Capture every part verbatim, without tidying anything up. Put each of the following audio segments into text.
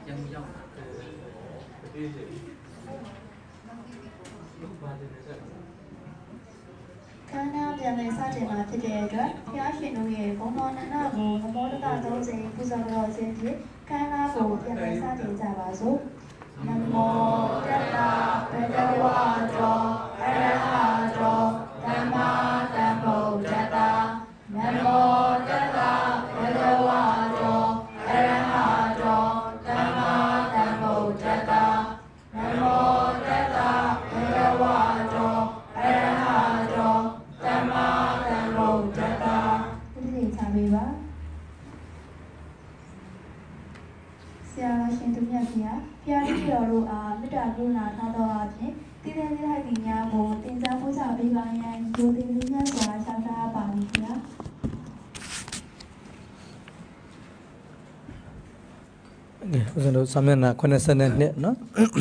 ခန္ဓာပြန်လည်စတင်မှာဖြစ်တဲ့အတွက်ဘုရားရှင်တို့ရဲ့ဘုံတော်နန္ဒကိုနမောတတသုံးစိမ်ပူဇော်တော်ခြင်းဖြင့်ခန္ဓာကိုပြန်လည်စတင်ကြပါစို့နမောတတဘဂဝါတောအရဟတောသမ္မာသမ္ဗုဒ္ဓတ္တနမောတတဘဂဝါတောအရဟတောသမ္မာသမ္ဗုဒ္ဓတ္တနမောတတဘဂဝါတောအရဟတောသမ္မာသမ္ဗုဒ္ဓတ္တဒီနေ့ချပေးပါဆရာရှင်သူမြတ်ကြီးဖျားတိတော်တို့အားမေတ္တာကရုဏာထားသောအပြင်တည်တဲ့လိုက်ပြီးများကိုတင်စားပို့ချပေးပါရန်ယုံကြည်လူများစွာရှောက်ထားပါလိမ့်ခင်ဗျာဦးဇင်းတို့စာမျက်နှာeightyနှစ်နော်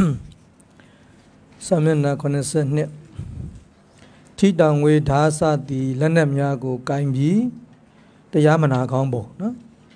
စာမျက်နှာeightyနှစ်ထိတောင်ဝေဓာစသည်လက်နက်များကိုကင်ပြီးတရားမနာကောင်းပုံနော်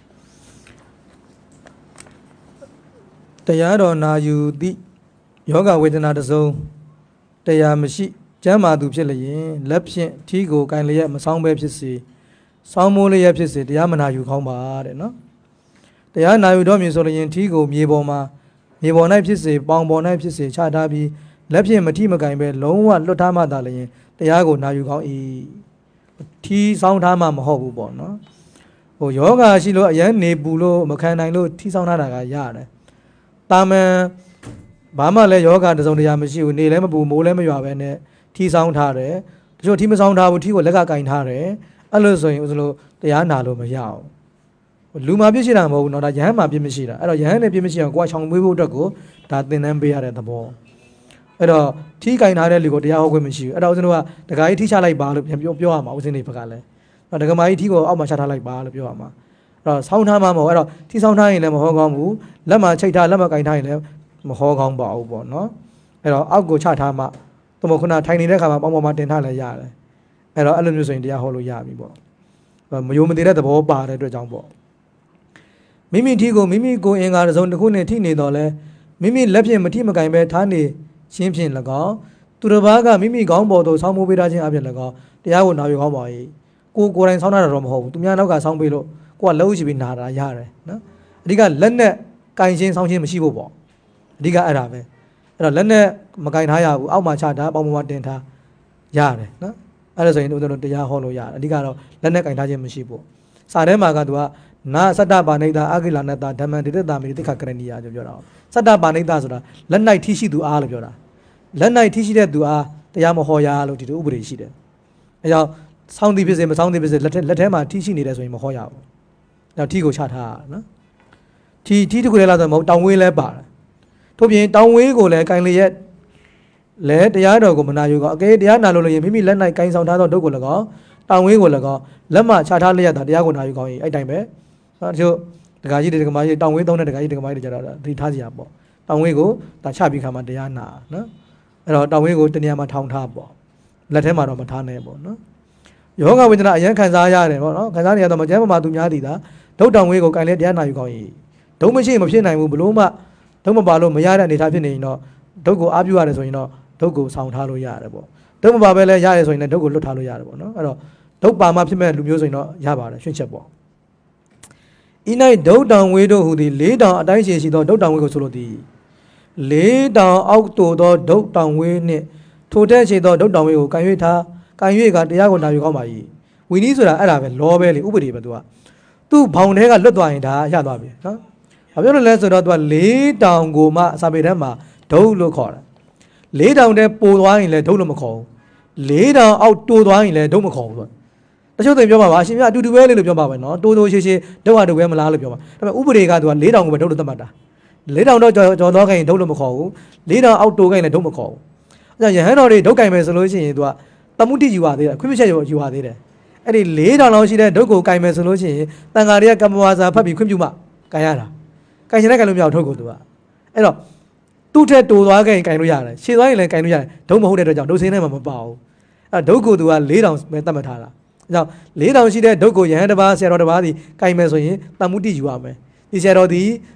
တရားတော်နာယူသည့်ယောဂဝေဒနာတစ်စုံတရားမရှိကျမ်းမာသူဖြစ်လျင်လက်ဖြင့်ထီးကိုကင်လျက်မဆောင်ပဲဖြစ်စေစောင်းမိုးလျက်ဖြစ်စေတရားမနာယူကောင်းပါတဲ့နော်တရားနာယူတော့မြင်ဆိုလျင်ထီးကိုမြေပေါ်မှာမြေပေါ်၌ဖြစ်စေပေါင်ပေါ်၌ဖြစ်စေချထားပြီးလက်ဖြင့်မထီးမကင်ပဲလုံးဝလွတ်ထားမှသာလျင်တရားကိုနာယူကောင်း၏ထီးဆောင်ထားမှမဟုတ်ဘူးပေါ့နော်ဟိုယောဂရှိလို့အရန်နေပူလို့မခံနိုင်လို့ထီးဆောင်ထားတာကရတယ်တာမန်ဘာမှလည်းယောဂတစုံတရာမရှိဘူးနေလည်းမပူမိုးလည်းမရွာပဲနဲ့ထီးဆောင်ထားတယ်တချို့ထီးမဆောင်ထားဘူးထီးကိုလက်ကကင်ထားတယ်အဲ့လိုဆိုရင်ဥစလို့တရားနာလို့မရအောင်လူမှာပြည့်ရှိတာမဟုတ်ဘူးเนาะဒါယဟန်မှာပြည့်မရှိတာအဲ့တော့ယဟန်နဲ့ပြည့်မရှိအောင်ကိုယ်ကချောင်မွေးဖို့အတွက်ကိုဒါသင်တန်းပေးရတဲ့သဘောအဲ့တော့ထီးကင်ထားတဲ့လူကိုတရားဟောခွင့်မရှိဘူးအဲ့တော့ဥစဉ်တို့ကဒကာကြီးထီးချလိုက်ပါလို့ပြန်ပြောပြောရမှာဥစဉ်တွေဘက်ကလည်းဒကာမကြီးထီးကိုအောက်မှာချထားလိုက်ပါလို့ပြောရမှာအဲ့တော့ဆောင်းထားမှာမဟုတ်အဲ့တော့ထီးဆောင်းထားရင်လည်းမဟောကောင်းဘူးလက်မှာချိတ်ထားလက်မှာကင်ထားရင်လည်းမဟောကောင်းပါဘူးပေါ့နော်အဲ့တော့အောက်ကိုချထားမှတမခုနထိုင်နေတဲ့ခါမှာပေါင်းပေါင်းမှတင်ထားလည်းရတယ်အဲ့တော့အဲ့လိုမျိုးဆိုရင်တရားဟောလို့ရပြီပေါ့မယုံမသိတဲ့သဘောပါတဲ့အတွက်ကြောင့်ပေါ့မိမိထီကိုမိမိကိုအင်္ဂါတစ်စုံတစ်ခုနဲ့ထိနေတော့လဲမိမိလက်ဖြင့်မထိမကင်ပဲထားနေရှင်းဖြင့်၎င်းသူတစ်ပါးကမိမိကောင်းပေါ်သို့ဆောင်းမိုးပေးထားခြင်းအပြင်၎င်းတရားကိုနာယူကောင်းပါ၏ကိုကိုယ်တိုင်ဆောင်းတာတော့မဟုတ်ဘူးသူများနောက်ကဆောင်းပေးလို့ကိုကလှုပ်ရှိပြီးနာတာရတယ်နော်အဓိကလက်နဲ့ကင်ချင်းဆောင်းချင်းမရှိဖို့ပေါ့အဓိကအဲ့ဒါပဲအဲ့တော့လက်နဲ့မကင်ထားရဘူးအောက်မှာချထားပေါင်ပေါ်မှာတင်ထားရတယ်နော်အဲ့ဒါဆိုရင်တို့တို့တရားဟောလို့ရတယ်အဓိကတော့လက်နဲ့ကင်ထားခြင်းမရှိဖို့စာထဲမှာကသူကနာစတ္တပါဏိတာအခိလနတဓမ္မံဒိဋ္ဌတာမိတိခကရဏီယာပြောတာစတ္တပါဏိတာဆိုတာလက်၌ထိရှိသူအားလို့ပြောတာလက်၌ထိရှိတဲ့သူအားတရားမဟောရလို့ဒီလိုဥပဒေရှိတယ်အဲကြောင့်ဆောင်းသည်ဖြစ်စေမဆောင်းသည်ဖြစ်စေလက်ထဲလက်ထဲမှာထိရှိနေတယ်ဆိုရင်မဟောရဘူးနောက်ထီကိုချထားနော်ထီထီတခုလည်းလာဆိုမဟုတ်တောင်ဝေးလဲပါတယ်ထို့ပြင်တောင်ဝေးကိုလည်းကင်လျက်လဲတရားတော်ကိုမနာယူကောအကဲတရားနာလို့လို့ရင်မိမိလက်၌ကင်ဆောင်ထားသောဒုက္ကို၎င်းတောင်ဝေးကို၎င်းလက်မှချထားလျက်တာတရားကိုနာယူကောင်းရင်အဲ့တိုင်းပဲတချို့ဒကာကြီးတွေဒကာမကြီးတောင်ဝေးသုံးတဲ့ဒကာကြီးဒကာမကြီးတွေကြတော့သတိထားကြရပေါ့တောင်ဝေးကိုဒါချပြီးခါမှတရားနာနော်အဲ့တော့တောင်ဝေးကိုတနေရာမှာထောင်ထားပေါ့လက်ထဲမှာတော့မထားနဲ့ပေါ့နော်ယောဂဝေဒနာအရင်ခံစားရတယ်ပေါ့နော်ခံစားနေရတော့မကျမ်းမာသူများတည်တာဒုတ်တောင်ဝေးကိုကင်လဲတရားနာယူကောင်းရင်ဒုတ်မရှိမဖြစ်နိုင်ဘူးဘလို့မှဒုတ်မပါလို့မရတဲ့အနေထားဖြစ်နေရင်တော့ဒုတ်ကိုအားပြုရတယ်ဆိုရင်တော့ဒုတ်ကိုဆောင်ထားလို့ရတယ်ပေါ့ဒုတ်မပါပဲလဲရတယ်ဆိုရင်လည်းဒုတ်ကိုလွတ်ထားလို့ရတယ်ပေါ့နော်အဲ့တော့ဒုတ်ပါမှဖြစ်မဲ့လူမျိုးဆိုရင်တော့ရပါတယ်ရှင်းချက်ပေါ့ဤ၌ဒုတ်တောင်ဝေးတို့ဟူသည်လေးတောင်အတိုင်းရှည်ရှိသောဒုတ်တောင်ဝေးကိုဆိုလိုသည်လေးတောင်အောက်သို့သောဒုတ်တောင်ဝေးနှင့်ထိုတဲ့ရှိသောဒုတ်တောင်ဝေးကိုကင်၍ထားကင်၍ကတရားကိုနာယူကောင်းပါ၏ဝီနည်းဆိုတာအဲ့ဒါပဲလောပဲလေဥပဒေပဲသူကသူ့ဘောင်ထဲကလွတ်သွားရင်ဒါရသွားပြီနော်ဘာပြောလို့လဲဆိုတော့သူကလေးတောင်ကိုမှအစာပေထဲမှာဒုတ်လို့ခေါ်တယ်လေးတောင်တဲ့ပိုသွားရင်လည်းဒုတ်လို့မခေါ်ဘူးလေးတောင်အောက်တိုးသွားရင်လည်းဒုတ်မခေါ်ဘူးတချို့တွေပြောပါပါအရှင်မြတ်အတူတူပဲလေလို့ပြောပါပဲနော်တိုးတိုးရှည်ရှည်ဒုတ်ဟာဒုတ်ပဲမလားလို့ပြောပါဒါပေမဲ့ဥပဒေကသူကလေးတောင်ကိုပဲဒုတ်လို့သတ်မှတ်တာလေးတောင်တော့ကြော်တော့ခိုင်းဒုတ်လို့မခေါ်ဘူးလေးတောင်အောက်တိုးခိုင်းလည်းဒုတ်မခေါ်ဘူးအဲဒါရဟန်းတော်တွေဒုတ်ခိုင်းမယ်ဆိုလို့ရှိရင်သူကတမှုတိယူပါသေးတယ်ခွင့်ပြုချက်ယူပါသေးတယ်အဲ့ဒီလေးတောင်လောက်ရှိတဲ့ဒုတ်ကိုခိုင်းမယ်ဆိုလို့ရှိရင်တန်ဃာတွေကကမ္မဝါစာဖတ်ပြီးခွင့်ပြုမှခိုင်းရတာခိုင်းရှင်တဲ့ခိုင်းလို့မရထုတ်ကိုသူကအဲ့တော့သူ့ထက်တိုးသွားခိုင်းခိုင်းလို့ရတယ်ရှည်သွားရင်လည်းခိုင်းလို့ရတယ်ဒုတ်မဟုတ်တဲ့အတွက်ကြောင့်ဒုတ်စင်းထဲမှာမပါဘူးအဲ့ဒုတ်ကိုသူကလေးတောင်ပဲတတ်မှတ်ထားတာအဲကြောင့်လေးတောင်ရှိတဲ့ဒုတ်ကိုယဟန်တစ်ပါးဆရာတော်တစ်ပါးစီခိုင်းမယ်ဆိုရင်တမှုတိယူရမယ်ဒီဆရာတော်ဒီ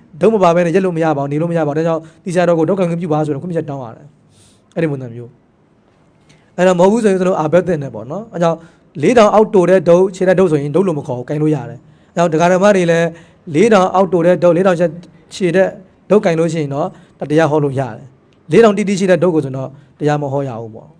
ဒုံမပါပဲနဲ့ရက်လို့မရပါဘူးနေလို့မရပါဘူးဒါကြောင့်ဒီဆရာတော်ကိုဒုက္ခငပြုပါဆိုတော့ခွင့်ပြုချက်တောင်းရတယ်အဲ့ဒီပုံစံမျိုးအဲ့တော့မဟုတ်ဘူးဆိုရင်ကျွန်တော်အာဘက်တဲ့နဲ့ပေါ့နော်အဲကြောင့်လေးတောင်အောက်တိုတဲ့ဒုတ်ခြေတဲ့ဒုတ်ဆိုရင်ဒုတ်လို့မခေါ်ဘူးကင်လို့ရတယ်အဲကြောင့်ဒကာဓမ္မတွေလည်းလေးတောင်အောက်တိုတဲ့ဒုတ်လေးတောင်ခြေတဲ့ဒုတ်ကင်လို့ရှိရင်တော့တရားဟောလို့ရတယ်လေးတောင်တိတိရှိတဲ့ဒုတ်ကိုဆိုတော့တရားမဟောရဘူးပေါ့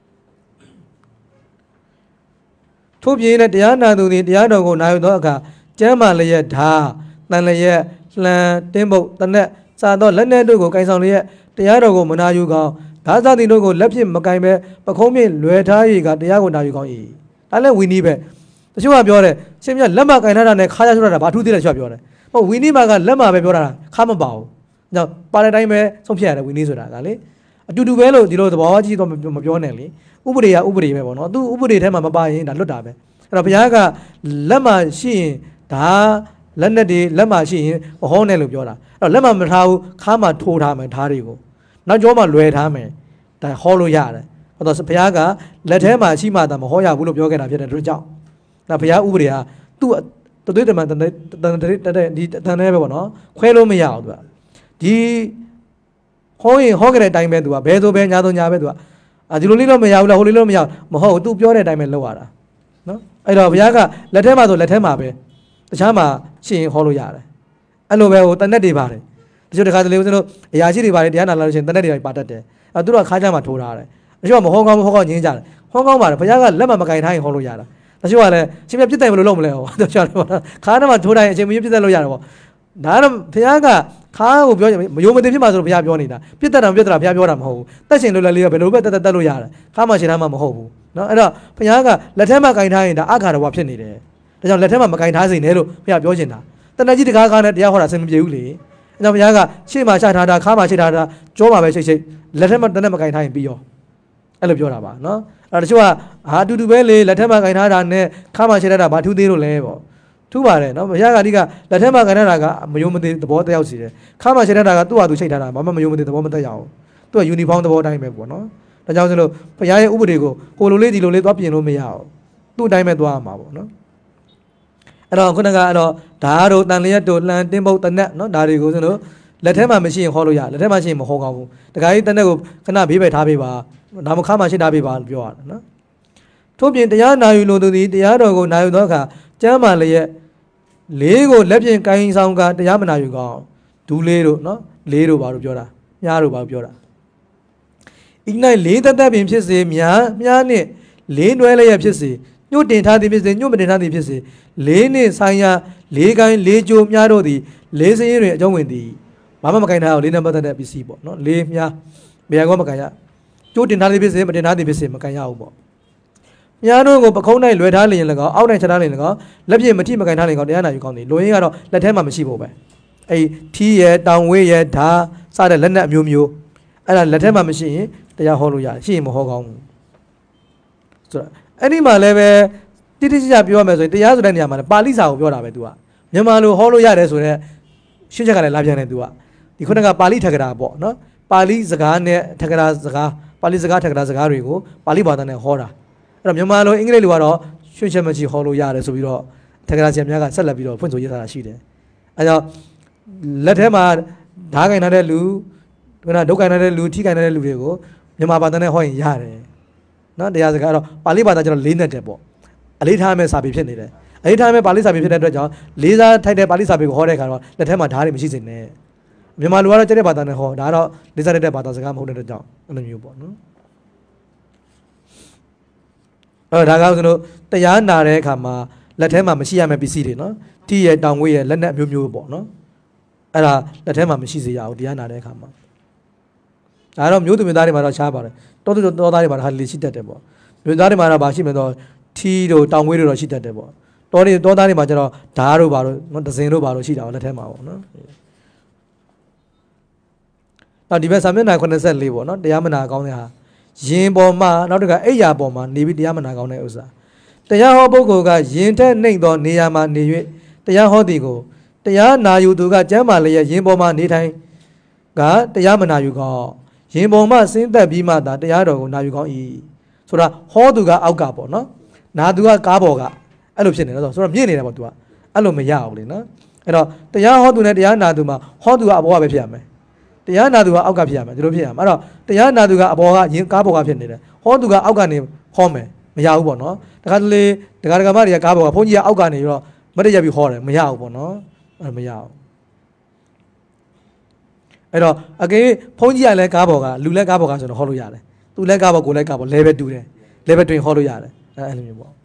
ထို့ပြင်လည်းတရားနာသူတွေတရားတော်ကိုနာယူသောအခါကျမ်းမာလျက်ဓာတန်လျက်လှန်တင်းပုတ်တနက်စာသောလက်နက်တို့ကိုကင်ဆောင်လျက်တရားတော်ကိုမနာယူကောင်းဒါသတိတို့ကိုလက်ဖြင့်မကင်ပဲပခုံးဖြင့်လွယ်ထား၍ကတရားကိုနာယူကောင်း၏ဒါလည်းဝီနီးပဲတချို့ကပြောတယ်ရှင်မြတ်လက်မကင်ထားတာနဲ့ခါရဆွတာဘာထူးသေးလဲတချို့ပြောတယ်ဟုတ်ဝီနီးမှာကလက်မပဲပြောတာခါမပါဘူးကြောင့်ပါတဲ့တိုင်းပဲဆုံးဖြတ်ရတယ်ဝီနီးဆိုတာကလေအတူတူပဲလို့ဒီလိုသဘောကြီးတော့မပြောနဲ့လေဥပဒေကဥပဒေပဲပေါ့နော်သူဥပဒေထဲမှာမပါရင်ဒါလွတ်တာပဲအဲ့တော့ဘုရားကလက်မရှိရင်ဒါလက်နဲ့တွေလက်မရှိရင်မဟောနဲ့လို့ပြောတာအဲ့တော့လက်မမထားဘူးခါမှထိုးထားမယ်ဓားတွေကိုနောက်ကျောမှလွယ်ထားမယ်ဒါဟောလို့ရတယ်ဟောတော့ဘုရားကလက်ထဲမှာရှိမှသာမဟောရဘူးလို့ပြောခဲ့တာဖြစ်တယ်တို့ကြောင့်ဒါဘုရားဥပဒေကသူ့တသွေးတမန်တန်တန်တဲ့ဒီတန်တဲ့ပဲပေါ့နော်ခွဲလို့မရအောင်သူကဒီဟောရင်ဟောခဲ့တဲ့အတိုင်းပဲသူကဘယ်ဆိုဘယ်ညာဆိုညာပဲသူကအာဒီလိုလေးတော့မရဘူးလားဟိုလေးတော့မရမဟုတ်ဘူးသူပြောတဲ့အတိုင်းပဲလုပ်ရတာနော်အဲ့တော့ဘုရားကလက်ထဲမှာဆိုလက်ထဲမှာပဲတခြားမှာရှင်းဟောလို့ရတယ်အဲ့လိုပဲဟိုတန်တဲ့တွေပါတယ်တချို့တခါတလေဦးဇင်းတို့အရာရှိတွေပါတယ်တရားနာလာလို့ရှိရင်တန်တဲ့တွေပါတတ်တယ်အဲ့သူတို့ကခါးချမ်းမှာထိုးထားတယ်တချို့ကမဟောကောင်းမဟောကောင်းညင်းကြတယ်ဟောကောင်းပါတယ်ဘုရားကလက်မမကင်ထားရင်ဟောလို့ရတာတချို့ကလည်းရှင်ပြပြစ်တယ်ဘယ်လိုလုပ်မလဲဟောတချို့ကခါးထဲမှာထိုးတိုင်းအချိန်မရွေးပြစ်တယ်လို့ရတယ်ပေါ့ဒါတော့ဘုရားကခါးကိုပြောမယုံမသိဖြစ်မှာဆိုတော့ဘုရားပြောနေတာပြစ်တတ်တာပြစ်တတ်တာဘုရားပြောတာမဟုတ်ဘူးတက်ရှင်လွယ်လွယ်လေးကဘယ်လိုပဲတက်တက်တက်လို့ရတယ်ခါးမှရှင်းထားမှမဟုတ်ဘူးเนาะအဲ့တော့ဘုရားကလက်ထဲမှာကင်ထားရင်ဒါအခါတော်ဖြစ်နေတယ်ဒါကြောင့်လက်ထဲမှာမကင်ထားစေနဲ့လို့ဘုရားပြောနေတာတဏှာကြီးတကားကားနဲ့တရားဟောတာအဆင်မပြေဘူးလေအဲ့တော့ဘုရားကရှေ့မှာချထားတာခါးမှာချထားတာကြောမှာပဲရှိတ်ရှိတ်လက်ထဲမှာတဏှာမကင်ထားရင်ပြီးရောအဲ့လိုပြောတာပါเนาะအဲ့တော့တချို့ကဟာအတူတူပဲလေလက်ထဲမှာကင်ထားတာနဲ့ခါးမှာချထားတာဘာထူးသေးလို့လဲပေါ့ထူးပါတယ်နော်ဘုရားကဒီကလက်ထဲမှာကင်ထားတာကမယုံမသိသဘောတယောက်စီတယ်ခါးမှာချထားတာကသူ့ဟာသူချိတ်ထားတာဘာမှမယုံမသိသဘောမတက်ရအောင်သူကယူနီဖောင်းသဘောအတိုင်းပဲပေါ့နော်ဒါကြောင့်ဆိုလို့ဘုရားရဲ့ဥပဒေကိုဟိုလိုလေးဒီလိုလေးသွားပြင်လို့မရအောင်သူ့အတိုင်းပဲသွားရမှာပေါ့နော်အဲ့တော့ခုနကအဲ့တော့ဓာတ်တို့တန်လျက်တို့လှန်တင်းပုတ်တနက်နော်ဒါတွေကိုဆိုလို့လက်ထဲမှာမရှိရင်ဟောလို့ရလက်ထဲမှာရှိရင်မဟောကောင်းဘူးတခါကြီးတနက်ကိုခဏဘေးပဲထားပေးပါဒါမှခါမှရှိထားပေးပါလို့ပြောရတယ်နော်ထို့ပြင်တရားနာယူလို့သူသည်တရားတော်ကိုနာယူသောအခါကျမ်းမာလျက်လေးကိုလက်ဖြင့်ကိုင်းဆောင်ကတရားမနာယူကောင်းဒူးလေးတို့နော်လေးတို့ဘာလို့ပြောတာမြားတို့ဘာလို့ပြောတာဤ၌လေးသက်သက်ပင်ဖြစ်စေမြားမြားနှင့်လေးနွဲလျက်ဖြစ်စေညှို့တင်ထားသည်ဖြစ်စေညှို့မတင်ထားသည်ဖြစ်စေလေးနှင့်ဆိုင်ရာလေးကိုင်းလေးကြိုးမြားတို့သည်လေးစင်းတွင်အကျုံးဝင်သည်ဘာမှမကိုင်းထားအောင်လေးနဲ့ပတ်သက်တဲ့ပစ္စည်းပေါ့နော်လေးမြားဘယ်ကောမကိုင်းရကျိုးတင်ထားသည်ဖြစ်စေမတင်ထားသည်ဖြစ်စေမကိုင်းရဘူးပေါ့မြားတို့ကိုပခုံး၌လွယ်ထားလျင်၎င်းအောက်၌ချထားလျင်၎င်းလက်ဖြင့်မထိမကိုင်းထားလျင်၎င်းတရားနာယူကောင်းသည်လိုရင်းကတော့လက်ထဲမှာမရှိဖို့ပဲအဲ့ထီးရတောင်ဝေးရဓာစတဲ့လက်နက်အမျိုးမျိုးအဲ့ဒါလက်ထဲမှာမရှိရင်တရားဟောလို့ရတယ်ရှိရင်မဟောကောင်းဘူးဆိုတော့အဲ့ဒီမှာလည်းပဲတိတိကျကျပြောရမယ်ဆိုရင်တရားဆိုတဲ့နေရာမှာပါဠိစာကိုပြောတာပဲ तू ကမြန်မာလိုဟောလို့ရတယ်ဆိုတော့ရှင်းချက်ကလည်းလာပြန်တယ် तू ကဒီခုနကပါဠိထက္ကရာပေါ့နော်ပါဠိစကားနဲ့ထက္ကရာစကားပါဠိစကားထက္ကရာစကားတွေကိုပါဠိဘာသာနဲ့ဟောတာအဲ့တော့မြန်မာလိုအင်္ဂလိပ်လိုကတော့ရှင်းချက်မရှိဟောလို့ရတယ်ဆိုပြီးတော့ထက္ကရာဆရာများကဆက်လက်ပြီးတော့ဖွင့်ဆိုရေးထားတာရှိတယ်အဲကြောင့်လက်ထဲမှာဓာတ်ကင်ထားတဲ့လူဒုက္ခဒုက္ခထားတဲ့လူထိကင်ထားတဲ့လူတွေကိုမြန်မာဘာသာနဲ့ဟောရင်ရတယ်နော်တရားစကားတော့ပါဠိဘာသာကျတော့လေးနဲ့တယ်ပေါ့အလေးထားမဲ့စာပေဖြစ်နေတယ်အလေးထားမဲ့ပါဠိစာပေဖြစ်တဲ့အတွက်ကြောင့်လေးစားထိုက်တဲ့ပါဠိစာပေကိုဟောတဲ့အခါတော့လက်ထဲမှာဓာတ်တွေမရှိစေနဲ့မြန်မာလူကတော့ကျတဲ့ဘာသာနဲ့ဟောဒါကတော့လေးစားတဲ့ဘာသာစကားမဟုတ်တဲ့အတွက်ကြောင့်အဲ့လိုမျိုးပေါ့နော်အဲ့ဒါကဆိုတော့တရားနာတဲ့အခါမှာလက်ထဲမှာမရှိရမယ့်ပစ္စည်းတွေနော်တိရဲ့တောင်ဝေးရဲ့လက်နက်မျိုးမျိုးပေါ့နော်အဲ့ဒါလက်ထဲမှာမရှိစေရဘူးတရားနာတဲ့အခါမှာဒါတော့မျိုးသူမျိုးသားတွေမှာတော့ရှားပါတယ်တောသူတောသားတွေမှာဟာလေရှိတတ်တယ်ပေါ့မျိုးသားတွေမှာတော့ဗာရှိမယ်တော့ထီးတို့တောင်ဝေးတို့တော့ရှိတတ်တယ်ပေါ့တောတွေတောသားတွေမှာကျတော့ဓာတ်တို့ဘာတို့ဒဇင်တို့ဘာတို့ရှိတာလက်ထဲမှာပေါ့နော်နောက်ဒီဘက်စာမျက်နှာeighty-fourပေါ့နော်တရားမနာကောင်းတဲ့ဟာရင်ပေါ်မှာနောက်တစ်ခါအိယာပေါ်မှာနေပြီးတရားမနာကောင်းတဲ့ဥစ္စာတရားဟောပုဂ္ဂိုလ်ကရင်ထက်နှိမ့်သောနေရာမှာနေ၍တရားဟောသည်ကိုတရားနာယူသူကကျမ်းမာလျက်ရင်ပေါ်မှာနေထိုင်ကတရားမနာယူကောင်းရင်ပေါ်မှာဆင်းသက်ပြီးမှသာတရားတော်ကိုနာယူကောင်း၏ဆိုတာဟောသူကအောက်ကပေါ့နော်နာသူကကားပေါ်ကအဲ့လိုဖြစ်နေတယ်ဆိုတော့မြင့်နေတယ်ပေါ့သူကအဲ့လိုမရဘူးလေနော်အဲ့တော့တရားဟောသူနဲ့တရားနာသူမှာဟောသူကအဘောကပဲဖြစ်ရမယ်တရားနာသူကအောက်ကဖြစ်ရမယ်ဒီလိုဖြစ်ရမယ်အဲ့တော့တရားနာသူကအဘောကရင်ကားဘောကဖြစ်နေတယ်ဟောသူကအောက်ကနေဟောမယ်မရဘူးပေါ့နော်တခါတလေဒကာဒကာမတွေကကားဘောကဘုန်းကြီးကအောက်ကနေပြီးတော့မတည့်ရပြီးဟောတယ်မရဘူးပေါ့နော်အဲ့မရဘူးအဲ့တော့အကေဘုန်းကြီးကလည်းကားဘောကလူလည်းကားဘောကဆိုတော့ဟောလို့ရတယ်သူလည်းကားဘောကိုလည်းကားဘော level တူတယ် level တွင်ဟောလို့ရတယ်အဲ့အဲ့လိုမျိုးပေါ့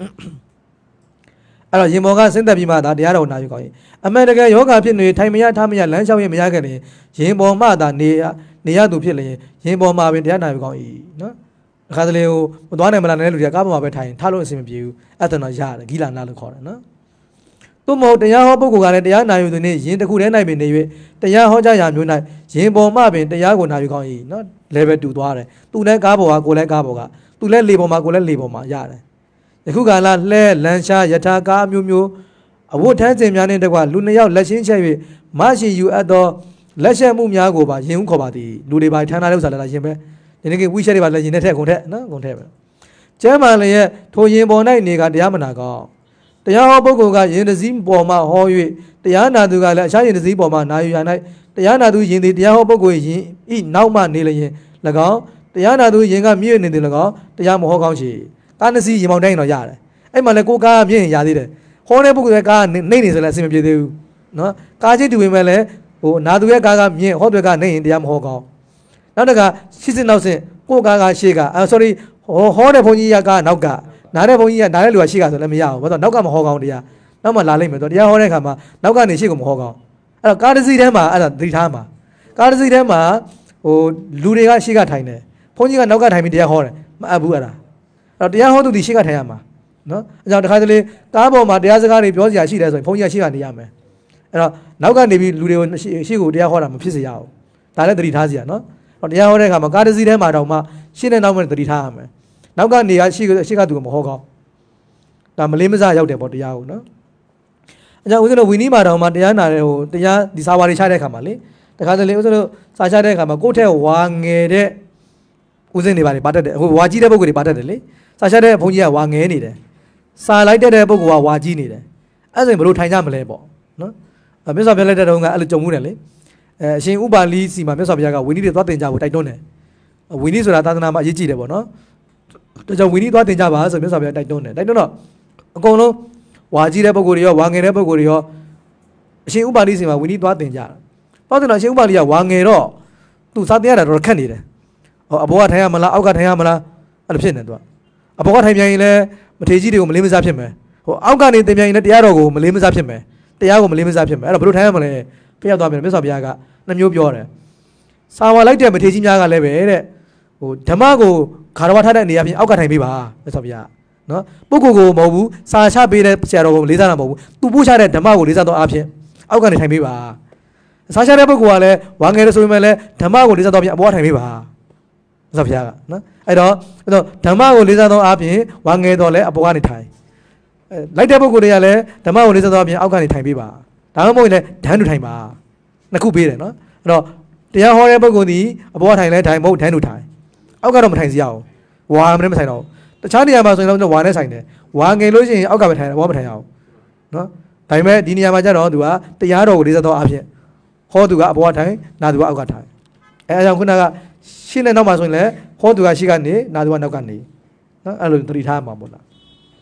အဲ့တော့ရင်ပေါ်ကဆင်းသက်ပြီးမှဒါတရားတော်နာယူကောင်းရင်အမှန်တကယ်ယောဂဖြစ်နေထိုင်မရထားမရလမ်းလျှောက်ရမရခဲ့ရင်ရင်ပေါ်မှသာနေနေရသူဖြစ်လျင်ရင်ပေါ်မှာပင်တရားနာယူကောင်း၏နော်အခါတလေဟိုမသွားနိုင်မလားနဲ့လူတွေကကားပေါ်မှာပဲထိုင်ထားလို့အဆင်မပြေဘူးအဲ့ဒါတော့ရတယ်ဂီလာနာလို့ခေါ်တယ်နော်သို့မဟုတ်တရားဟောပုဂ္ဂိုလ်ကလည်းတရားနာယူသူနေရင်တစ်ခုတည်းနိုင်ပင်နေ၍တရားဟောကြရာမျိုး၌ရင်ပေါ်မှပင်တရားကိုနာယူကောင်း၏နော် level တူသွားတယ်သူလည်းကားပေါ်ကကိုလည်းကားပေါ်ကသူလည်းလေပေါ်မှာကိုလည်းလေပေါ်မှာရတယ်ယခုကာလလှဲလန်ရှားယထာကားမျိုးမျိုးအဝတ်ထမ်းစင်များနှင့်တကွလူနှစ်ယောက်လက်ချင်းချက်၍မရှိယူအပ်သောလက်ချက်မှုများကိုပါယင်ဥခေါ်ပါသည်လူတွေပါထမ်းထားတဲ့ဥစ္စာလည်းယင်ပဲဒီနေ့ကဝိရှက်တွေပါလည်းယင်နဲ့ထက်ကုန်ထက်နော်ကုန်ထက်ပဲကျမ်းမာလည်းရဲ့ထိုယင်ပေါ်၌နေကတရားမနာကောင်းတရားဟောပုဂ္ဂိုလ်ကယင်တစည်းပေါ်မှာဟော၍တရားနာသူကလည်းအခြားယင်တစည်းပေါ်မှာနာယူရ၌တရားနာသူယင်သည်တရားဟောပုဂ္ဂိုလ်ယင်ဤနောက်မှနေလျင်၎င်းတရားနာသူယင်ကမြည့်နေသည်၎င်းတရားမဟောကောင်းချေကားနစီရင်မောင်တိုင်းတော့ရတယ်အဲ့မှာလည်းကိုကားမြင့်ရင်ရသေးတယ်ဟောတဲ့ပုဂ္ဂိုလ်ရဲ့ကားနေနေဆိုလည်းအဆင်မပြေသေးဘူးနော်ကားချင်းတူပေမဲ့လည်းဟိုနာသူရဲ့ကားကမြင့်ဟောတဲ့ကားနေရင်တရားမဟောကောင်းနောက်တစ်ခါရှစ်စစ်နောက်စစ်ကိုကားကရှေ့ကအဲ sorry ဟောဟောတဲ့ဘုန်းကြီးကကားနောက်ကနားတဲ့ဘုန်းကြီးကနားတဲ့လူကရှေ့ကဆိုလည်းမရဘူးဘာလို့နောက်ကမဟောကောင်းတရားနောက်မှလာလိုက်မယ်တော့တရားဟောတဲ့အခါမှာနောက်ကနေရှေ့ကမဟောကောင်းအဲ့တော့ကားတစ်စီးထဲမှာအဲ့ဒါသတိထားမှာကားတစ်စီးထဲမှာဟိုလူတွေကရှေ့ကထိုင်တယ်ဘုန်းကြီးကနောက်ကထိုင်ပြီးတရားဟောတယ်မအပ်ဘူးအဲ့ဒါအဲ့တော့တရားဟောသူဒီရှေ့ကထိုင်ရမှာနော်အဲကြောင့်တစ်ခါတလေကားပေါ်မှာတရားစကားတွေပြောစရာရှိတယ်ဆိုရင်ဘုန်းကြီးကရှေ့ကနေရမယ်အဲ့တော့နောက်ကနေပြီးလူတွေကိုရှေ့ကိုတရားဟောတာမဖြစ်စေရဘူးဒါလည်းသတိထားစရာနော်ဟောတရားဟောတဲ့အခါမှာကားတစ်စီးထဲမှာတော့မှရှေ့နဲ့နောက်မှသတိထားရမယ်နောက်ကနေကရှေ့ရှေ့ကသူကမဟောကောင်းဒါမလေးမစားရောက်တယ်ပေါ့တရားကိုနော်အဲကြောင့်ဦးဇင်းတို့ဝီနီးမှာတော့မှတရားနာတဲ့ဟိုတရားဒီစာဝါတွေချတဲ့အခါမှာလေတခါတလေဦးဇင်းတို့စာချတဲ့အခါမှာကိုယ့်ထက်ဝါငယ်တဲ့ဦးဇင်းတွေပါလေပါတတ်တယ်ဟိုဝါကြီးတဲ့ပုဂ္ဂိုလ်တွေပါတတ်တယ်လေစာချတဲ့ဘုန်းကြီးကဝါငယ်နေတယ်စာလိုက်တဲ့ပုဂ္ဂိုလ်ကဝါကြီးနေတယ်အဲ့ဆိုရင်ဘယ်လိုထိုင်ကြမလဲပေါ့နော်မြတ်စွာဘုရားလက်ထက်တုန်းကအဲ့လိုကြုံမှုတယ်လေအဲအရှင်ဥပါလိစီမှာမြတ်စွာဘုရားကဝီနည်းတွေသွားတင်ကြဖို့တိုက်တွန်းတယ်ဝီနည်းဆိုတာသာသနာမှာအရေးကြီးတယ်ပေါ့နော်ဒါကြောင့်ဝီနည်းသွားတင်ကြပါဆိုမြတ်စွာဘုရားတိုက်တွန်းတယ်တိုက်တွန်းတော့အကုန်လုံးဝါကြီးတဲ့ပုဂ္ဂိုလ်တွေရောဝါငယ်တဲ့ပုဂ္ဂိုလ်တွေရောအရှင်ဥပါလိစီမှာဝီနည်းသွားတင်ကြတယ်သွားတင်တော့အရှင်ဥပါလိကဝါငယ်တော့သူစာတင်ရတာတော့ခက်နေတယ်ဟောအဘောကထိုင်ရမလားအောက်ကထိုင်ရမလားအဲ့လိုဖြစ်နေသူကအဘောကထိုင်ပြန်ရင်လည်းမထေကြီးတွေကိုမလေးမစားဖြစ်မယ်ဟိုအောက်ကနေတင်ပြန်ရင်လည်းတရားတော်ကိုမလေးမစားဖြစ်မယ်တရားကိုမလေးမစားဖြစ်မယ်အဲ့တော့ဘယ်လိုထိုင်ရမလဲဖျက်သွားပြန်မြတ်စွာဘုရားကနှမျိုးပြောတယ်စာဝါလိုက်တဲ့မထေကြီးများကလည်းပဲတဲ့ဟိုဓမ္မကိုခါရဝထားတဲ့နေရာပြင်အောက်ကထိုင်ပေးပါမြတ်စွာဘုရားနော်ပုဂ္ဂိုလ်ကိုမဟုတ်ဘူးစာချပေးတဲ့ဆရာတော်ကိုလေးစားတာမဟုတ်ဘူးသူပို့ချတဲ့ဓမ္မကိုလေးစားတော့အဖြစ်အောက်ကနေထိုင်ပေးပါစာချတဲ့ပုဂ္ဂိုလ်ကလည်းဝါငယ်လို့ဆိုပေမဲ့လည်းဓမ္မကိုလေးစားတော့ပြင်အပေါ်ထိုင်ပေးပါမြတ်စွာဘုရားကနော်အဲ့တော့အဲ့တော့ဓမ္မကိုလေးစားတော့အပြင်ဝါငယ်တော့လည်းအပေါ်ကနေထိုင်လိုက်တဲ့ပုဂ္ဂိုလ်တွေကလည်းဓမ္မကိုလေးစားတော့အပြင်အောက်ကနေထိုင်ပေးပါဒါမှမဟုတ်ရင်လည်းဒန်းတူထိုင်ပါနှစ်ခုပေးတယ်နော်အဲ့တော့တရားဟောတဲ့ပုဂ္ဂိုလ်ဒီအပေါ်ထိုင်လဲထိုင်မဟုတ်ဒန်းတူထိုင်အောက်ကတော့မထိုင်စီရအောင်ဝါမနဲ့မဆိုင်တော့တခြားနေရာမှာဆိုရင်တော့ဝါနဲ့ဆိုင်တယ်ဝါငယ်လို့ရှိရင်အောက်ကပဲထိုင်တယ်ဘောမထိုင်အောင်နော်ဒါပေမဲ့ဒီနေရာမှာကျတော့သူကတရားတော်ကိုလေးစားတော့အဖြစ်ဟောသူကအပေါ်ထိုင်နာသူကအောက်ကထိုင်အဲအကြောင်းခုနကရှင်းတဲ့နောက်မှာဆိုရင်လည်းဟောသူကရှေ့ကနေနာသူကနောက်ကနေနော်အဲ့လိုသတိထားမှာပေါ့လား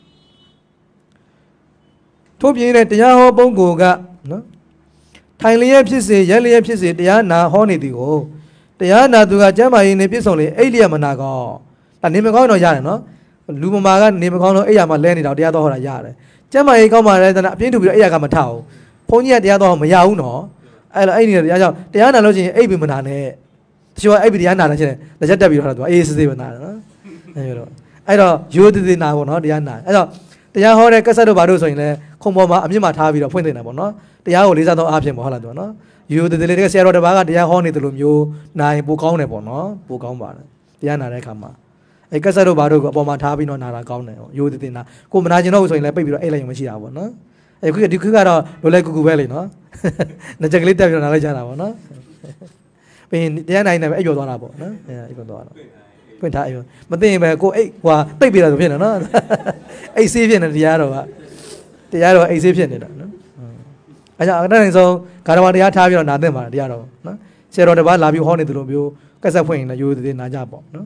ထို့ပြင်တဲ့တရားဟောပုဂ္ဂိုလ်ကနော်ထိုင်လျက်ဖြစ်စေရက်လျက်ဖြစ်စေတရားနာဟောနေသည်ကိုတရားနာသူကကျမ်းမာရေးနဲ့ပြည့်စုံလေအိတ်လျက်မနာကောဒါနေမကောင်းတော့ရတယ်နော်လူမမာကနေမကောင်းတော့အိယာမှာလဲနေတော့တရားတော်ဟောတာရတယ်ကျမ်းမာရေးကောင်းမှလည်းအပြင်းထူပြီးတော့အိယာကမထအောင်ဘုန်းကြီးကတရားတော်မရဘူးနော်အဲ့လိုအဲ့ဒီတရားကြောင့်တရားနာလို့ရှိရင်အိတ်ပြီးမနာနဲ့တချို့ကအိတ်ပြီးတရားနာတယ်ချင်းလက်ချက်တက်ပြီးတော့သူအေးစစ်စစ်ပဲနာတယ်နော်အဲ့လိုအဲ့တော့ရိုးသေးသေးနာပေါ့နော်တရားနာအဲ့တော့တရားဟောတဲ့ကက်ဆက်တို့ဘာလို့ဆိုရင်လည်းခုံပေါ်မှာအမြင့်မှာထားပြီးတော့ဖွင့်တင်တယ်ပေါ့နော်တရားကိုလေးစားတော့အားဖြင့်ပေါ့ဟုတ်လားသူကနော်ရိုးသေးသေးလေးဆရာတော်တစ်ပါးကတရားဟောနေတယ်လို့မျိုးနိုင်ပိုကောင်းတယ်ပေါ့နော်ပိုကောင်းပါတယ်တရားနာတဲ့အခါမှာအဲကက်ဆက်တို့ဘာတို့ကအပေါ်မှာထားပြီးတော့နာတာကောင်းတယ်ရိုးသေးသေးနာကိုမနာကျင်တော့ဆိုရင်လည်းပိတ်ပြီးတော့အိတ်လိုက်ရုံမရှိတာပေါ့နော်အဲခုဒီခုကတော့လိုလဲကူကူပဲလေနော်နှစ်ချက်ကလေးတက်ပြီးတော့နားလိုက်ကြတာပေါ့နော်ပြီးရင်တရားနိုင်နေပဲအိပ်ပျော်သွားတာပေါ့နော်အဲအိပ်ပျော်သွားတာဖွင့်ထားအိပ်မသိရင်ပဲကိုအိတ်ဟွာပိတ်ပြတာဆိုဖြစ်နေနော်အိတ်ဆေးဖြစ်နေတရားတော်ကတရားတော်အိတ်ဆေးဖြစ်နေတာနော်အဲကြောင့်အတတ်နိုင်ဆုံးကာရဝတရားထားပြီးတော့နာသင့်ပါတယ်တရားတော်နော်ဆရာတော်တစ်ပါးလာပြီးဟောနေတယ်လို့မျိုးကက်ဆက်ဖွင့်ရင်လည်းရိုးသေးသေးနာကြပေါ့နော်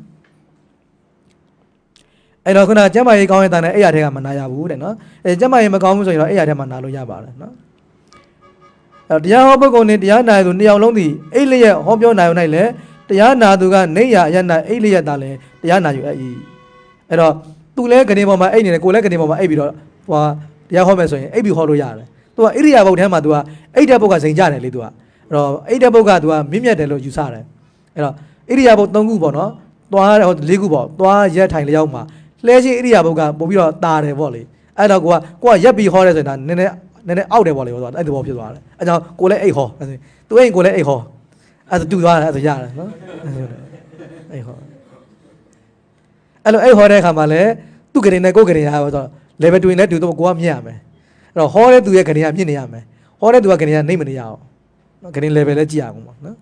အဲ့တော့ခုနကျမ်းမာရေးကောင်းတဲ့တန်နဲ့အဲ့ရထဲကမနာရဘူးတဲ့နော်အဲကျမ်းမာရေးမကောင်းဘူးဆိုရင်တော့အဲ့ရထဲမှာနာလို့ရပါတယ်နော်အဲ့တရားဟောပုဂ္ဂိုလ်နဲ့တရားနာသူနှစ်ယောက်လုံးဒီအဲ့လျက်ဟောပြောနိုင်နိုင်လေတရားနာသူကနေရအရနာအဲ့လျက်တာလဲတရားနာယူအဲ့ဤအဲ့တော့သူလဲကနေပေါ်မှာအဲ့နေတယ်ကိုလဲကနေပေါ်မှာအဲ့ပြီးတော့ဟိုတရားဟောမယ်ဆိုရင်အဲ့ပြီးဟောလို့ရတယ်သူကဣရိယာပုတ်ထဲမှာသူကအဲ့တဲ့ပုတ်ကစိန်ကြတယ်လေသူကအဲ့တော့အဲ့တဲ့ပုတ်ကသူကမြင့်မြတ်တယ်လို့ယူဆတယ်အဲ့တော့ဣရိယာပုတ်၃ခုပေါ့နော်သွားဟို၄ခုပေါ့သွားရက်ထိုင်လျောက်မှာလဲချင်းဣရိယာပုတ်ကပို့ပြီးတော့တာတယ်ပေါ့လေအဲ့တော့ကိုကကိုကရက်ပြီးဟောတယ်ဆိုတာနည်းနည်းနည်းနည်းအောက်တယ်ပေါ့လေဟောအဲ့သဘောဖြစ်သွားတယ်အဲ့ကြောင့်ကိုလည်းအိတ်ဟောသူအိမ်ကိုလည်းအိတ်ဟောအဲ့ဒါတူသွားတယ်အဲ့ဒါရတယ်နော်အိတ်ဟောအဲ့လိုအိတ်ဟောတဲ့အခါမှာလည်းသူ့ကလေးနဲ့ကိုယ်ကလေးဟာဆိုတော့ level တွင်လည်းတူတော့ကိုကမြင်ရမယ်အဲ့တော့ဟောတဲ့သူရဲ့ကလေးကမြင့်နေရမယ်ဟောတဲ့သူကကလေးကနှိမ့်မနေရအောင်နော်ကလေး level လည်းကြည့်ရအောင်ပေါ့နော်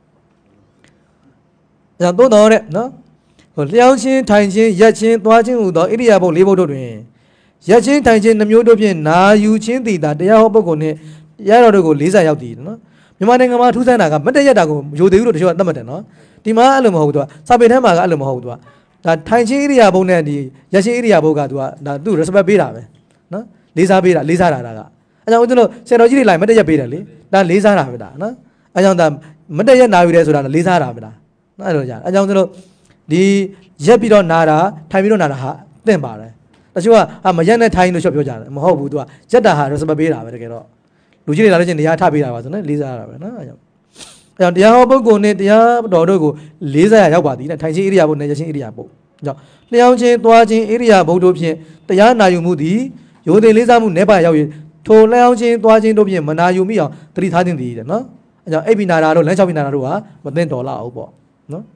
အဲ့တော့တော့တဲ့နော်ဟိုလျှောင်းချင်းထိုင်ချင်းရက်ချင်းသွားချင်းဟူသောဣရိယာပုတ်၄ပုတ်တို့တွင်ရက်ချင်းထိုင်ချင်းနှမျိုးတို့ဖြင့်နာယူချင်းတည်တာတရားဟောပုဂ္ဂိုလ်နှင့်တရားတော်တို့ကိုလေးစားရောက်တည်နော်မြန်မာနိုင်ငံမှာထူးဆန်းတာကမတ်တရက်တာကိုရိုသေဘူးလို့တချို့ကသတ်မှတ်တယ်နော်ဒီမှာအဲ့လိုမဟုတ်ဘူးသူကစာပေထဲမှာကအဲ့လိုမဟုတ်ဘူးသူကဒါထိုင်ချင်းဣရိယာပုတ်နဲ့ဒီရက်ချင်းဣရိယာပုတ်ကသူကဒါသူ့ respect ပေးတာပဲနော်လေးစားပေးတာလေးစားတာကအဲကြောင့်ဦးဇင်းတို့ဆရာတော်ကြီးတွေလိုက်မတ်တရက်ပေးတယ်လေဒါလေးစားတာပဲဒါနော်အဲကြောင့်ဒါမတ်တရက်နာယူတယ်ဆိုတာလေးစားတာပဲဒါနော်အဲ့လိုကြာအဲကြောင့်ဦးဇင်းတို့ဒီရက်ပြီးတော့နာတာထိုင်ပြီးတော့နာတာဟာတင့်ပါတယ်တချို့ကအာမရက်နဲ့ထိုင်လို့ချော့ပြောကြတယ်မဟုတ်ဘူးသူကရက်တာဟာ respect ပေးတာပဲတကယ်တော့လူကြီးတွေလာလို့ချင်းတရားထပေးတာပါဆိုနော်လေးစားရတာပဲနော်အဲကြောင့်အဲကြောင့်တရားဟောပုဂ္ဂိုလ်နဲ့တရားတော်တို့ကိုလေးစားရရောက်ပါသည်တဲ့ထိုင်ချင်းဣရိယာပုတ်နဲ့ရက်ချင်းဣရိယာပုတ်ကြောင့်လျှောင်းချင်းသွားချင်းဣရိယာပုတ်တို့ဖြင့်တရားနာယူမှုသည်ရိုသေလေးစားမှုနဲ့ပါရောက်ရင်ထိုလျှောင်းချင်းသွားချင်းတို့ဖြင့်မနာယူမိအောင်တတိထားခြင်းသည်တဲ့နော်အဲကြောင့်အိပ်ပိနာတာတို့လမ်းလျှောက်ပိနာတာတို့ဟာမသိတော်လောက်ပေါ့နော်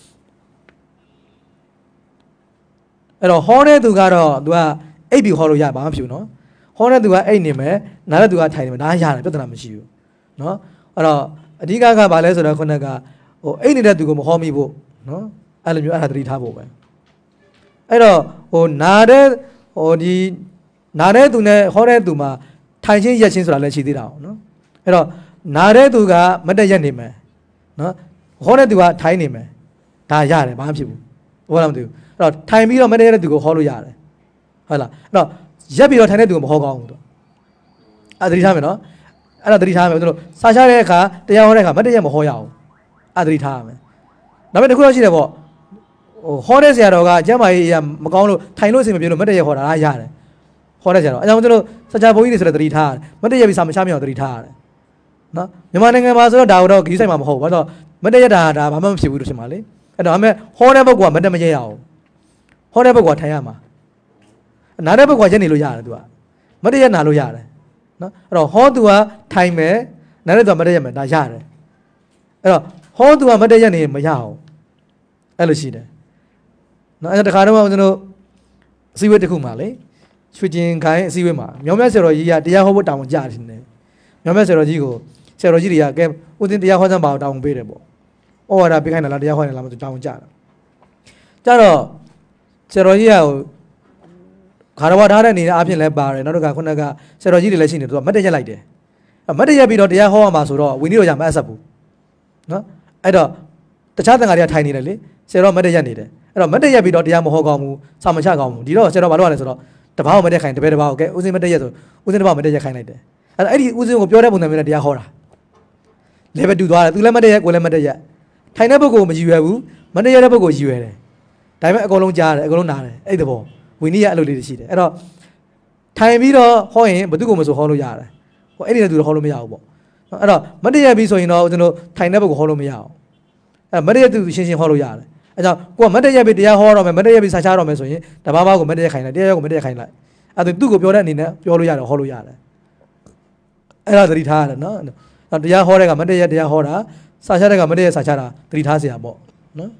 အဲ့တော့ဟောတဲ့သူကတော့သူကအိပ်ပြီးဟောလို့ရပါမဖြစ်ဘူးနော်ဟောတဲ့သူကအိပ်နေမယ်နားတဲ့သူကထိုင်နေမယ်ဒါရတယ်ပြဿနာမရှိဘူးနော်အဲ့တော့အဓိကကဘာလဲဆိုတော့ခုနကဟိုအိပ်နေတဲ့သူကိုမဟောမိဖို့နော်အဲ့လိုမျိုးအဲ့ဒါသတိထားဖို့ပဲအဲ့တော့ဟိုနာတဲ့ဟိုဒီနာတဲ့သူနဲ့ဟောတဲ့သူမှာထိုင်ချင်းရက်ချင်းဆိုတာလည်းရှိသေးတာနော်အဲ့တော့နာတဲ့သူကမတက်ရက်နေမယ်နော်ဟောတဲ့သူကထိုင်နေမယ်ဒါရတယ်ဘာမှဖြစ်ဘူးဘာမှမသိဘူးအဲ့တော့ထိုင်ပြီးတော့မတက်ရက်တဲ့သူကိုဟောလို့ရတယ်ဟုတ်လားအဲ့တော့ရက်ပြီးတော့ထိုင်တဲ့သူကိုမဟောကောင်းဘူးတော့အဲ့သတိထားမယ်နော်အဲ့ဒါသတိထားမယ်တို့စာချတဲ့အခါတရားဟောတဲ့အခါမတက်ရက်မဟောရအောင်အဲ့သတိထားရမယ်ဒါပေမဲ့တခုတော့ရှိတယ်ပေါ့ဟိုဟောတဲ့ဆရာတော်ကကျမ်းမာရေးအရာမကောင်းလို့ထိုင်လို့အဆင်မပြေလို့မတက်ရက်ဟောတာလားရတယ်ဟောတဲ့ဆရာတော်အဲကြောင့်တို့စကြဘုန်းကြီးတွေဆိုတဲ့သတိထားရတယ်မတက်ရက်ပြီးစာမချမြောက်သတိထားရတယ်နော်မြန်မာနိုင်ငံမှာဆိုတော့ဒါတော့ဂီးဆိုင်မှာမဟုတ်ဘူးဘာလို့မတက်ရက်တာဒါဘာမှမဖြစ်ဘူးလို့ထင်ပါလေအဲ့တော့အမေဟောတဲ့ဘုတ်ကမတက်မရက်ရအောင်ဟောတဲ့ဘုတ်ကထိုင်ရမှာနားတဲ့ဘုတ်ကရက်နေလို့ရတယ်သူကမတက်ရက်နာလို့ရတယ်နော်အဲ့တော့ဟောသူကထိုင်မယ်နားတဲ့သူကမတက်ရက်မယ်ဒါရတယ်အဲ့တော့ဟောသူကမတက်ရက်နေမရအောင်အဲ့လိုရှိတယ်နော်အဲ့ဒါတခါတော့ဦးဇင်းတို့အစည်းအဝေးတစ်ခုမှာလေရွှေကျင်ခိုင်းအစည်းအဝေးမှာမြောင်မြတ်ဆရာတော်ကြီးကတရားဟောဖို့တောင်းကြတယ်နေမြောင်မြတ်ဆရာတော်ကြီးကိုဆရာတော်ကြီးတွေကကဲဦးဇင်းတရားဟောစမ်းပါအောင်တောင်းပေးတယ်ပေါ့ဩဝါဒပေးခိုင်းတယ်လားတရားဟောနေလားမသိတောင်းကြတာကြတော့ဆရာတော်ကြီးကခါရဝထားတဲ့အနေနဲ့အဖြစ်လဲပါတယ်နောက်တစ်ခါခုနကဆရာတော်ကြီးတွေလည်းရှိနေသူကမတ်တရက်လိုက်တယ်မတ်တရက်ပြီးတော့တရားဟောရမှာဆိုတော့ဝီနည်းတော်ရမအပ်ဆက်ဘူးနော်အဲ့တော့တခြားတန်ဃာတွေကထိုင်နေတယ်လေဆရာတော်မတ်တရက်နေတယ်အဲ့တော့မတ်တရက်ပြီးတော့တရားမဟောကောင်းဘူးစာမချကောင်းဘူးဒီတော့ဆရာတော်ဘာလုပ်ရလဲဆိုတော့တပားကိုမတ်တက်ခိုင်းတပည့်တပားကိုကဲဦးစင်းမတ်တရက်ဆိုဦးစင်းတပားမတ်တရက်ခိုင်းလိုက်တယ်အဲ့တော့အဲ့ဒီဦးစင်းကိုပြောတဲ့ပုံစံမျိုးနဲ့တရားဟောတာလေဘတူသွားတယ်သူလည်းမတ်တရက်ကိုလည်းမတ်တရက်ထိုင်တဲ့ပုဂ္ဂိုလ်မကြည့်ရဘူးမတ်တရက်တဲ့ပုဂ္ဂိုလ်ကြည့်ရတယ်ဒါပေမဲ့အကုန်လုံးကြားတယ်အကုန်လုံးနားတယ်အဲ့ဒီဘောဝီနည်းကအလုပ်လေးတွေရှိတယ်အဲ့တော့ထိုင်ပြီးတော့ဟောရင်ဘသူကိုမဆိုဟောလို့ရတယ်ဟိုအဲ့ဒီတဲ့သူတော့ဟောလို့မရဘူးပေါ့အဲ့တော့မတ်တရက်ပြီးဆိုရင်တော့ဦးဇင်းတို့ထိုင်တဲ့ပုဂ္ဂိုလ်ဟောလို့မရအောင်အဲ့မတ်တရက်သူရှင်းရှင်းဟောလို့ရတယ်အဲကြောင့်ကိုကမတ်တရက်ပြီးတရားဟောတော့မယ်မတ်တရက်ပြီးစာချတော့မယ်ဆိုရင်တဘာဘာကိုမတ်တရက်ခိုင်းလိုက်တရားရောက်ကိုမတ်တရက်ခိုင်းလိုက်အဲ့ဒါသူ့ကိုပြောတဲ့အနေနဲ့ပြောလို့ရတယ်ဟောလို့ရတယ်အဲ့ဒါသတိထားရတယ်နော်တရားဟောတဲ့ကမတ်တရက်တရားဟောတာစာချတဲ့ကမတ်တရက်စာချတာသတိထားเสียပေါ့နော်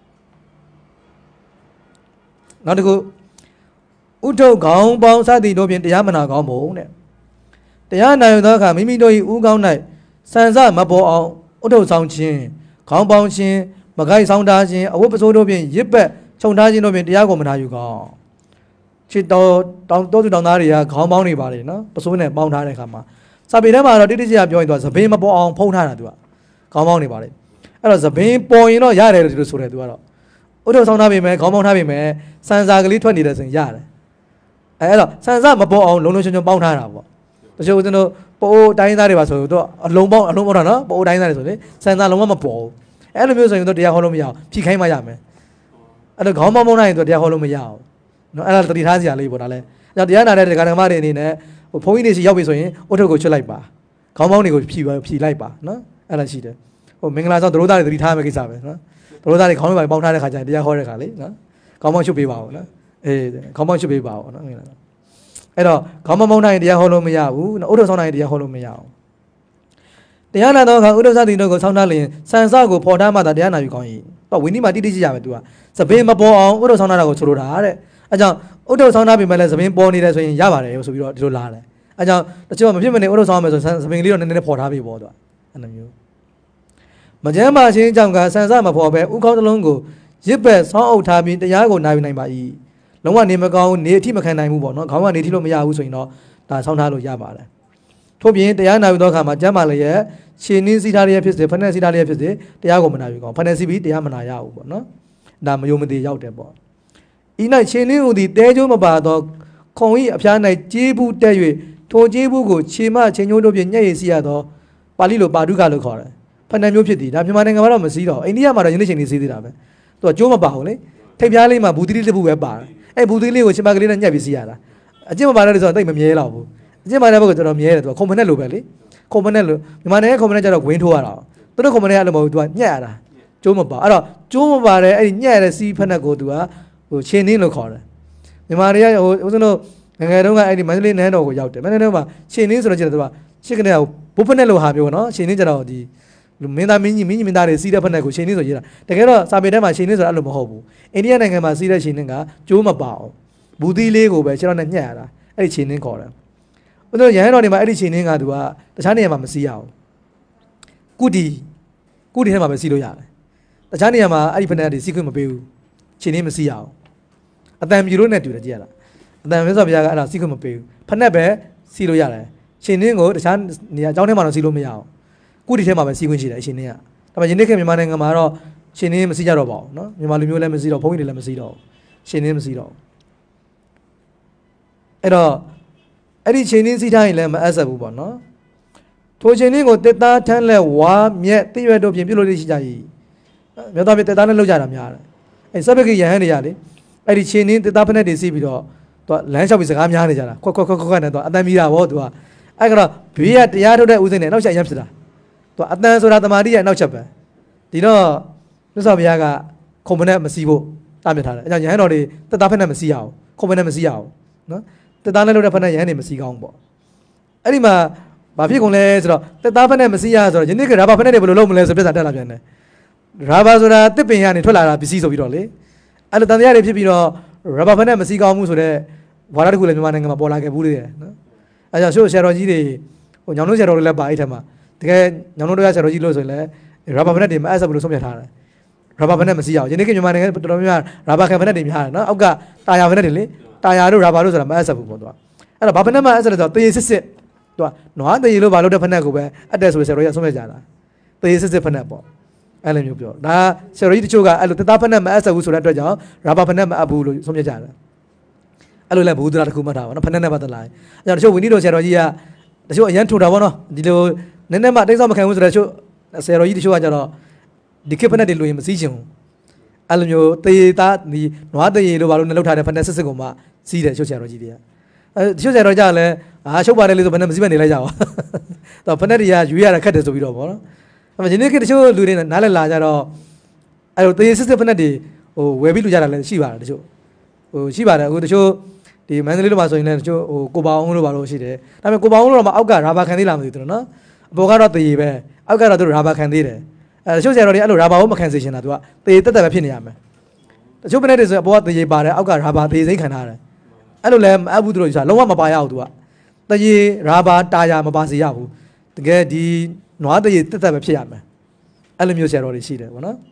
နောက်တစ်ခုဥထုပ်ခေါင်းပေါင်းစသည်တို့ဖြင့်တရားမနာကောင်းပုံတဲ့တရားနာယူသောအခါမိမိတို့၏ဥကောင်း၌စံစမပေါ်အောင်ဥထုပ်ဆောင်ခြင်းခေါင်းပေါင်းခြင်းမကိုက်ဆောင်ထားခြင်းအဝတ်ပစိုးတို့ဖြင့်ရစ်ပက်ခြုံထားခြင်းတို့ဖြင့်တရားကိုမနာယူကောင်းချစ်တော်တောင်းတော်သူတောင်းသားတွေကခေါင်းပေါင်းနေပါလေနော်ပစိုးနဲ့ပေါင်းထားတဲ့အခါမှာစာပေထဲမှာတော့တိတိကျကျပြောရင်သူကသပင်းမပေါ်အောင်ဖုံးထားတာသူကခေါင်းပေါင်းနေပါလေအဲ့တော့သပင်းပေါ်ရင်တော့ရတယ်လို့ဆိုတယ်သူကတော့ဥထုပ်ဆောင်ထားပြီမဲ့ခေါင်းပေါင်းထားပြီမဲ့စံစာကလေးထွက်နေတယ်ဆိုရင်ရတယ်အဲ့တော့စံစာမပေါ်အောင်လုံးလုံးချုံချုံပေါင်းထားတာပေါ့တချို့ဦးဇင်းတို့ပိုးတိုင်းသားတွေပါဆိုတော့အလုံးပေါင်းအလုံးပေါင်းတာနော်ပိုးတိုင်းသားတွေဆိုလေစံစာလုံးဝမပေါ်ဘူးအဲ့လိုမျိုးဆိုရင်တော့တရားဟောလို့မရအောင်ဖြီးခိုင်းမှရမယ်အဲ့တော့ခေါင်းပေါင်းပေါင်းထားရင်တော့တရားဟောလို့မရအောင်နော်အဲ့ဒါတတိထားစရာလေးပေါ့ဒါလဲအဲ့တရားနာတဲ့ဒကာဒကမတွေအနေနဲ့ဟိုဘုန်းကြီးတွေစီရောက်ပြီဆိုရင်ဥထုပ်ကိုချွတ်လိုက်ပါခေါင်းပေါင်းတွေကိုဖြီးဖြီးလိုက်ပါနော်အဲ့ဒါရှိတယ်ဟိုမင်္ဂလာဆောင်သရိုးသားတွေတတိထားမယ်ကိစ္စပဲနော်သရိုးသားတွေခေါင်းတွေပေါင်းထားတဲ့ခါကျရင်တရားဟောတဲ့ခါလေနော်ခေါင်းပေါင်းချွတ်ပေးပါဦးနော်အေးခေါင်းပေါင်းချွတ်ပေးပါဦးနော်မင်္ဂလာအဲ့တော့ခေါင်းပေါင်းပေါင်းထားရင်တရားဟောလို့မရဘူးနော်ဥထုပ်ဆောင်ထားရင်တရားဟောလို့မရအောင်တရားနာတော့ခါဥထုပ်ဆောင်တဲ့တို့ကိုဆောင်းထားလျင်စံစကိုပေါ်ထားမှသာတရားနာယူကောင်း၏တော့ဝိနည်းမှာတိတိကျကျပဲ तू ကသပင်းမပေါ်အောင်ဥထုပ်ဆောင်တာကိုဆိုလိုတာတဲ့အဲကြောင့်ဥထုပ်ဆောင်တာပြင်မဲ့လဲသပင်းပေါ်နေတယ်ဆိုရင်ရပါတယ်ဆိုပြီးတော့ဒီလိုလာတယ်အဲကြောင့်တချို့မဖြစ်မနေဥထုပ်ဆောင်ရမယ်ဆိုသပင်းလေးတော့နည်းနည်းပေါ်ထားပြီပေါ့ तू အဲ့လိုမျိုးမကျမ်းမာခြင်းကြောင့်ကစံစမပေါ်ပဲဥကောင်းတစ်လုံးကိုရစ်ဘက်ဆောင်းအုပ်ထားပြီးတရားကိုနာယူနိုင်ပါ၏လုံးဝနေမကောင်းနေအထိမခံနိုင်ဘူးပေါ့နော်ခေါင်းကနေထိလို့မရဘူးဆိုရင်တော့ဒါဆောင်းထားလို့ရပါတယ်ထို့ပြင်တရားနာယူသောအခါမှာကျမ်းမာလျက်ရှင်းနှင်းစီးထားလျက်ဖြစ်စေဖက်နဲ့စီးထားလျက်ဖြစ်စေတရားကိုမနာယူကောင်းဖက်နဲ့စီးပြီးတရားမနာရဘူးပေါ့နော်ဒါမယုံမသေးရောက်တယ်ပေါ့ဤ၌ရှင်းနှင်းဟူသည်တဲကျိုးမပါသောခုံ၏အဖျား၌ကြေးဘူးတက်၍ထိုကြေးဘူးကိုခြေမချင်းချိုးတို့ဖြင့်ညှက်ရည်စီရသောပါဠိလိုပါဒုက္ခလို့ခေါ်တယ်ဖက်နဲ့မျိုးဖြစ်သည်ဒါမြန်မာနိုင်ငံမှာတော့မစီးတော့အိန္ဒိယမှာတော့ယနေ့ချိန်နေစီးသေးတာပဲသူကကျိုးမပါဘူးလေထိပ်ပြားလေးမှာဘူးတိတိတစ်ပုပဲပါတယ်အဲ့ဘူးတိလေးကိုချင်းမကလေးနဲ့ညှက်ပြီးစီးရတာအကျင့်မပါတဲ့ဆိုတော့တိတ်မမြဲတော့ဘူးအကျင့်ပါတဲ့ဘက်ကတော်တော်မြဲတယ်သူကခုံမနဲ့လိုပဲလေခုံမနဲ့လိုမြန်မာနိုင်ငံခုံမနဲ့ကျတော့ဂွင်းထိုးရတာသူတို့ခုံမနဲ့အဲ့လိုမဟုတ်ဘူးသူကညှက်ရတာကျိုးမပါအဲ့တော့ကျိုးမပါတဲ့အဲ့ဒီညှက်ရတဲ့စီးဖက်နဲ့ကိုသူကဟိုချင်းနှင်းလို့ခေါ်တယ်မြန်မာတွေကဟိုဦးဇင်းတို့ငငယ်တုန်းကအဲ့ဒီမန္တလေးနန်းတော်ကိုရောက်တယ်မန္တလေးတုန်းကချင်းနှင်းဆိုတော့ကျတော့သူကရှစ်ကနေကဘုဖက်နဲ့လိုဟာမျိုးနော်ချင်းနှင်းကျတော့ဒီမင်းသားမင်းကြီးမင်းကြီးမင်းသားတွေစီးတဲ့ဖက်နဲ့ကိုချင်းနှင်းဆိုရေးတာတကယ်တော့စာပေထဲမှာချင်းနှင်းဆိုတာအဲ့လိုမဟုတ်ဘူးအိန္ဒိယနိုင်ငံမှာစီးတဲ့ချင်းနှင်းကကျိုးမပါအောင်ဘူးသီးလေးကိုပဲခြေထောက်နဲ့ညှက်ရတာအဲ့ဒီချင်းနှင်းခေါ်တယ်ဦးဇင်းတို့ရဟန်းတော်တွေမှာအဲ့ဒီချင်းနှင်းကသူကတခြားနေရာမှာမစီးရအောင်ကုတီကုတီထဲမှာပဲစီးလို့ရတယ်တခြားနေရာမှာအဲ့ဒီဖက်နဲ့တွေစီးခွင့်မပေးဘူးချင်းနှင်းမစီးရအောင်အတန်ပြူလို့နဲ့တူတယ်ကြည့်ရလားအတန်မြတ်စွာဘုရားကအဲ့ဒါစီးခွင့်မပေးဘူးဖက်နဲ့ပဲစီးလို့ရတယ်ချင်းနှင်းကိုတခြားနေရာအကြောင်းထဲမှာတော့စီးလို့မရအောင်ကုတီထဲမှာပဲစီးခွင့်ရှိတယ်အချင်းနှင်းကဒါပေမဲ့ယနေ့ခေတ်မြန်မာနိုင်ငံမှာတော့ချင်းနှင်းမစီးကြတော့ပါဘူးနော်မြန်မာလူမျိုးလည်းမစီးတော့ဘုန်းကြီးတွေလည်းမစီးတော့ချင်းနှင်းမစီးတော့အဲ့တော့အဲ့ဒီချင်းနှင်းစီးထားရင်လည်းမအပ်ဆက်ဘူးပေါ့နော်ထိုချင်းနှင်းကိုတက်သားထမ်းလက်ဝါမြက်တိရွက်တို့ဖြင့်ပြုလို့ရှိကြ၏မြတ်သားပြတက်သားနဲ့လောက်ကြတာများတယ်အဲ့စပကိယဟန်တွေရလေအဲ့ဒီချင်းနှင်းတက်သားဖက်နဲ့တွေစီးပြီးတော့သူကလမ်းလျှောက်ပြီးစကားများနေကြတာခွက်ခွက်ခွက်ခွက်နဲ့သူကအတန်မီတာဗောသူကအဲ့ကတော့ဘေးကတရားထုတ်တဲ့ဦးစင်းနဲ့နောက်ချက်ရမ်းဖြစ်တာသူကအတန်ဆိုတာတမာတိရဲ့နောက်ချက်ပဲဒီတော့မြတ်စွာဘုရားကခုံမနဲ့မစီးဖို့တားမြစ်ထားတယ်အဲ့ကြောင့်ယဟန်တော်တွေတက်သားဖက်နဲ့မစီးရအောင်ခုံမနဲ့မစီးရအောင်နော်တက်သားနဲ့လို့တဲ့ဖက်နဲ့ယဟန်တွေမစီးကောင်းပေါ့အဲ့ဒီမှာဘာဖြစ်ကုန်လဲဆိုတော့တက်သားဖက်နဲ့မစီးရဆိုတော့ယနေ့ကရာဘာဖက်နဲ့တွေဘယ်လိုလုပ်မလဲဆိုပြဿနာတက်လာပြန်တယ်ရာဘာဆိုတာတစ်ပင်ရနေထွက်လာတာပစ္စည်းဆိုပြီးတော့လေအဲ့လိုတန်တရားတွေဖြစ်ပြီးတော့ရာဘာဖက်နဲ့မစီးကောင်းဘူးဆိုတော့ဝါဒတစ်ခုလည်းမြန်မာနိုင်ငံမှာပေါ်လာခဲ့ဘူးလေနော်အဲ့ကြောင့်ရှို့ဆရာတော်ကြီးတွေဟိုညောင်တို့ဆရာတော်တွေလည်းပါအဲ့ထက်မှာတကယ်ညောင်တို့တရားဆရာတော်ကြီးလို့ဆိုရင်လည်းရာဘာဖက်နဲ့တွေမအပ်ဆက်ဘူးလို့ဆုံးဖြတ်ထားတယ်ရာဘာဖက်နဲ့မစီးရအောင်ယနေ့ကမြန်မာနိုင်ငံတော်တော်များများရာဘာခံဖက်နဲ့တွေများတယ်နော်အောက်ကတာယာဖက်နဲ့တွေလေတာယာတို့ရာဘာတို့ဆိုတာမအပ်ဆက်ဘူးပေါ့သူကအဲ့တော့ဘာဖက်နဲ့မအပ်ဆက်လဲဆိုတော့တရေစစ်စစ်သူကနွားတရေလို့ဘာလို့တဲ့ဖက်နဲ့ကိုပဲအပ်တယ်ဆိုဆရာတော်ကြီးဆုံးဖြတ်ကြတာတရေစစ်စစ်ဖက်နဲ့ပေါ့အဲ့လိုမျိုးပြောဒါဆရာတော်ကြီးတချို့ကအဲ့လိုတက်သားဖက်နဲ့မအပ်ဆက်ဘူးဆိုတဲ့အတွက်ကြောင့်ရာဘာဖက်နဲ့မအပ်ဘူးလို့ဆုံးဖြတ်ကြတယ်အဲ့လိုလဲဘုဒ္ဓရာတစ်ခုမှတ်ထားပါနော်ဖက်နဲ့နဲ့ပတ်သက်လာရင်အဲ့တော့တချို့ဝိနည်းတော်ဆရာတော်ကြီးကတချို့အရန်ထူတာပေါ့နော်ဒီလိုနည်းနည်းမှတိတ်ဆောက်မခံဘူးဆိုတော့တချို့ဆရာတော်ကြီးတချို့ကကြတော့ဒီခေတ်ဖက်နဲ့တွေလို့ရင်မစည်းချင်ဘူးအဲ့လိုမျိုးတေးသားဒီနွားတရေလို့ဘာလို့နဲ့လောက်ထားတဲ့ဖက်နဲ့စစ်စစ်ကိုမှစီးတယ်ချုပ်ဆရာတော်ကြီးတွေကအဲချုပ်ဆရာတော်ကြလည်းအာချုပ်ပါတယ်လေဆိုဖက်နဲ့မစည်းမနေလိုက်ကြပါတော့ဖက်နဲ့တွေကယူရတာခက်တယ်ဆိုပြီးတော့ပေါ့နော်အဲ့မှာဒီနေ့ခေတ်တချို့လူတွေနားလည်လာကြတော့အဲ့လိုတေးစစ်စစ်ဖက်နဲ့တွေဟိုဝယ်ပြီးလူကြတာလည်းရှိပါတယ်တချို့ဟိုရှိပါတယ်အခုတချို့ဒီမန္တလေးလိုမှာဆိုရင်လည်းတချို့ဟိုကိုပေါအောင်လို့ဘာလို့ရှိတယ်ဒါပေမဲ့ကိုပေါအောင်လို့တော့မအောက်ကရာဘာခံသေးလားမသိဘူးနော်အပေါ်ကတော့တရေပဲအောက်ကတော့သူရာဘာခံသေးတယ်အဲတချို့ဆရာတော်တွေအဲ့လိုရာဘာကိုမခံစေချင်တာသူကတရေတက်တက်ပဲဖြစ်နေရမယ်တချို့ဘယ်နဲ့တည်းဆိုအပေါ်ကတရေပါတယ်အောက်ကရာဘာတရေစိမ့်ခံထားတယ်အဲ့လိုလဲမအပ်ဘူးသူတို့ဆိုတာလုံးဝမပါရဘူးသူကတရေရာဘာတာယာမပါစေရဘူးတကယ်ဒီနွားတရေတက်တက်ပဲဖြစ်ရမယ်အဲ့လိုမျိုးဆရာတော်တွေရှိတယ်ဗောနော်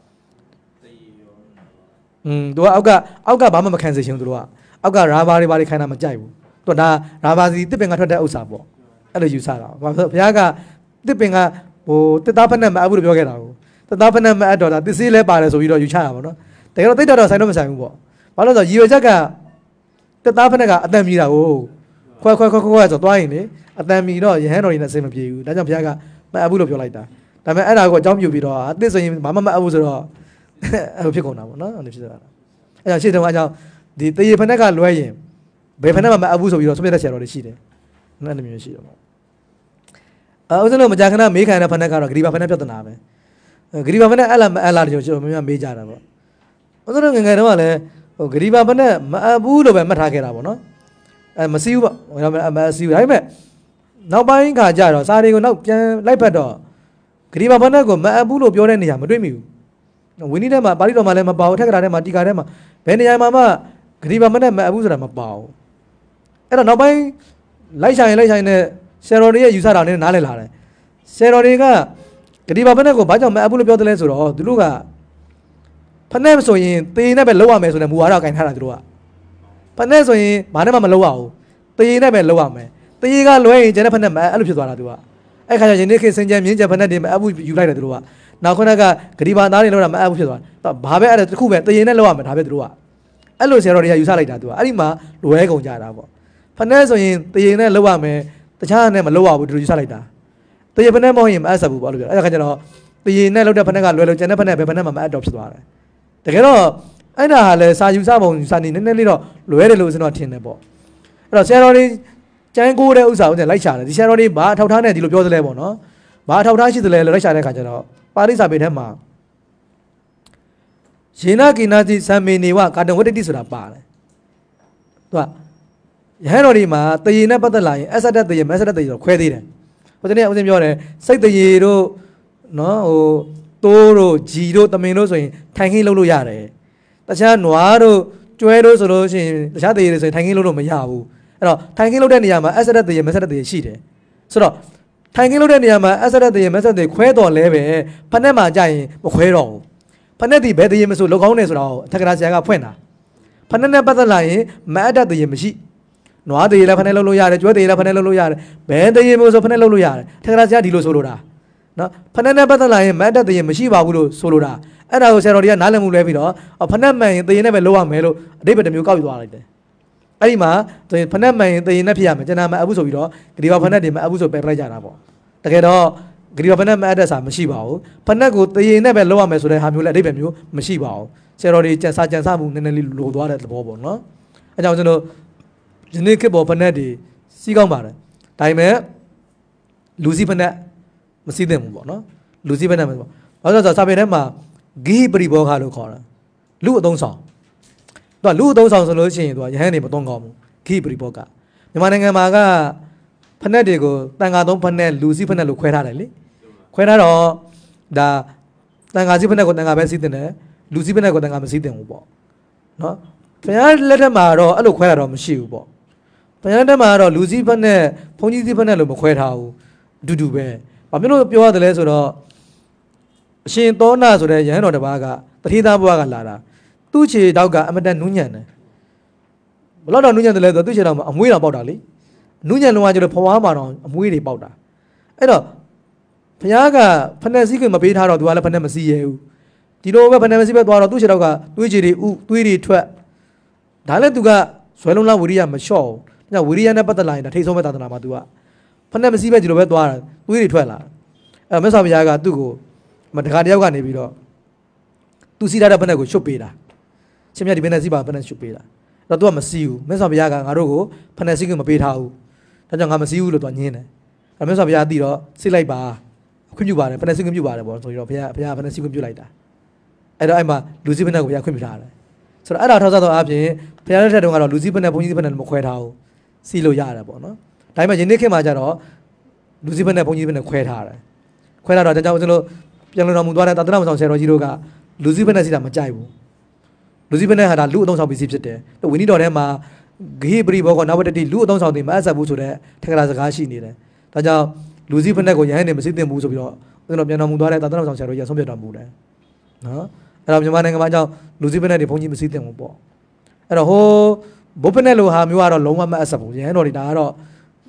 อืมသူကအောက်ကအောက်ကဘာမှမခံစေချင်ဘူးသူတို့ကအောက်ကရာဘာတွေဘာတွေခံတာမကြိုက်ဘူးသူကဒါရာဘာစီတစ်ပင်ကထွက်တဲ့ဥစ္စာပေါ့အဲ့လိုယူဆတာဘာလို့ဘုရားကတစ်ပင်ကဟိုတစ်သားဖက်နဲ့မအပ်ဘူးလို့ပြောခဲ့တာကိုတစ်သားဖက်နဲ့မအပ်တော့ဒါတစ်စေးလဲပါတယ်ဆိုပြီးတော့ယူချတာပေါ့နော်တကယ်တော့တိတ်တော့ဆိုင်တော့မဆိုင်ဘူးပေါ့ဘာလို့လဲဆိုတော့ရည်ရွယ်ချက်ကတစ်သားဖက်နဲ့ကအတန်မြည်တာကိုခွဲခွဲခွဲခွဲဆိုသွားရင်လေအတန်မြည်တော့ရဟန်းတော်ကြီးနဲ့အစင်မပြေဘူးဒါကြောင့်ဘုရားကမအပ်ဘူးလို့ပြောလိုက်တာဒါပေမဲ့အဲ့ဒါကိုအကြောင်းပြုပြီးတော့အစ်ဆိုရင်ဘာမှမအပ်ဘူးဆိုတော့အဲ့လိုဖြစ်ကုန်တာပေါ့နော်အဲ့လိုဖြစ်သွားတာအဲ့ကြောင့်ရှေ့တုန်းကအကြောင်းဒီတရေဖက်နဲ့ကလွဲရင်ဘယ်ဖက်နဲ့မှမအပ်ဘူးဆိုပြီးတော့ဆုံးဖြတ်တဲ့ဆရာတော်တွေရှိတယ်နော်အဲ့လိုမျိုးရှိတော့ပေါ့အဲဥစဉ်လို့မကြာခဏမေးခံတဲ့ဖက်နဲ့ကတော့ဂရီဘာဖက်နဲ့ပြဿနာပဲဂရီဘာဖက်နဲ့အဲ့လာမအဲ့လာတို့ကျွန်တော်များများမေးကြတာပေါ့ဥစဉ်လို့ငယ်ငယ်တုန်းကလည်းဟိုဂရီဘာဖက်နဲ့မအပ်ဘူးလို့ပဲမှတ်ထားခဲ့တာပေါ့နော်အဲမစီးဘူးပေါ့ဟိုတော့မစီးဘူးဒါပေမဲ့နောက်ပိုင်းခါကျတော့စာတွေကိုနောက်ပြန်လိုက်ဖက်တော့ဂရီဘာဖက်နဲ့ကိုမအပ်ဘူးလို့ပြောတဲ့နေရာမတွေ့မိဘူးဝင်းနီးထဲမှာပါဠိတော်မှာလည်းမပါဘူးထက်ကရာထဲမှာတီကာထဲမှာဘယ်နေရာမှာမှဂရီဘာဖက်နဲ့မအပ်ဘူးဆိုတာမပါဘူးအဲ့တော့နောက်ပိုင်းလိုက်ဆိုင်လိုက်ဆိုင်နဲ့ဆရာတော်တွေရဲ့ယူဆတာနဲ့နားလည်လာတယ်ဆရာတော်တွေကဂရီဘာဖက်နဲ့ကိုဘာကြောင့်မအပ်ဘူးလို့ပြောတယ်လဲဆိုတော့သူတို့ကဖက်နဲ့ဆိုရင်သေနဲ့ပဲလောက်ရမယ်ဆိုတဲ့မူဝါဒကိုင်ထားတာသူတို့ကဖက်နဲ့ဆိုရင်ဘာနဲ့မှမလောက်ရဘူးသေနဲ့ပဲလောက်ရမယ်သေကလွဲရင်ကျန်တဲ့ဖက်နဲ့မအဲ့လိုဖြစ်သွားတာသူကအဲ့ခါကျရင်ဒီခေတ်စင်ကြံမြင်းကြံဖက်နဲ့တွေမအပ်ဘူးယူလိုက်တယ်သူတို့ကနောက်ခုနကဂရီဘာသားတွေလောက်တာမအပ်ဘူးဖြစ်သွားတာဘာပဲအဲ့ဒါတစ်ခုပဲသေနဲ့လောက်ရမယ်ဒါပဲသူတို့ကအဲ့လိုဆရာတော်တွေကယူဆလိုက်တာသူကအဲ့ဒီမှာလွဲကုန်ကြတာပေါ့ဖက်နဲ့ဆိုရင်သေနဲ့လောက်ရမယ်တခြားနဲ့မလောက်ရဘူးသူတို့ယူဆလိုက်တာသေဖက်နဲ့မဟုတ်ရင်မအပ်ဆက်ဘူးပေါ့လို့ပြောအဲ့ဒါခါကျတော့သေနဲ့လောက်တဲ့ဖက်နဲ့ကလွဲလို့ကျန်တဲ့ဖက်နဲ့ဘယ်ဖက်နဲ့မှမအပ်တော့ဖြစ်သွားတယ်တကယ်တော့အဲ့ဒါဟာလဲစာယူဆပုံစာနေနည်းနည်းလေးတော့လွဲတယ်လို့ကျွန်တော်ထင်တယ်ပေါ့အဲ့တော့ဆရာတော်တွေကျန်းကိုတဲ့ဥစ္စာကိုလိုက်ချတယ်ဒီဆရာတော်တွေဘာအထောက်ထားနဲ့ဒီလိုပြောသလဲပေါ့နော်ဘာအထောက်ထားရှိသလဲလို့လိုက်ချတဲ့ခါကျတော့ပါဠိစာပေထဲမှာယေနကိနာတိသံမေနေဝကာတံဝတ္တိဆိုတာပါတယ်သူကရဟန်းတော်တွေမှာတရေနဲ့ပတ်သက်လာရင်အဆဒတ်တရေမဆဒတ်တရေတော့ခွဲသေးတယ်ဟိုတနေ့ဦးဇင်းပြောတယ်စိတ်တရေတို့နော်ဟိုတိုးတို့ဂျီတို့တမင်တို့ဆိုရင်ထိုင်ခင်းလုပ်လို့ရတယ်တခြားနွားတို့ကျွဲတို့ဆိုလို့ရှိရင်တခြားတရေတွေဆိုရင်ထိုင်ခင်းလုပ်လို့မရဘူးအဲ့တော့ထိုင်ခင်းလုပ်တဲ့နေရာမှာအဆဒတ်တရေမဆဒတ်တရေရှိတယ်ဆိုတော့ထိုင်ခင်းလုပ်တဲ့နေရာမှာအဆဒတ်တရေမဆဒတ်တရေခွဲတော်လဲပဲဖက်နဲ့မှာကြာရင်မခွဲတော့ဘူးဖက်နဲ့ဒီဘယ်တရေမဆိုလောက်ကောင်းနေဆိုတော့အထက်ကရာဆရာကဖွင့်တာဖက်နဲ့နဲ့ပတ်သက်လာရင်မအပ်တတ်တရေမရှိနွားတရေလည်းဖက်နဲ့လုပ်လို့ရတယ်ကျွဲတရေလည်းဖက်နဲ့လုပ်လို့ရတယ်ဘယ်တရေမျိုးဆိုဖက်နဲ့လုပ်လို့ရတယ်ထက်ကရာဆရာဒီလိုဆိုလိုတာနော်ဖက်နဲ့နဲ့ပတ်သက်လာရင်မအပ်တတ်တရေမရှိပါဘူးလို့ဆိုလိုတာအဲ့ဒါကိုဆရာတော်တွေကနားလည်မှုလဲပြီးတော့ဖက်နဲ့မှန်ရင်တရေနဲ့ပဲလုပ်ရမယ်လို့အဓိပ္ပာယ်တစ်မျိုးကောက်ယူသွားလိုက်တယ်အဲ့ဒီမှာဖက်နဲ့မှန်ရင်တရေနဲ့ဖြစ်ရမယ်ကျန်တာမအပ်ဘူးဆိုပြီးတော့ဂရီဘာဖက်နဲ့တွေမအပ်ဘူးဆိုပယ်ပလိုက်ကြတာပေါ့တကယ်တော့ဂရီဘာဖက်နဲ့မအပ်တဲ့စာမရှိပါဘူးဖက်နဲ့ကိုတရေနဲ့ပဲလုပ်ရမယ်ဆိုတဲ့ဟာမျိုးလဲအဓိပ္ပာယ်မျိုးမရှိပါဘူးဆရာတော်တွေကြံစာကြံစမှုနည်းနည်းလေးလိုသွားတဲ့သဘောပေါ့နော်အဲကြောင့်ကျွန်တော်ဒီနေ့ခေတ်ပေါ်ဖက်နဲ့တွေစီးကောင်းပါတယ်ဒါပေမဲ့လူစီဖက်နဲ့မစီးသင့်ဘူးပေါ့နော်လူစီဖက်နဲ့မပေါ့ဘာလို့လဲဆိုတော့စာပေထဲမှာဂိပရိဘောခလို့ခေါ်တာလူအသုံးဆောင်သူကလူအသုံးဆောင်ဆိုလို့ရှိရင်သူကရဟန်းတွေမသုံးကောင်းဘူးဂိပရိဘောကမြန်မာနိုင်ငံမှာကဖက်နဲ့တွေကိုတန်ခါသုံးဖက်နဲ့လူစီဖက်နဲ့လို့ခွဲထားတယ်လေခွဲထားတော့ဒါတန်ခါစီဖက်နဲ့ကိုတန်ခါပဲစီးတင်တယ်လူစီဖက်နဲ့ကိုတန်ခါမစီးတင်ဘူးပေါ့နော်ဘုရားလက်ထက်မှာတော့အဲ့လိုခွဲတာတော့မရှိဘူးပေါ့ဘုရားလက်ထက်မှာတော့လူစီဖက်နဲ့ဘုန်းကြီးစီဖက်နဲ့လို့မခွဲထားဘူးအတူတူပဲဘာဖြစ်လို့ပြောရတယ်လဲဆိုတော့အရှင်သောနာဆိုတဲ့ရဟန်းတော်တစ်ပါးကတတိသားဘွားကလာတာသူ့ခြေတောက်ကအမတန်နူးညံ့တယ်ဘလို့တော့နူးညံ့တယ်လဲဆိုတော့သူ့ခြေတောက်မှာအမွှေးတော်ပေါက်တာလေနူးညံ့လုံးဝကျတော့ဖွားမှာတော့အမွှေးတွေပေါက်တာအဲ့တော့ဘုရားကဖက်နဲ့စည်းခွင့်မပေးထားတော့သူကလည်းဖက်နဲ့မစည်းရဲဘူးဒီလိုပဲဖက်နဲ့မစည်းပဲသွားတော့သူ့ခြေတောက်ကသွေးခြေတွေဥသွေးတွေထွက်ဒါလည်းသူကဇွဲလုံးလားဝိရိယမလျှော့ဘူးဒါကြောင့်ဝိရိယနဲ့ပတ်သက်လာရင်ဒါထိတ်ဆုံးပဲသာသနာမှာသူကဖက်နဲ့မစည်းပဲဒီလိုပဲသွားတာသွေးတွေထွက်လာအဲ့မြတ်စွာဘုရားကသူ့ကိုမတခါတယောက်ကနေပြီးတော့သူစီးထားတဲ့ဖက်နဲ့ကိုရှုပ်ပေးတာချင်းမြတ်ဒီဖက်နဲ့စီးပါဖက်နဲ့ရှုပ်ပေးတာအဲ့တော့သူကမစီးဘူးမြတ်စွာဘုရားကငါတို့ကိုဖက်နဲ့စီးခွင့်မပေးထားဘူးဒါကြောင့်ငါမစီးဘူးလို့သူညင်းတယ်အဲ့မြတ်စွာဘုရားသိတော့စိတ်လိုက်ပါခွင့်ပြုပါတယ်ဖက်နဲ့စီးခွင့်ပြုပါတယ်ပေါ့ဆိုပြီးတော့ဘုရားဘုရားဖက်နဲ့စီးခွင့်ပြုလိုက်တာအဲ့တော့အဲ့မှာလူစီးဖက်နဲ့ကိုဘုရားခွင့်ပြုထားတယ်ဆိုတော့အဲ့ဒါထောက်စားတော့အပြင်ဘုရားလက်ထက်တုန်းကတော့လူစီးဖက်နဲ့ဘုန်းကြီးဖက်နဲ့မခွဲထားဘူးစီးလို့ရတယ်ပေါ့နော်ဒါပေမဲ့ယနေ့ခေတ်မှာကျတော့လူစီးဖက်နဲ့ဘုန်းကြီးဖက်နဲ့ခွဲထားတယ်ခွဲထားတော့ဒါကြောင့်ကျွန်တော်ပြန်လို့တော်မူသွားတဲ့သာသနာ့ဆောင်ဆရာတော်ကြီးတို့ကလူစီးဖက်နဲ့စီးတာမကြိုက်ဘူးလူစီးဖက်နဲ့ဟာဒါလူအသုံးဆောင်ပစ္စည်းဖြစ်တယ်ဝိနည်းတော်ထဲမှာဂိပရိဘောကနဝတ္တိလူအသုံးဆောင်တွေမအပ်ဆက်ဘူးဆိုတဲ့ထက်ကရာစကားရှိနေတယ်ဒါကြောင့်လူစီးဖက်နဲ့ကိုရဟန်းနေမစီးသင့်ဘူးဆိုပြီးတော့ကျွန်တော်ပြန်တော်မူသွားတဲ့သာသနာ့ဆောင်ဆရာတော်ကြီးဆုံးဖြတ်တော်မူတယ်နော်အဲ့တော့မြန်မာနိုင်ငံမှာအကြောင်းလူစီးဖက်နဲ့တွေဘုန်းကြီးမစီးသင့်ဘူးပေါ့အဲ့တော့ဟိုဘုဖက်နဲ့လိုဟာမျိုးကတော့လုံးဝမအပ်ဆက်ဘူးရဟန်းတော်တွေဒါကတော့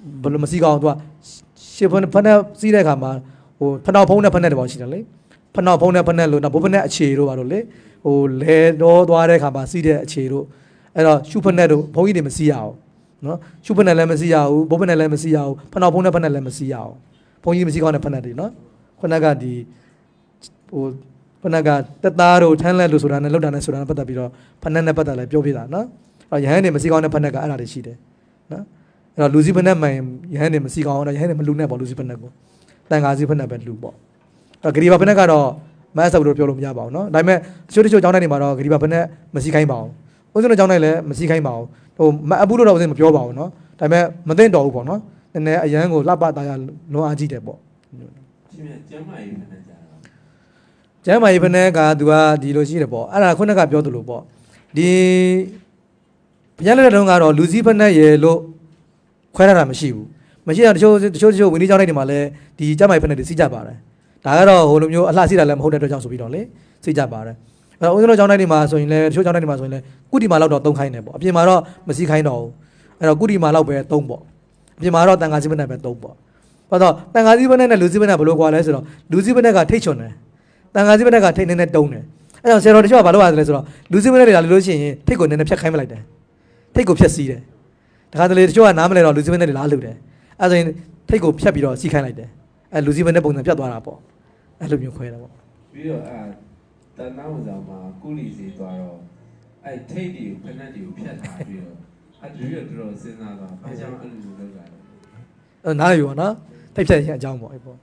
ဘယ်လိုမစီကောင်းသူကရှစ်ဖက်ဖက်နဲ့စီးတဲ့အခါမှာဟိုဖက်နောက်ဖုံးနဲ့ဖက်နဲ့တပေါင်းရှိတယ်လေဖက်နောက်ဖုံးနဲ့ဖက်နဲ့လို့နောက်ဘိုးဖက်နဲ့အခြေတို့ပါတော့လေဟိုလဲတော့သွားတဲ့အခါမှာစီးတဲ့အခြေတို့အဲ့တော့ရှုဖက်နဲ့တို့ဘုန်းကြီးတွေမစီးရအောင်နော်ရှုဖက်နဲ့လည်းမစီးရဘူးဘိုးဖက်နဲ့လည်းမစီးရဘူးဖက်နောက်ဖုံးနဲ့ဖက်နဲ့လည်းမစီးရအောင်ဘုန်းကြီးမစီးကောင်းတဲ့ဖက်နဲ့တွေနော်ခုနကဒီဟိုခုနကတက်သားတို့ထမ်းလက်လို့ဆိုတာနဲ့လောက်တာနဲ့ဆိုတာနဲ့ပတ်သက်ပြီးတော့ဖက်နဲ့နဲ့ပတ်သက်လည်းပြောပြတာနော်အဲ့ရဟန်းတွေမစီးကောင်းတဲ့ဖက်နဲ့ကအဲ့ဒါတွေရှိတယ်နော်အဲ့တော့လူစီဖက်နဲ့မှန်ရဟန်းတွေမစီးကောင်းတော့ရဟန်းတွေမလူနဲ့ပေါ့လူစီဖက်နဲ့ကိုတန်ခါစီဖက်နဲ့ပဲလူပေါ့အဲ့ဂရီဘာဖက်နဲ့ကတော့မတ်ဆောက်လို့ပြောလို့မရပါဘူးနော်ဒါပေမဲ့တချို့တချို့ကျောင်းတိုင်းတွေမှာတော့ဂရီဘာဖက်နဲ့မစီးခိုင်းပါဘူးဦးဇင်းတို့ကျောင်းတိုင်းလည်းမစီးခိုင်းပါဘူးဟိုမအဘူးလို့တော့ဦးဇင်းမပြောပါဘူးနော်ဒါပေမဲ့မသိတော့ဘူးပေါ့နော်နည်းနည်းအရန်ကိုလှပသားရလွန်အားကြီးတယ်ပေါ့ရှင်မြတ်ကျမ်းမာရေးဖက်နဲ့ကြာတာကျမ်းမာရေးဖက်နဲ့ကသူကဒီလိုရှိတယ်ပေါ့အဲ့ဒါခုနကပြောသလိုပေါ့ဒီဘုရားလက်ထက်တုန်းကတော့လူစည်းဖက်နဲ့ရေလို့ခွဲရတာမရှိဘူးမရှိတော့တချို့တချို့တချို့ဝင်းကြီးကျောင်းတိုင်းတွေမှာလည်းဒီကျမ်းမာရေးဖက်နဲ့တွေစီးကြပါတယ်ဒါကတော့ဟိုလိုမျိုးအလှစီးတာလည်းမဟုတ်တဲ့အတွက်ကြောင့်ဆိုပြီးတော့လေစီးကြပါတယ်အဲ့တော့ဦးဇင်းတို့ကျောင်းတိုင်းတွေမှာဆိုရင်လည်းတချို့ကျောင်းတိုင်းတွေမှာဆိုရင်လည်းကုတီမာလောက်တော့သုံးခိုင်းတယ်ပေါ့အပြင်မှာတော့မစီးခိုင်းတော့ဘူးအဲ့တော့ကုတီမာလောက်ပဲသုံးပေါ့အပြင်မှာတော့တန်ခါစီးဖက်နဲ့ပဲသုံးပေါ့ဘာလို့တန်ခါစီးဖက်နဲ့လူစည်းဖက်နဲ့ဘယ်လိုကွာလဲဆိုတော့လူစည်းဖက်နဲ့ကထိတ်ချွန်တယ်တန်ခါစီးဖက်နဲ့ကထိတ်နေနေတုံးတယ်အဲ့တော့ဆရာတော်တချို့ကဘာလို့ရလဲဆိုတော့လူစည်းဖက်နဲ့တွေလာလို့ရှိရင်ထိတ်ကိုနည်းနည်းဖြတ်ခိုင်းမလိုက်တယ်ထိတ်ကိုဖြတ်စီးတယ်တခါတလေတချို့ကနားမလဲတော့လူစည်းဖက်နဲ့တွေလာလှုပ်တယ်အဲ့ဆိုရင်ထိတ်ကိုဖြတ်ပြီးတော့စီးခိုင်းလိုက်တယ်အဲ့လူစည်းဖက်နဲ့ပုံစံပြတ်သွားတာပေါ့အဲ့လိုမျိုးခွဲတာပေါ့ပြီးတော့အဲတန်နောက်ဆောင်မှာကုလီစီသွားတော့အဲထိတ်တွေကိုဖက်နဲ့တွေကိုဖြတ်ထားပြီးတော့အဲ့ဒီတော့တော်စဉ်းစားတော့ဘာကြောင့်အဲ့လိုလုပ်တာလဲအဲ့နားယူပါနော်ထိတ်ဖြတ်ရင်အကြောင်းပေါ့အဲ့ပေါ့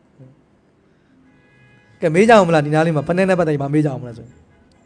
ကဲမေးကြအောင်မလားဒီနားလေးမှာဖက်နဲ့နဲ့ပတ်သက်ပြီးမေးကြအောင်မလားဆို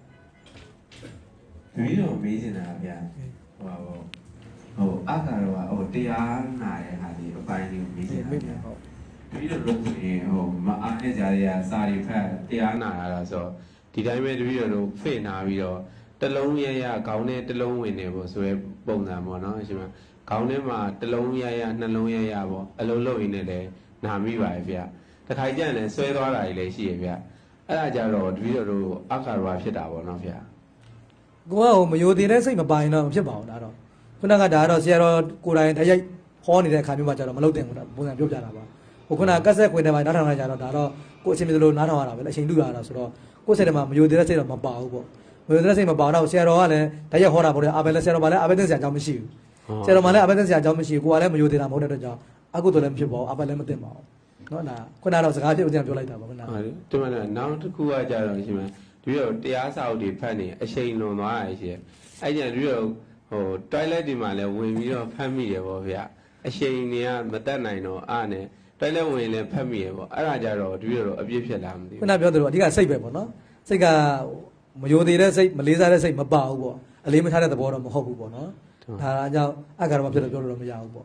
ပြီးတော့မေးနေတာဗျာဟိုပါဟိုအခါတော့ဟိုတရားနာတဲ့ဟာဒီအပိုင်းလေးကိုမေးနေတာဗျာဟုတ်ပြီးတော့လို့ဆိုရင်ဟိုမအားနဲ့ကြရစာရီဖက်တရားနာရတာဆိုဒီတိုင်းပဲတပည့်တော်တို့ဖိနာပြီးတော့တလုံးရရခေါင်းနဲ့တလုံးဝင်နေဖို့ဆိုရဲပုံစံပေါ့နော်အရှင်မခေါင်းထဲမှာတလုံးရရနှလုံးရရပေါ့အလုံးလုံးရင်းနဲ့လည်းနာမိပါရဲ့ဗျာတခါကျရင်လည်းဆွဲသွားတာကြီးလည်းရှိရဲ့ဗျာအဲ့ဒါကြတော့တပည့်တော်တို့အခါတော့ဖြစ်တာပေါ့နော်ဗျာကိုကဟိုမယိုသေးတဲ့စိတ်မပိုင်တော့မဖြစ်ပါဘူးဒါတော့ခုနကဒါကတော့ဆရာတော်ကိုယ်တိုင်တရိုက်ဟောနေတဲ့အခါမျိုးမှာကျတော့မလုပ်တင်ဘူးပုံစံပြောပြတာပါဟိုခုနကကက်ဆက်ခွင်ထဲမှာနားထောင်ရကြတော့ဒါတော့ကိုအချင်းမျိုးလိုနားထောင်ရတာပဲအချိန်လူရတာဆိုတော့ကိုယ်စိတ်ထဲမှာမယိုသေးတဲ့စိတ်တော့မပါဘူးပေါ့မယိုသေးတဲ့စိတ်မပါတော့ဆရာတော်ကလည်းတရိုက်ဟောတာပေါ့လေအာဘယ်လဲဆရာတော်ကလည်းအာဘယ်သိစရာအကြောင်းမရှိဘူးဆရာတော်ကလည်းအာဘယ်သိစရာအကြောင်းမရှိဘူးကိုကလည်းမယိုသေးတာမဟုတ်တဲ့အတွက်ကြောင့်အကုသိုလ်လည်းမဖြစ်ပါဘူးအာဘယ်လည်းမသိပါဘူးနော်ဒါခုနကတော့စကားပြည့်ဦးတင်ပြောလိုက်တာပါခုနကဟုတ်တယ်ဒီမှာနောက်တစ်ခုကကြတော့ရှင်မဒီတော့တရားစာအုပ်တွေဖတ်နေအချိန်လွန်သွားရရှင်အဲ့ကျဒီတော့ဟို toilet ဒီမှာလည်းဝင်ပြီးတော့ဖတ်မိတယ်ပေါ့ဗျအချိန်တွေကမတက်နိုင်တော့အားနဲ့ toilet ဝင်လည်းဖတ်မိရပေါ့အဲ့ဒါကြတော့ဒီတော့အပြည့်ဖြစ်လာမသိဘူးခုနပြောသလိုအဓိကစိတ်ပဲပေါ့နော်စိတ်ကမယိုသေးတဲ့စိတ်မလေးစားတဲ့စိတ်မပါဘူးပေါ့အလေးမထားတဲ့သဘောတော့မဟုတ်ဘူးပေါ့နော်ဒါအကြောင်းအကာရမဖြစ်လို့ပြောလို့တော့မရဘူးပေါ့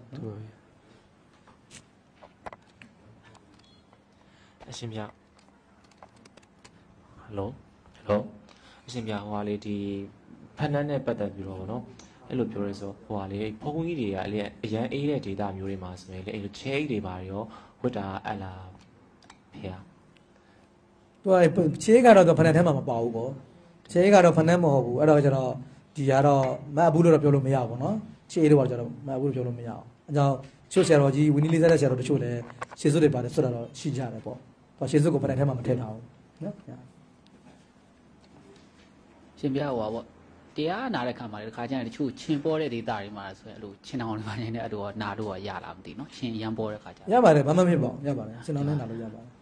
အရှင်ပြဟယ်လိုဟယ်လိုအရှင်ပြဟိုဟာလေဒီဖက်နန်းနဲ့ပတ်သက်ပြီးတော့ဗောနော်အဲ့လိုပြောရဲဆိုဟိုဟာလေဖုန်းကြီးတွေကအဲ့အရန်အေးတဲ့ဒေတာမျိုးတွေမှာဆိုရင်လေအဲ့လိုချဲအိတ်တွေပါရောဝတ်တာအလားဖေဟာသူကချဲကတော့ဖက်နန်းထဲမှာမပါဘူးပေါ့ချဲကတော့ဖက်နန်းမဟုတ်ဘူးအဲ့တော့ကျတော့ဒီကတော့မအဘူးလို့တော့ပြောလို့မရဘူးနော်ချဲအိတ်တော့ကျတော့မအဘူးလို့ပြောလို့မရအောင်အကြောင်းချို့ဆရာတော်ကြီးဝင်းနီလေးစားတဲ့ဆရာတော်တချို့လည်းရှေ့စွတ်တွေပါတယ်ဆွတ်တာတော့ရှိကြတယ်ပေါ့ဟောရှေ့စွတ်ကိုဖက်နန်းထဲမှာမထည့်ထားဘူးနော်ရှင်ပြဟောပေါ့တရားနာတဲ့ခါမှာတခါကျရင်တချို့ချင်းပေါ်တဲ့ဒေတာတွေမှာဆိုရင်အဲ့လိုချင်းတောင်တွေပါနေတဲ့အတူတော့နာတော့ရလာမသိနော်ချင်းရမ်းပေါ်တဲ့ခါကျရပါတယ်ဘာမှမဖြစ်ပါဘူးရပါတယ်ချင်းတောင်နဲ့နာလို့ရပါတယ်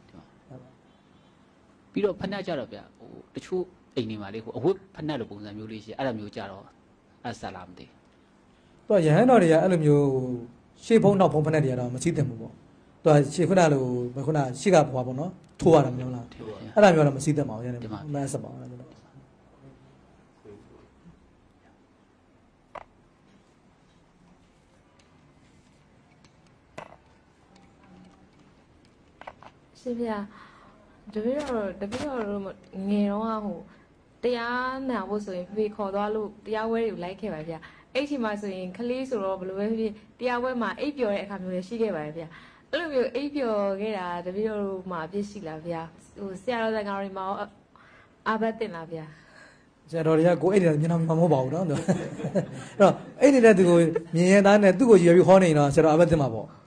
ပြီးတော့ဖက်နှက်ကြတော့ဗျဟိုတချို့အိမ်တွေမှာလေဟိုအဝတ်ဖက်နှက်လိုပုံစံမျိုးလေးရှိအဲ့လိုမျိုးကြတော့အဲ့ဆက်လာမသိသူကရဟန်းတော်တွေကအဲ့လိုမျိုးရှေ့ဖုံးနောက်ဖုံးဖက်နှက်တွေကတော့မသိသင့်ဘူးပေါ့သူကရှေ့ခုနလိုခုနရှေ့ကဘွားပေါ့နော်ထိုးရတာမျိုးလားအဲ့လိုမျိုးတော့မသိသင့်ပါဘူးရတယ်မဆပ်ပါဘူးရှင်ဗျာတပည့်တော်တပည့်တော်တို့ငယ်တော့ဟိုတရားနာဖို့ဆိုရင်ဖေခေါ်သွားလို့တရားဝဲတွေကိုလိုက်ခဲ့ပါဗျာအဲ့ဒီမှာဆိုရင်ခလေးဆိုတော့ဘယ်လိုပဲဖြစ်တရားဝဲမှာအိပ်ပျော်တဲ့အခါမျိုးလည်းရှိခဲ့ပါဗျာအဲ့လိုမျိုးအိပ်ပျော်ခဲ့တာတပည့်တော်တို့မှာအပြစ်ရှိလားဗျာဟိုဆရာတော်စကားတွေမှာအာဘတ်တင်လားဗျာဆရာတော်တွေကကိုအိတ်တယ်မျက်နှာမမဟုတ်ပါဘူးနော်အဲ့တော့အိတ်နေတဲ့သူကိုမြင်ရသားနဲ့သူ့ကိုရွယ်ပြီးခေါ်နေရင်တော့ဆရာတော်အာဘတ်တင်မှာပေါ့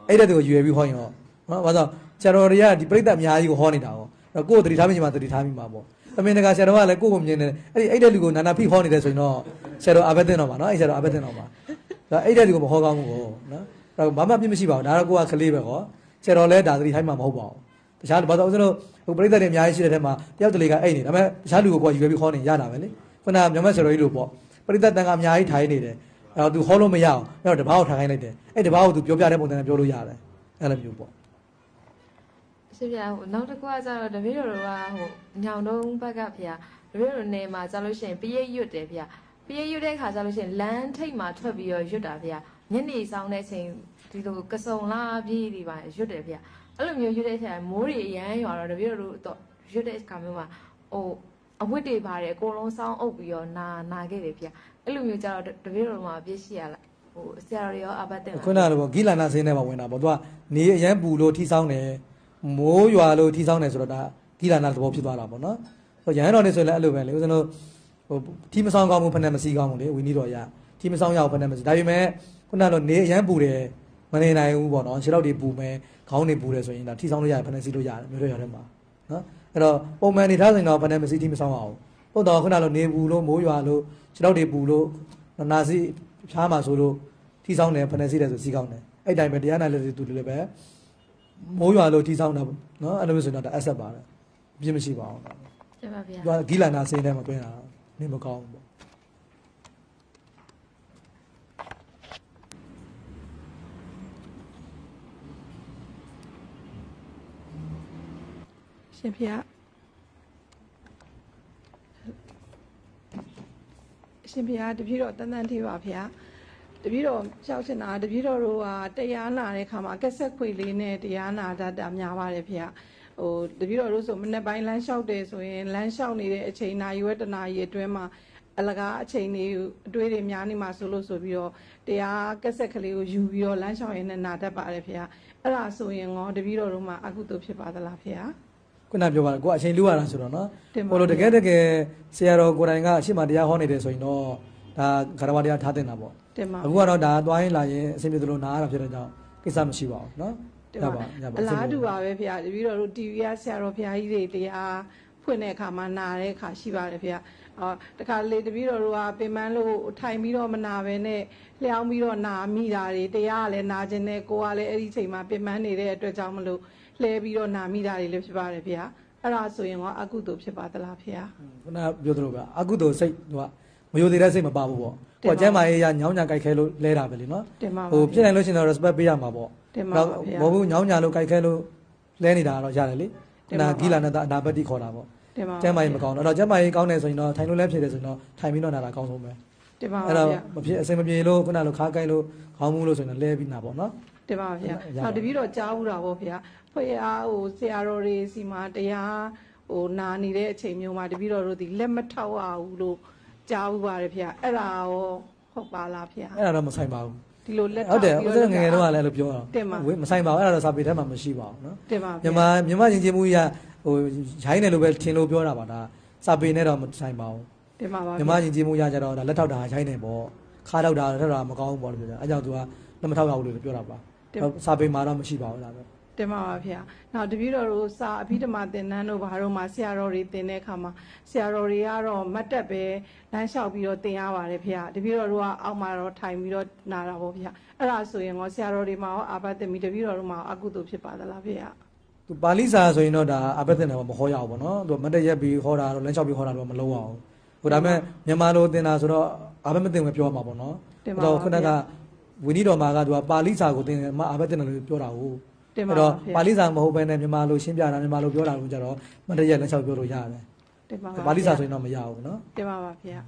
အဲ့တဲ့သူကိုရွယ်ပြီးဟောရင်တော့နော်ဘာလို့ဆရာတော်တွေကဒီပြိဿအများကြီးကိုဟောနေတာဟောကိုယ်တတိထားမိမှာတတိထားမိမှာပေါ့အမင်းတကဆရာတော်ကလည်းကိုယ့်ကိုမြင်နေအဲ့ဒီအဲ့တဲ့လူကိုနာနာဖိဟောနေတယ်ဆိုရင်တော့ဆရာတော်အဘက်တင်တော့မှာနော်အဲ့ဆရာတော်အဘက်တင်တော့မှာဒါအဲ့တဲ့လူကိုမဟောကောင်းဘူးကိုနော်အဲ့တော့ဘာမှပြစ်မရှိပါဘူးဒါတော့ကိုကကလေးပဲဟောဆရာတော်လည်းဒါတတိထားမှာမဟုတ်ပါဘူးတခြားဘာလို့ဦးဇင်းတို့ဟိုပြိဿတွေအများကြီးရှိတဲ့ထဲမှာတယောက်တလေကအဲ့နေဒါပေမဲ့တခြားလူကိုကိုကရွယ်ပြီးဟောနေရတာပဲလေခုနကမြန်မာဆရာတော်ကြီးလို့ပေါ့ပြိဿတန်ကအများကြီးထိုင်နေတယ်အဲ့တော့ तू ဟောလို့မရအောင်အဲ့တော့တပားကိုထားခိုင်းလိုက်တယ်အဲ့တပားကို तू ပြောပြတဲ့ပုံစံနဲ့ပြောလို့ရတယ်အဲ့လိုမျိုးပေါ့ရှင်ဗျာဟိုနောက်တစ်ခုကကျတော့တပည့်တော်တို့ကဟိုညောင်တုံးဘက်ကဗျာတပည့်တော်နေမှာကျလို့ရှိရင်ပရိတ်ရွတ်တယ်ဗျာပရိတ်ရွတ်တဲ့ခါကျလို့ရှိရင်လမ်းထိပ်မှာထွက်ပြီးတော့ရွတ်တာဗျာညနေဆောင်တဲ့အချိန်ဒီလိုကစုံလားပြေးဒီပါရွတ်တယ်ဗျာအဲ့လိုမျိုးရွတ်တဲ့အချိန်မိုးတွေအရမ်းရွာတော့တပည့်တော်တို့တော့ရွတ်တဲ့ခါမျိုးမှာဟိုအဝတ်တွေပါတယ်အကုန်လုံးစောင်းအုပ်ပြီးတော့နာနာခဲ့တယ်ဗျာအဲ့လိုမျိုးကျတော့တပည့်တော်မှာပြည့်ရှိရလားဟိုဆရာတော်ရောအဘတ်တဲ့ခုနကလိုဂီလာနာစင်းထဲမှာဝင်တာပေါ့သူကနေအရန်ပူလို့ထိဆောင်းတယ်မိုးရွာလို့ထိဆောင်းတယ်ဆိုတော့ဒါဂီလာနာသဘောဖြစ်သွားတာပေါ့နော်ဆိုရဟန်းတော်နေဆိုရင်လည်းအဲ့လိုပဲလေဦးဇင်းတို့ဟိုထိမဆောင်းကောင်းမှုဖက်နဲ့မစီးကောင်းဘူးလေဝီနီတော်ရထိမဆောင်းရအောင်ဖက်နဲ့မစီးဒါပေမဲ့ခုနကလိုနေအရန်ပူတယ်မနေနိုင်ဘူးပေါ့နော်ခြေထောက်တွေပူမယ်ခေါင်းတွေပူတယ်ဆိုရင်ဒါထိဆောင်းလို့ရတယ်ဖက်နဲ့စီးလို့ရတယ်မျိုးတွေရတဲ့မှာနော်အဲ့တော့ပုံမှန်နေထားဆိုရင်တော့ဖက်နဲ့မစီးထိမဆောင်းအောင်ဟုတ်တော့ခုနကလိုနေပူလို့မိုးရွာလို့ခြေထောက်တွေပူလို့နာစီဖြားမှာဆိုလို့ထိဆောင်းတယ်ဖက်နဲ့စီးတယ်ဆိုစီးကောင်းတယ်အဲ့တိုင်းပဲတရားနာလည်းတူလည်းပဲမိုးရွာလို့ထိဆောင်းတာနော်အဲ့လိုဆိုတော့ဒါအဆက်ပါတယ်ပြင်းမရှိပါဘူးကျပါဗျာသူကဂီလာနာစင်းထဲမှာတွင်းတာနေမကောင်းဘူးပေါ့ရှင်ဖေရှင်ဖေတပည့်တော်တန်တန်သေးပါဖေတပည့်တော်ရှောက်ချင်တာတပည့်တော်တို့ကတရားနာတဲ့ခါမှာကက်ဆက်ခွေလေးနဲ့တရားနာတတ်တာများပါတယ်ဖေဟိုတပည့်တော်တို့ဆိုမနေ့ပိုင်းလမ်းလျှောက်တယ်ဆိုရင်လမ်းလျှောက်နေတဲ့အချိန်နာရီဝက်တနာရီအတွင်းမှာအလကားအချိန်တွေအတွေ့တွေများနေမှာဆိုလို့ဆိုပြီးတော့တရားကက်ဆက်ကလေးကိုယူပြီးတော့လမ်းလျှောက်ရင်းနဲ့နာတတ်ပါတယ်ဖေအဲ့ဒါဆိုရင်ငေါတပည့်တော်တို့မှာအကုသိုလ်ဖြစ်ပါသလားဖေခုနပြောပါကိုအချိန်လူရတာဆိုတော့နော်ဟိုလိုတကယ်တကယ်ဆရာတော်ကိုယ်တိုင်ကအရှိမတရားဟောနေတယ်ဆိုရင်တော့ဒါခရဝတရားထားတင်တာပေါ့အခုကတော့ဒါသွားရင်လာရင်အဆင်ပြေသလိုနားရတာဖြစ်တဲ့ကြောင့်ကိစ္စမရှိပါဘူးနော်ရပါရပါအလားတူပါပဲဖေတပည့်တော်တို့ တီ ဗီ ကဆရာတော်ဘုရားကြီးတွေတရားဖွင့်တဲ့အခါမှာနာတဲ့အခါရှိပါတယ်ဖေအော်တခါလေတပည့်တော်တို့ကပင်မလို့ထိုင်ပြီးတော့မနာပဲနဲ့လျှောင်းပြီးတော့နာမိတာတွေတရားကလည်းနာခြင်းနဲ့ကိုကလည်းအဲ့ဒီချိန်မှာပင်မနေတဲ့အတွက်ကြောင့်မလို့လှဲပြီးတော့နာမိတာတွေလည်းဖြစ်ပါတယ်ဖေအဲ့ဒါဆိုရင်ကအကုသိုလ်ဖြစ်ပါသလားဖေခုနပြောသလိုပဲအကုသိုလ်စိတ်သူကမယိုသေးတဲ့စိတ်မပါဘူးပေါ့ဟိုကျမ်းမာရေးရညောင်းညာကြိုက်ခဲလို့လဲတာပဲလीနော်ဟိုပြည့်နိုင်လို့ရှိရင်တော့ respect ပေးရမှာပေါ့တော့ဘောဘူးညောင်းညာလို့ကြိုက်ခဲလို့လဲနေတာတော့ရတယ်လေနာဂီလာနဲ့အနာပတိခေါ်တာပေါ့ကျမ်းမာရေးမကောင်းတော့တော့ကျမ်းမာရေးကောင်းတယ်ဆိုရင်တော့ထိုင်လို့လဲဖြစ်တယ်ဆိုရင်တော့ထိုင်ပြီးတော့နာတာအကောင်းဆုံးပဲတင်ပါပါဗျာအဲ့တော့မဖြစ်အစင်မပြေလို့ခုနလိုခါကြိုက်လို့ခေါင်းမူးလို့ဆိုရင်တော့လဲပြီးနာပေါ့နော်တင်ပါဗျာနောက်တပည့်တော့ကြားဘူးတာပေါ့ဗျာဖွေအားဟိုဆရာတော်တွေစီမှာတရားဟိုနာနေတဲ့အချိန်မျိုးမှာတပည့်တော်တို့ဒီလက်မထောက်ရဘူးလို့ကြားဘူးပါတယ်ဗျာအဲ့ဒါရောဟုတ်ပါလားဗျာအဲ့ဒါတော့မဆိုင်ပါဘူးဒီလိုလက်ထောက်ပြီးတော့ဟုတ်တယ်ဦးစငယ်ငယ်တော့လည်းလို့ပြောတာဝေးမဆိုင်ပါဘူးအဲ့ဒါတော့စာပေထဲမှာမရှိပါဘူးနော်တင်ပါဗျာမြန်မာမြန်မာချင်းချင်းမှုကြီးကဟိုရိုင်းတယ်လို့ပဲထင်လို့ပြောတာပါဒါစာပေနဲ့တော့မဆိုင်ပါဘူးတင်ပါပါမြန်မာချင်းချင်းမှုရကြတော့ဒါလက်ထောက်တာရိုင်းတယ်ပေါ့ခါထောက်တာလက်ထောက်တာမကောင်းဘူးပေါ့လို့ပြောကြအဲ့ကြောင့်သူကလက်မထောက်ရဘူးလို့ပြောတာပါစာပေမှာတော့မရှိပါဘူးလားပဲတင်ပါပါဗျာနောက်တပည့်တော်တို့စာအဘိဓမ္မာသင်တန်းတို့ဘာတို့မှာဆရာတော်တွေသင်တဲ့အခါမှာဆရာတော်တွေကတော့မတ်တက်ပဲလမ်းလျှောက်ပြီးတော့သင်ရပါတယ်ဗျာတပည့်တော်တို့ကအောက်မှာတော့ထိုင်ပြီးတော့နာတာပေါ့ဗျာအဲ့ဒါဆိုရင်ရောဆရာတော်တွေမှာရောအာဘတ်သင်ပြီးတပည့်တော်တို့မှာအကုသိုလ်ဖြစ်ပါသလားဗျာသူပါဠိစာဆိုရင်တော့ဒါအာဘတ်သင်တယ်မဟောရအောင်ပေါ့နော်သူမတ်တက်ရက်ပြီးဟောတာတော့လမ်းလျှောက်ပြီးဟောတာတော့မလုပ်အောင်ဟိုဒါမဲ့မြန်မာလိုသင်တာဆိုတော့အာဘတ်မသင်ဘူးပြောမှာပေါ့နော်အဲ့တော့ခုနကဝိနည်းတော်မှာကသူကပါဠိစာကိုသင်မအာဘတ်သင်တယ်လို့ပြောတာဟုတ်အဲ့တော့ပါဠိစာမဟုတ်ဘဲနဲ့မြန်မာလိုရှင်းပြတာမြန်မာလိုပြောတာလို့ကြတော့မတရက်လက်လျှောက်ပြောလို့ရတယ်တင်ပါပါပါဠိစာဆိုရင်တော့မရဘူးเนาะတင်ပါပါဗျာ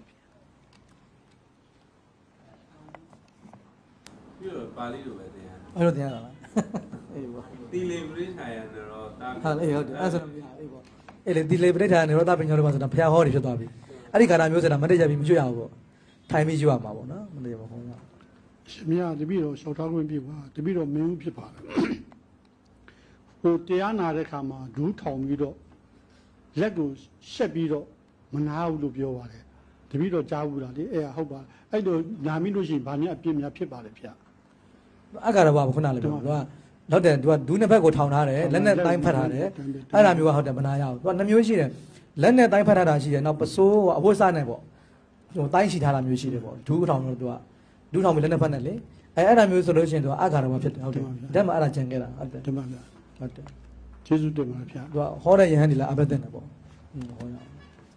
ပြီးတော့ပါဠိလိုပဲသင်ရအဲ့လိုသင်ရတာလားအေးပေါ့တီလေပရိထာယနရောတာဟာအေးဟုတ်တယ်အဲ့ဆိုတော့အေးပေါ့အဲ့လေတီလေပရိထာယနရောတာပညာလို့ပါဆိုတော့ဘုရားဟောနေဖြစ်သွားပြီအဲ့ဒီကာလမျိုးစတာမတရက်ပြီးမကျွတ်ရဘူးပေါ့ထိုင်ပြီးကျွတ်ရမှာပေါ့เนาะမတရက်ပါဘုန်းကရှင်မြတ်တပည့်တော်ရှောက်ထားခွင့်ပြုပါတပည့်တော်မင်းဦးဖြစ်ပါတယ်ဟိုတရားနာတဲ့ခါမှာဒူးထောင်ပြီးတော့လက်ကိုရှက်ပြီးတော့မနာဘူးလို့ပြောပါတယ်တပည့်တော်ကြားဘူးလားလေအဲ့ဟုတ်ပါအဲ့လိုနာမိလို့ရှိရင်ဗာမြအပြစ်များဖြစ်ပါလေဗျအကာရဘာခုနလည်းပြောသူကဟုတ်တယ်သူကဒူးနှစ်ဘက်ကိုထောင်ထားတယ်လက်နဲ့တိုင်းဖတ်ထားတယ်အဲ့ဒါမျိုးကဟုတ်တယ်မနာရဘူးသူကနှမျိုးရှိတယ်လက်နဲ့တိုင်းဖတ်ထားတာရှိတယ်နောက်ပစိုးအဝတ်စားနဲ့ပေါ့ဟိုတိုင်းရှိထားတာမျိုးရှိတယ်ပေါ့ဒူးထောင်လို့သူကဒူးထောင်ပြီးလက်နဲ့ဖတ်နေလေအဲအဲ့ဒါမျိုးဆိုလို့ရှိရင်သူကအကာရဘာဖြစ်တယ်ဟုတ်တယ်ဒါမှအဲ့ဒါကျန်ခဲ့တာဟုတ်တယ်တင်ပါဗျာဟုတ်တယ်ကျေးဇူးတင်ပါတယ်ဗျာသူကဟောတဲ့ယဟန်ဒီလားအဘက်တဲ့တယ်ပေါ့ဟောရအောင်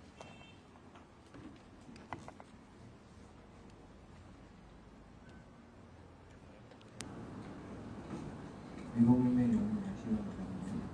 ဒီဘုံမင်းရောရှိပါမယ်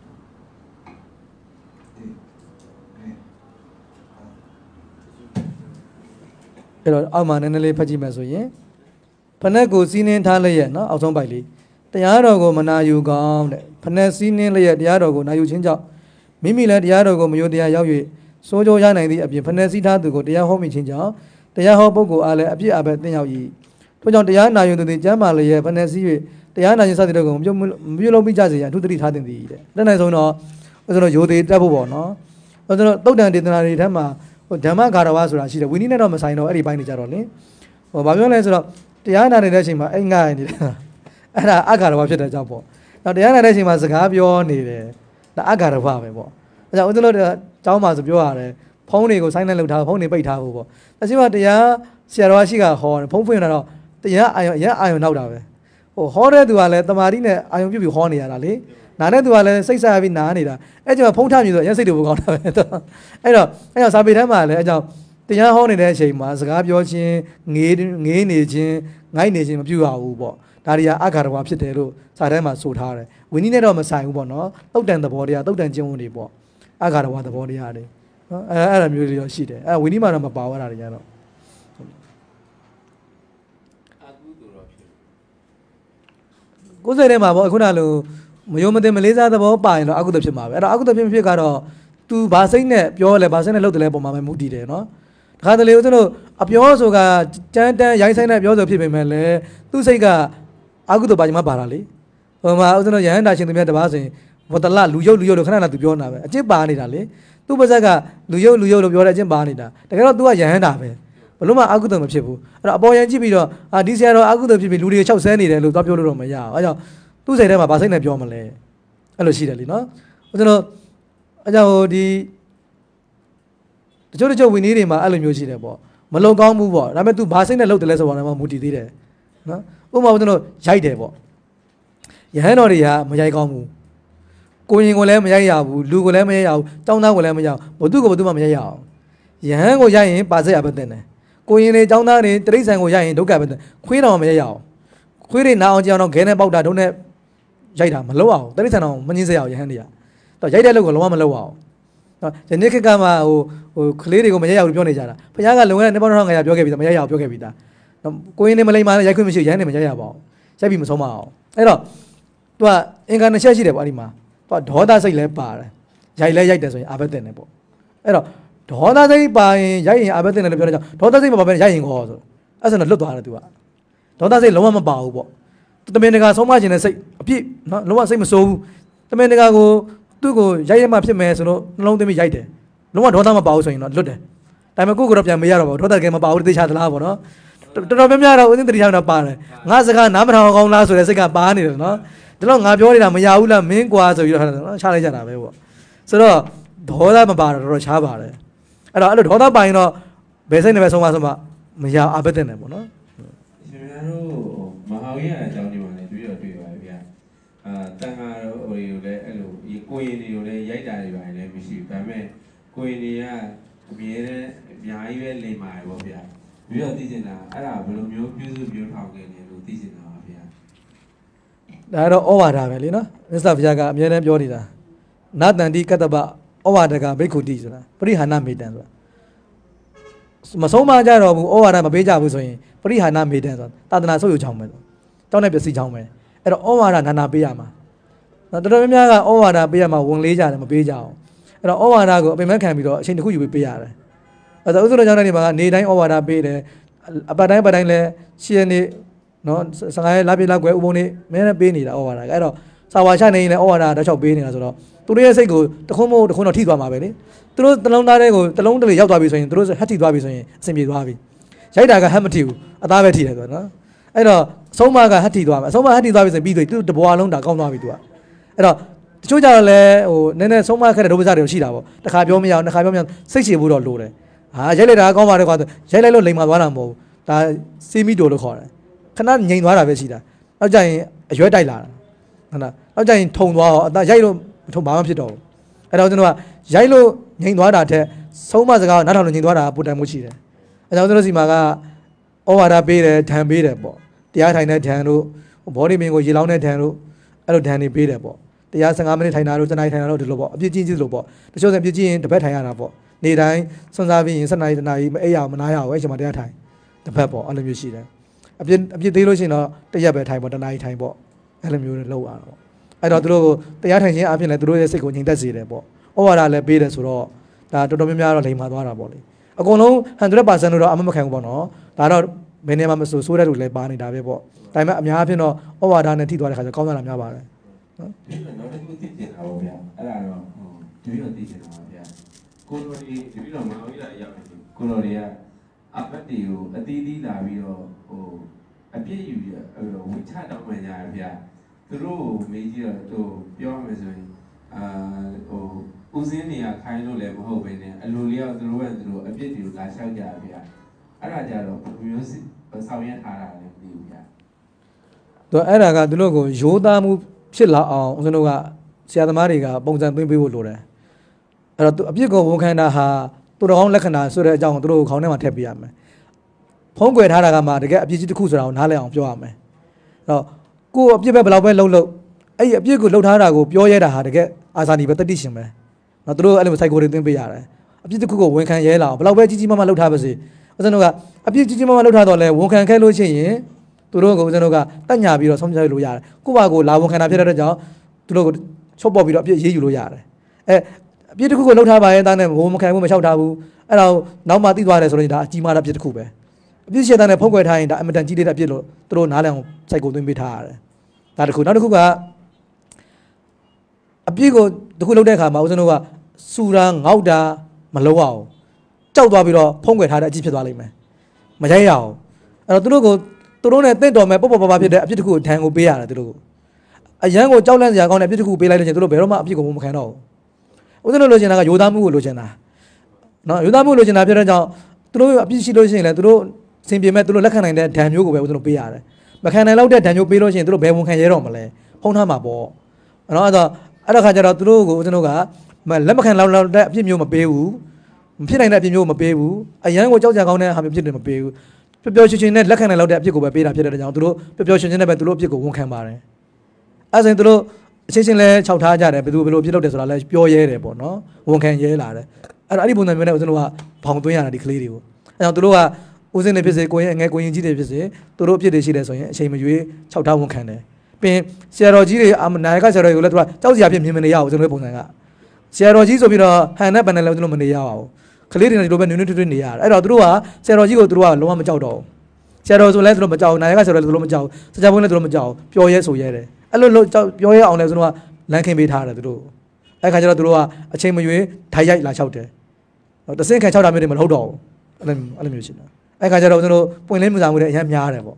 အဲ့တော့အောက်မှာနည်းနည်းလေးဖတ်ကြည့်မယ်ဆိုရင်ဖနက်ကိုစီးနှင်းထားလျက်နော်အောက်ဆုံးပိုက်လေးတရားတော်ကိုမနာယူကောင်းတဲ့ဖနက်စီးနှင်းလျက်တရားတော်ကိုနာယူခြင်းကြောင့်မိမိလည်းတရားတော်ကိုမယုံတရားရောက်၍စိုးကြိုးရနိုင်သည့်အပြင်ဖနက်စီးထားသူကိုတရားဟောမိခြင်းကြောင့်တရားဟောပုဂ္ဂိုလ်အားလည်းအပြည့်အဘက်သင်ရောက်၏ထို့ကြောင့်တရားနာယူသူသည်ကျမ်းမာလျက်ဖနက်စီး၍တရားနာခြင်းစသည့်တို့ကိုမပြုမပြုလုပ်မိကြစေရန်အထူးသတိထားသင့်သည်တဲ့တနိုင်ဆုံးတော့ကျွန်တော်ယိုသေးတက်ဖို့ပေါ့နော်ကျွန်တော်တုတ်တန်ဒေသနာတွေထဲမှာဟိုဓမ္မဂါရဝဆိုတာရှိတယ်ဝိနည်းနဲ့တော့မဆိုင်တော့အဲ့ဒီဘိုင်းနေကြတော့လင်ဟိုဘာပြောလဲဆိုတော့တရားနာနေတဲ့အချိန်မှာအိမ်ငှားနေတယ်အဲ့ဒါအဂါရဝဖြစ်တဲ့ကြောင့်ပေါ့နောက်တရားနာတဲ့အချိန်မှာစကားပြောနေတယ်ဒါအဂါရဝပဲပေါ့အဲကြောင့်ဦးဇင်းတို့ကျောင်းမှာဆိုပြောရတယ်ဖုန်းတွေကိုဆိုင်းလိုက်လုပ်ထားဖုန်းတွေပိတ်ထားဖို့ပေါ့အချိန်မှာတရားဆရာတော်ရှိကဟောတယ်ဖုန်းဖွင့်လာတော့တရားအာယုံရအာယုံနောက်တာပဲဟိုဟောတဲ့သူကလည်းတမာတိနဲ့အာယုံပြုတ်ပြီးဟောနေရတာလေနားတဲ့သူကလည်းစိတ်ဆက်ပြီးနားနေတာအဲ့ကြောင့်ဖုန်းထမြည်ဆိုရစိတ်တွေပိုကောင်းတာပဲအဲ့တော့အဲ့တော့စာပေထဲမှာလည်းအဲ့ကြောင့်တရားဟောနေတဲ့အချိန်မှာစကားပြောခြင်းငေးငေးနေခြင်းငိုက်နေခြင်းမပြုရဘူးပေါ့ဒါတွေကအဂါရဝါဖြစ်တယ်လို့စာထဲမှာဆိုထားတယ်ဝိနည်းနဲ့တော့မဆိုင်ဘူးပေါ့နော်တုတ်တန်သဘောတရားတုတ်တန်ကျင့်ဝတ်တွေပေါ့အဂါရဝါသဘောတရားတွေနော်အဲအဲ့လိုမျိုးတွေတော့ရှိတယ်အဲဝိနည်းမှာတော့မပါဝရတာတွေကြတော့ကိုယ်စိတ်ထဲမှာပေါ့ခုနလိုမယုံမသိမလေးစားသဘောပါရင်တော့အကုသိုလ်ဖြစ်မှာပဲအဲ့တော့အကုသိုလ်ဖြစ်ဖြစ်ကတော့ तू ဘာစိတ်နဲ့ပြောလဲဘာစိတ်နဲ့လုပ်တယ်လဲပုံမှာပဲမူတည်တယ်နော်တခါတလေဦးဇင်းတို့အပြောဆိုကတန်းတန်းရိုင်းဆိုင်နဲ့ပြောဆိုဖြစ်ပေမဲ့လည်းသူ့စိတ်ကအကုသိုလ်ပါချင်မှပါတာလေဟိုမှာဦးဇင်းတို့ရဟန္တာရှင်သူများတပါးဆိုရင်ဝတ္တလလူယုတ်လူယုတ်လို့ခဏခဏ तू ပြောနေတာပဲအကျင့်ပါနေတာလေသူ့ပါဇက်ကလူယုတ်လူယုတ်လို့ပြောတဲ့အကျင့်ပါနေတာတကယ်တော့ तू ကရဟန္တာပဲဘလို့မှအကုသိုလ်မဖြစ်ဘူးအဲ့တော့အပေါ်ယံကြည့်ပြီးတော့အာဒီဆရာတော်အကုသိုလ်ဖြစ်ပြီးလူတွေ၆ဆဲနေတယ်လို့သွားပြောလို့တော့မရအောင်အဲ့ကြောင့်သူ့စိတ်ထဲမှာဗာစိတ်နဲ့ပြောမလဲအဲ့လိုရှိတယ်လीနော်ဦးဇင်းတို့အဲ့ကြောင့်ဒီတချို့တချို့ဝိနည်းတွေမှာအဲ့လိုမျိုးရှိတယ်ပေါ့မလုံကောင်းဘူးပေါ့ဒါပေမဲ့ तू ဗာစိတ်နဲ့လုပ်တယ်လဲဆိုတော့လည်းမူတည်သေးတယ်နော်ဥပမာဦးဇင်းတို့ရိုက်တယ်ပေါ့ယဟန်တော်တွေကမရိုက်ကောင်းဘူးကိုရင်ကိုလည်းမရိုက်ရဘူးလူကိုလည်းမရိုက်ရဘူးတောင်းသားကိုလည်းမရိုက်ဘူးဘသူကဘသူမှမရိုက်ရအောင်ယဟန်ကိုရိုက်ရင်ပါစိတ်အပတဲ့တယ်ကိုရင်တွေတောင်းသားတွေတရိษံကိုရိုက်ရင်ဒုက္ခပဲခွေးတော်မရိုက်ရအောင်ခွေးတွေနာအောင်ကြအောင်တော့ခဲနဲ့ပေါက်တာဒုနဲ့ရိုက်တာမလုပ်အောင်တရိษံတော်မငင်းစေအောင်ယဟန်တွေကတော့ရိုက်တဲ့လုပ်ကိုလုံးဝမလုပ်အောင်နော်ဒီနေ့ခေတ်ကမှဟိုဟိုကလေးတွေကိုမရိုက်ရဘူးပြောနေကြတာဘုရားကလုံခဲ့တဲ့နေပေါင်းထောင်ငါရပြောခဲ့ပြီးတော့မရိုက်ရအောင်ပြောခဲ့ပြီးသားနော်ကိုရင်တွေမလိမ္မာနဲ့ရိုက်ခွင့်မရှိရဟန်တွေမရိုက်ရပါအောင်ရိုက်ပြီးမဆုံးမအောင်အဲ့တော့သူကအင်္ဂါနှစ်ချက်ရှိတယ်ပေါ့အဲ့ဒီမှာသူကဒေါသစိတ်လည်းပါတယ်ရိုက်လဲရိုက်တယ်ဆိုရင်အာဘက်တင်တယ်ပေါ့အဲ့တော့ဒေါသစိတ်ပါရင်ရိုက်ရင်အာဘက်တင်တယ်လို့ပြောတဲ့ကြောင့်ဒေါသစိတ်မပါဘဲရိုက်ရင်ခေါ်ဆိုအဲ့ဆိုတော့လွတ်သွားတယ်သူကဒေါသစိတ်လုံးဝမပါဘူးပေါ့တမင်တကာဆုံးမခြင်းနဲ့စိတ်အပြည့်နော်လုံးဝစိတ်မစိုးဘူးတမင်တကာကိုသူ့ကိုရိုက်ရမှဖြစ်မယ်ဆိုတော့နှလုံးသွင်းပြီးရိုက်တယ်လုံးဝဒေါသမပါဘူးဆိုရင်တော့လွတ်တယ်ဒါပေမဲ့ကိုယ့်ကိုယ်တော့ပြန်မရတော့ပါဘူးဒေါသကဲမပါဘူးသိချသလားပေါ့နော်တော်တော်များများတော့ဦးသိတတိယတော့ပါတယ်ငါစကားနားမထောင်ကောင်းလားဆိုတဲ့စိတ်ကပါနေတယ်နော်ဒါတော့ငါပြောနေတာမရဘူးလားမင်းကွာဆိုပြီးတော့ချလိုက်ကြတာပဲပေါ့ဆိုတော့ဒေါသမပါတော့တော်တော်ရှားပါတယ်အဲ့တော့အဲ့လိုဒေါသပါရင်တော့ဘယ်စိတ်နဲ့ပဲဆုံးမဆုံးမမရအဘက်တင်တယ်ပေါ့နော်ရှင်များတို့မဟာဝိရအကြောင်းဒီမှာလည်းတွေ့ရတွေ့ပါဗျာအာတန်ဃာတို့ဟိုတွေကိုလည်းအဲ့လိုကိုရင်တွေကိုလည်းရိုက်တာတွေပါလည်းမရှိဘူးဒါပေမဲ့ကိုရင်တွေကအမြဲတမ်းအများကြီးပဲလိမ္မာရပေါ့ဗျာပြီးတော့သိချင်တာအဲ့ဒါဘယ်လိုမျိုးပြုစုပြောထောင်ခဲ့လဲလို့သိချင်တာပါဗျာဒါတော့ဩဝါဒပဲလीနော်မြတ်စွာဘုရားကအမြဲတမ်းပြောနေတာနာတန္တိကတ္တပဩဝါဒကဘိက္ခုတိဆိုတာပရိဟာဏမေတံဆိုတာမဆုံးမကြတော့ဘူးဩဝါဒမပေးကြဘူးဆိုရင်ပရိဟာဏမေတံဆိုတာသာသနာဆုပ်ယူချောင်းပဲတောင်းတဲ့ပစ္စည်းချောင်းပဲအဲ့တော့ဩဝါဒနာနာပေးရမှာတော်တော်များများကဩဝါဒပေးရမှာဝင်လေးကြတယ်မပေးကြအောင်အဲ့တော့ဩဝါဒကိုအပင်မခံပြီးတော့အချိန်တစ်ခုယူပြီးပေးရတယ်အဲ့တော့ဥစ္စာတော်ကြောင့်လည်းဒီမှာကနေတိုင်းဩဝါဒပေးတယ်အပတ်တိုင်းပတ်တိုင်းလည်းရှင်းနေနော်စကားလာပြေလာကွယ်ဥပုံနေမင်းလည်းပေးနေတာဩဝါဒအဲ့တော့စာဝါချနေရင်လည်းဩဝါဒတောက်ချောက်ပေးနေတာဆိုတော့သူတို့ရဲ့စိတ်ကိုတခုံးမို့တခုံးတော့ထိသွားမှာပဲလေသူတို့တလုံးသားတဲ့ကိုတလုံးတလေရောက်သွားပြီဆိုရင်သူတို့ဟက်ထိသွားပြီဆိုရင်အဆင်ပြေသွားပြီရိုက်တာကဟက်မထိဘူးအသားပဲထိတယ်ဆိုတော့နော်အဲ့အဲ့တော့ဆုံးမကဟတ်တီသွားမယ်ဆုံးမဟတ်တီသွားပြီဆိုပြီးသူတဘွားလုံးဒါကောင်းသွားပြီသူကအဲ့တော့တချို့ကြတော့လဲဟိုနည်းနည်းဆုံးမခက်တဲ့ဒုပ္ပစတွေရှိတာပေါ့တစ်ခါပြောမရအောင်တစ်ခါပြောမရအောင်စိတ်ရှည်ဖို့တော့လိုတယ်ဟာရိုက်လိုက်တာကောင်းပါတယ်ကွာရိုက်လိုက်လို့လိမ်မာသွားတာမဟုတ်ဘူးဒါစီမီတိုလို့ခေါ်တယ်ခဏငြိမ်သွားတာပဲရှိတာနောက်ကြရင်အရွက်တိုက်လာတာဟုတ်လားနောက်ကြရင်ထုံသွားတော့အသာရိုက်လို့ထုံဘာမှဖြစ်တော့ဘူးအဲ့တော့ကျွန်တော်ကရိုက်လို့ငြိမ်သွားတာထက်ဆုံးမစကားနောက်ထောင်လို့ငြိမ်သွားတာပိုတိုင်မှုရှိတယ်အဲ့တော့ကျွန်တော်စီမှာကဩဝါဒပေးတယ်ဓာန်ပေးတယ်ပေါ့တရားထိုင်တဲ့ဓာန်တို့ဘောဒီမင်းကိုရေလောင်းတဲ့ဓာန်တို့အဲ့လိုဓာန်တွေပေးတယ်ပေါ့တရား15မိနစ်ထိုင်တာတို့တနားထိုင်တာတို့ဒီလိုပေါ့အပြည့်ကြီးကြီးလို့ပေါ့တချို့ဆိုအပြည့်ကြီးရင်တစ်ပတ်ထိုင်ရတာပေါ့နေတိုင်းစွန့်စားပြီးရင်7နာရီတနာရီမအိပ်ရအောင်မနားရအောင်အဲ့ချိန်မှာတရားထိုင်တစ်ပတ်ပေါ့အဲ့လိုမျိုးရှိတယ်အပြည့်အပြည့်သေးလို့ရှိရင်တော့တစ်ရက်ပဲထိုင်ပေါ့တနာရီထိုင်ပေါ့အဲ့လိုမျိုးလုပ်ရတာပေါ့အဲ့တော့သူတို့တရားထိုင်ခြင်းအပြင်လည်းသူတို့ရဲ့စိတ်ကိုငြိမ်သက်စေတယ်ပေါ့ဩဝါဒလည်းပေးတယ်ဆိုတော့ဒါတော်တော်များများတော့လိမ်မာသွားတာပေါ့လေအကုန်လုံးone hundred percent လို့တော့အမမခံဘူးပေါ့နော်ဒါတော့ဘယ်နေမှာမဆိုဆိုးတဲ့လူလည်းပါနေတာပဲပေါ့ဒါပေမဲ့အများအပြားတော့ဩဝါဒနဲ့ထိသွားတဲ့ခါကျကောင်းသွားတာများပါတယ်နော်ဒီတော့တစ်ခုသိချင်တာပေါ့ဗျာအဲ့ဒါတော့ဟိုဒီလိုသိချင်တာပါဗျာကိုလိုဒီဒီလိုမအောင်ရရောက်နေကိုလိုတွေကအပတ်တီကိုအသီးသီးလာပြီးတော့ဟိုအပြည့်ယူရဝင်ချတော့မှညာဗျာသူတို့မေးကြည့်တော့သူပြောရမယ်ဆိုရင်အာဟိုဦးစင်းနေရခိုင်းလို့လည်းမဟုတ်ဘဲနဲ့အလိုလျောက်သူတို့ကသူတို့အပြည့်တီကိုလာလျှောက်ကြဗျာအဲ့ဒါကြတော့မျိုးစစ်ဆောင်ရထားတာလည်းမသိဘူးဗျာသူအဲ့ဒါကသူတို့ကိုရိုးသားမှုဖြစ်လာအောင်ဦးဇင်းတို့ကဆရာသမားတွေကပုံစံသွင်းပေးဖို့လိုတယ်အဲ့တော့အပြစ်ကိုဝန်ခံတာဟာသူတော်ကောင်းလက္ခဏာဆိုတဲ့အကြောင်းကိုသူတို့ခေါင်းထဲမှာထည့်ပေးရမယ်ဖုံးကွယ်ထားတာကမှတကယ်အပြစ်ကြီးတစ်ခုဆိုတာကိုနားလည်အောင်ပြောရမယ်အဲ့တော့ကိုယ်အပြစ်ပဲဘယ်လောက်ပဲလှုပ်လှုပ်အဲ့ဒီအပြစ်ကိုလှုပ်ထားတာကိုပြောရဲတာဟာတကယ်အာဇာနည်ပဲတတိရှင်ပဲနော်သူတို့အဲ့လိုစိုက်ကိုတွေသွင်းပေးရတယ်အပြစ်တစ်ခုကိုဝန်ခံရဲလာအောင်ဘယ်လောက်ပဲကြီးကြီးမားမားလှုပ်ထားပါစေဦးဇင်းတို့ကအပြစ်ကြီးကြီးမားမားလှုပ်ထားတော့လဲဝန်ခံခဲ့လို့ရှိရင်သူတို့ကဦးဇင်းတို့ကတက်ညာပြီးတော့ဆုံးဖြတ်လို့ရတယ်ကိုယ့်ဘာကိုလာဝန်ခံတာဖြစ်တဲ့အတွက်ကြောင့်သူတို့ကိုချုပ်ပေါ်ပြီးတော့အပြစ်ရေးယူလို့ရတယ်အဲအပြစ်တစ်ခုကိုလှုပ်ထားပါရဲ့တားနဲ့ဝန်မခံဘူးမလျှောက်ထားဘူးအဲ့ဒါနောက်မှသိသွားတယ်ဆိုတော့ဒါအကြီးမားတဲ့အပြစ်တစ်ခုပဲအပြစ်ရှေ့တန်းနဲ့ဖုံးကွယ်ထားရင်ဒါအမတန်ကြီးတဲ့အပြစ်လို့သူတို့နားလည်အောင်စိုက်ကိုသွင်းပေးထားရတယ်ဒါတစ်ခုနောက်တစ်ခုကအပြစ်ကိုတစ်ခုလှုပ်တဲ့အခါမှာဦးဇင်းတို့ကစူတာငေါက်တာမလုံးအောင်ကြောက်သွားပြီးတော့ဖုံးကွယ်ထားတဲ့အကြည့်ဖြစ်သွားလိမ့်မယ်မရိုက်ရအောင်အဲ့တော့သူတို့ကိုသူတို့နဲ့တင့်တော်မဲ့ပေါ့ပေါ့ပါပါဖြစ်တဲ့အပြစ်တစ်ခုကိုထန်ကိုပေးရတယ်သူတို့ကိုအရန်ကိုကြောက်လန့်စရာကောင်းတဲ့အပြစ်တစ်ခုပေးလိုက်လို့ချင်းသူတို့ဘယ်တော့မှအပြစ်ကိုမခံတော့ဘူးဦးဇင်းတို့လိုချင်တာကရိုးသားမှုကိုလိုချင်တာနော်ရိုးသားမှုလိုချင်တာဖြစ်တဲ့ကြောင့်သူတို့အပြစ်ရှိလို့ရှိရင်လည်းသူတို့စင်ပြေမဲ့သူတို့လက်ခံနိုင်တဲ့ဒဏ်မျိုးကိုပဲဦးဇင်းတို့ပေးရတယ်မခံနိုင်လောက်တဲ့ဒဏ်မျိုးပေးလို့ရှိရင်သူတို့ဘယ်ဝန်ခံရဲတော့မလဲဖုံးထားမှာပေါ့နော်အဲ့တော့အဲ့တော့ခါကျတော့သူတို့ကိုဦးဇင်းတို့ကလက်မခံလောက်လောက်တဲ့အပြစ်မျိုးမပေးဘူးမဖြစ်နိုင်တဲ့အပြစ်မျိုးမပေးဘူးအရန်ကိုကြောက်ကြကောင်းတဲ့ဟာမျိုးဖြစ်တယ်မပေးဘူးပျော်ပျော်ရွှင်ရွှင်နဲ့လက်ခံနိုင်လောက်တဲ့အဖြစ်ကိုပဲပေးတာဖြစ်တဲ့ကြောင့်သူတို့ပျော်ပျော်ရွှင်ရွှင်နဲ့ပဲသူတို့အဖြစ်ကိုဝန်ခံပါတယ်အဲဆိုရင်သူတို့အချင်းချင်းလဲခြောက်ထားကြတယ်ဘယ်သူဘယ်လိုအဖြစ်လုပ်တယ်ဆိုတာလဲပြောရဲတယ်ပေါ့နော်ဝန်ခံရဲလာတယ်အဲ့တော့အဲ့ဒီပုံစံမျိုးနဲ့ဦးဇင်းတို့ကဘောင်သွင်းရတာဒီကလေးတွေကိုအဲကြောင့်သူတို့ကဦးစင်းတွေဖြစ်စေကိုရင်ငယ်ကိုရင်ကြီးတွေဖြစ်စေသူတို့အဖြစ်တွေရှိတယ်ဆိုရင်အချိန်မရွေးခြောက်ထားဝန်ခံတယ်ပြီးရင်ဆရာတော်ကြီးတွေနာယကဆရာတော်တွေကိုလည်းသူကကြောက်စရာဖြစ်မြင်မနေရဘူးဦးဇင်းတို့ပုံစံကဆရာတော်ကြီးဆိုပြီးတော့ဟန်နဲ့ပန်နဲ့လည်းဦးဇင်းတို့မနေရပါဘူးကလေးတွေနဲ့ဒီလိုပဲနွေးနွေးထွေးထွေးနေရတယ်အဲ့တော့သူတို့ကဆရာတော်ကြီးကိုသူတို့ကလုံးဝမကြောက်တော့ဘူးဆရာတော်ဆိုလဲသူတို့မကြောက်ဘူးနာယကဆရာတော်လည်းသူတို့မကြောက်ဘူးစကြပုံလည်းသူတို့မကြောက်ဘူးပျော်ရဲဆိုရဲတယ်အဲ့လိုကြောက်ပျော်ရဲအောင်လည်းသူတို့ကလမ်းခင်းပေးထားတယ်သူတို့အဲ့ခါကျတော့သူတို့ကအချိန်မရွေးထိုင်ရိုက်လာလျှောက်တယ်တဆင့်ခံလျှောက်တာမျိုးတွေမဟုတ်တော့ဘူးအဲ့လိုအဲ့လိုမျိုးရှိတယ်အဲ့ခါကျတော့သူတို့ပွင့်လင်းမှုဆောင်မှုတွေအများများတယ်ပေါ့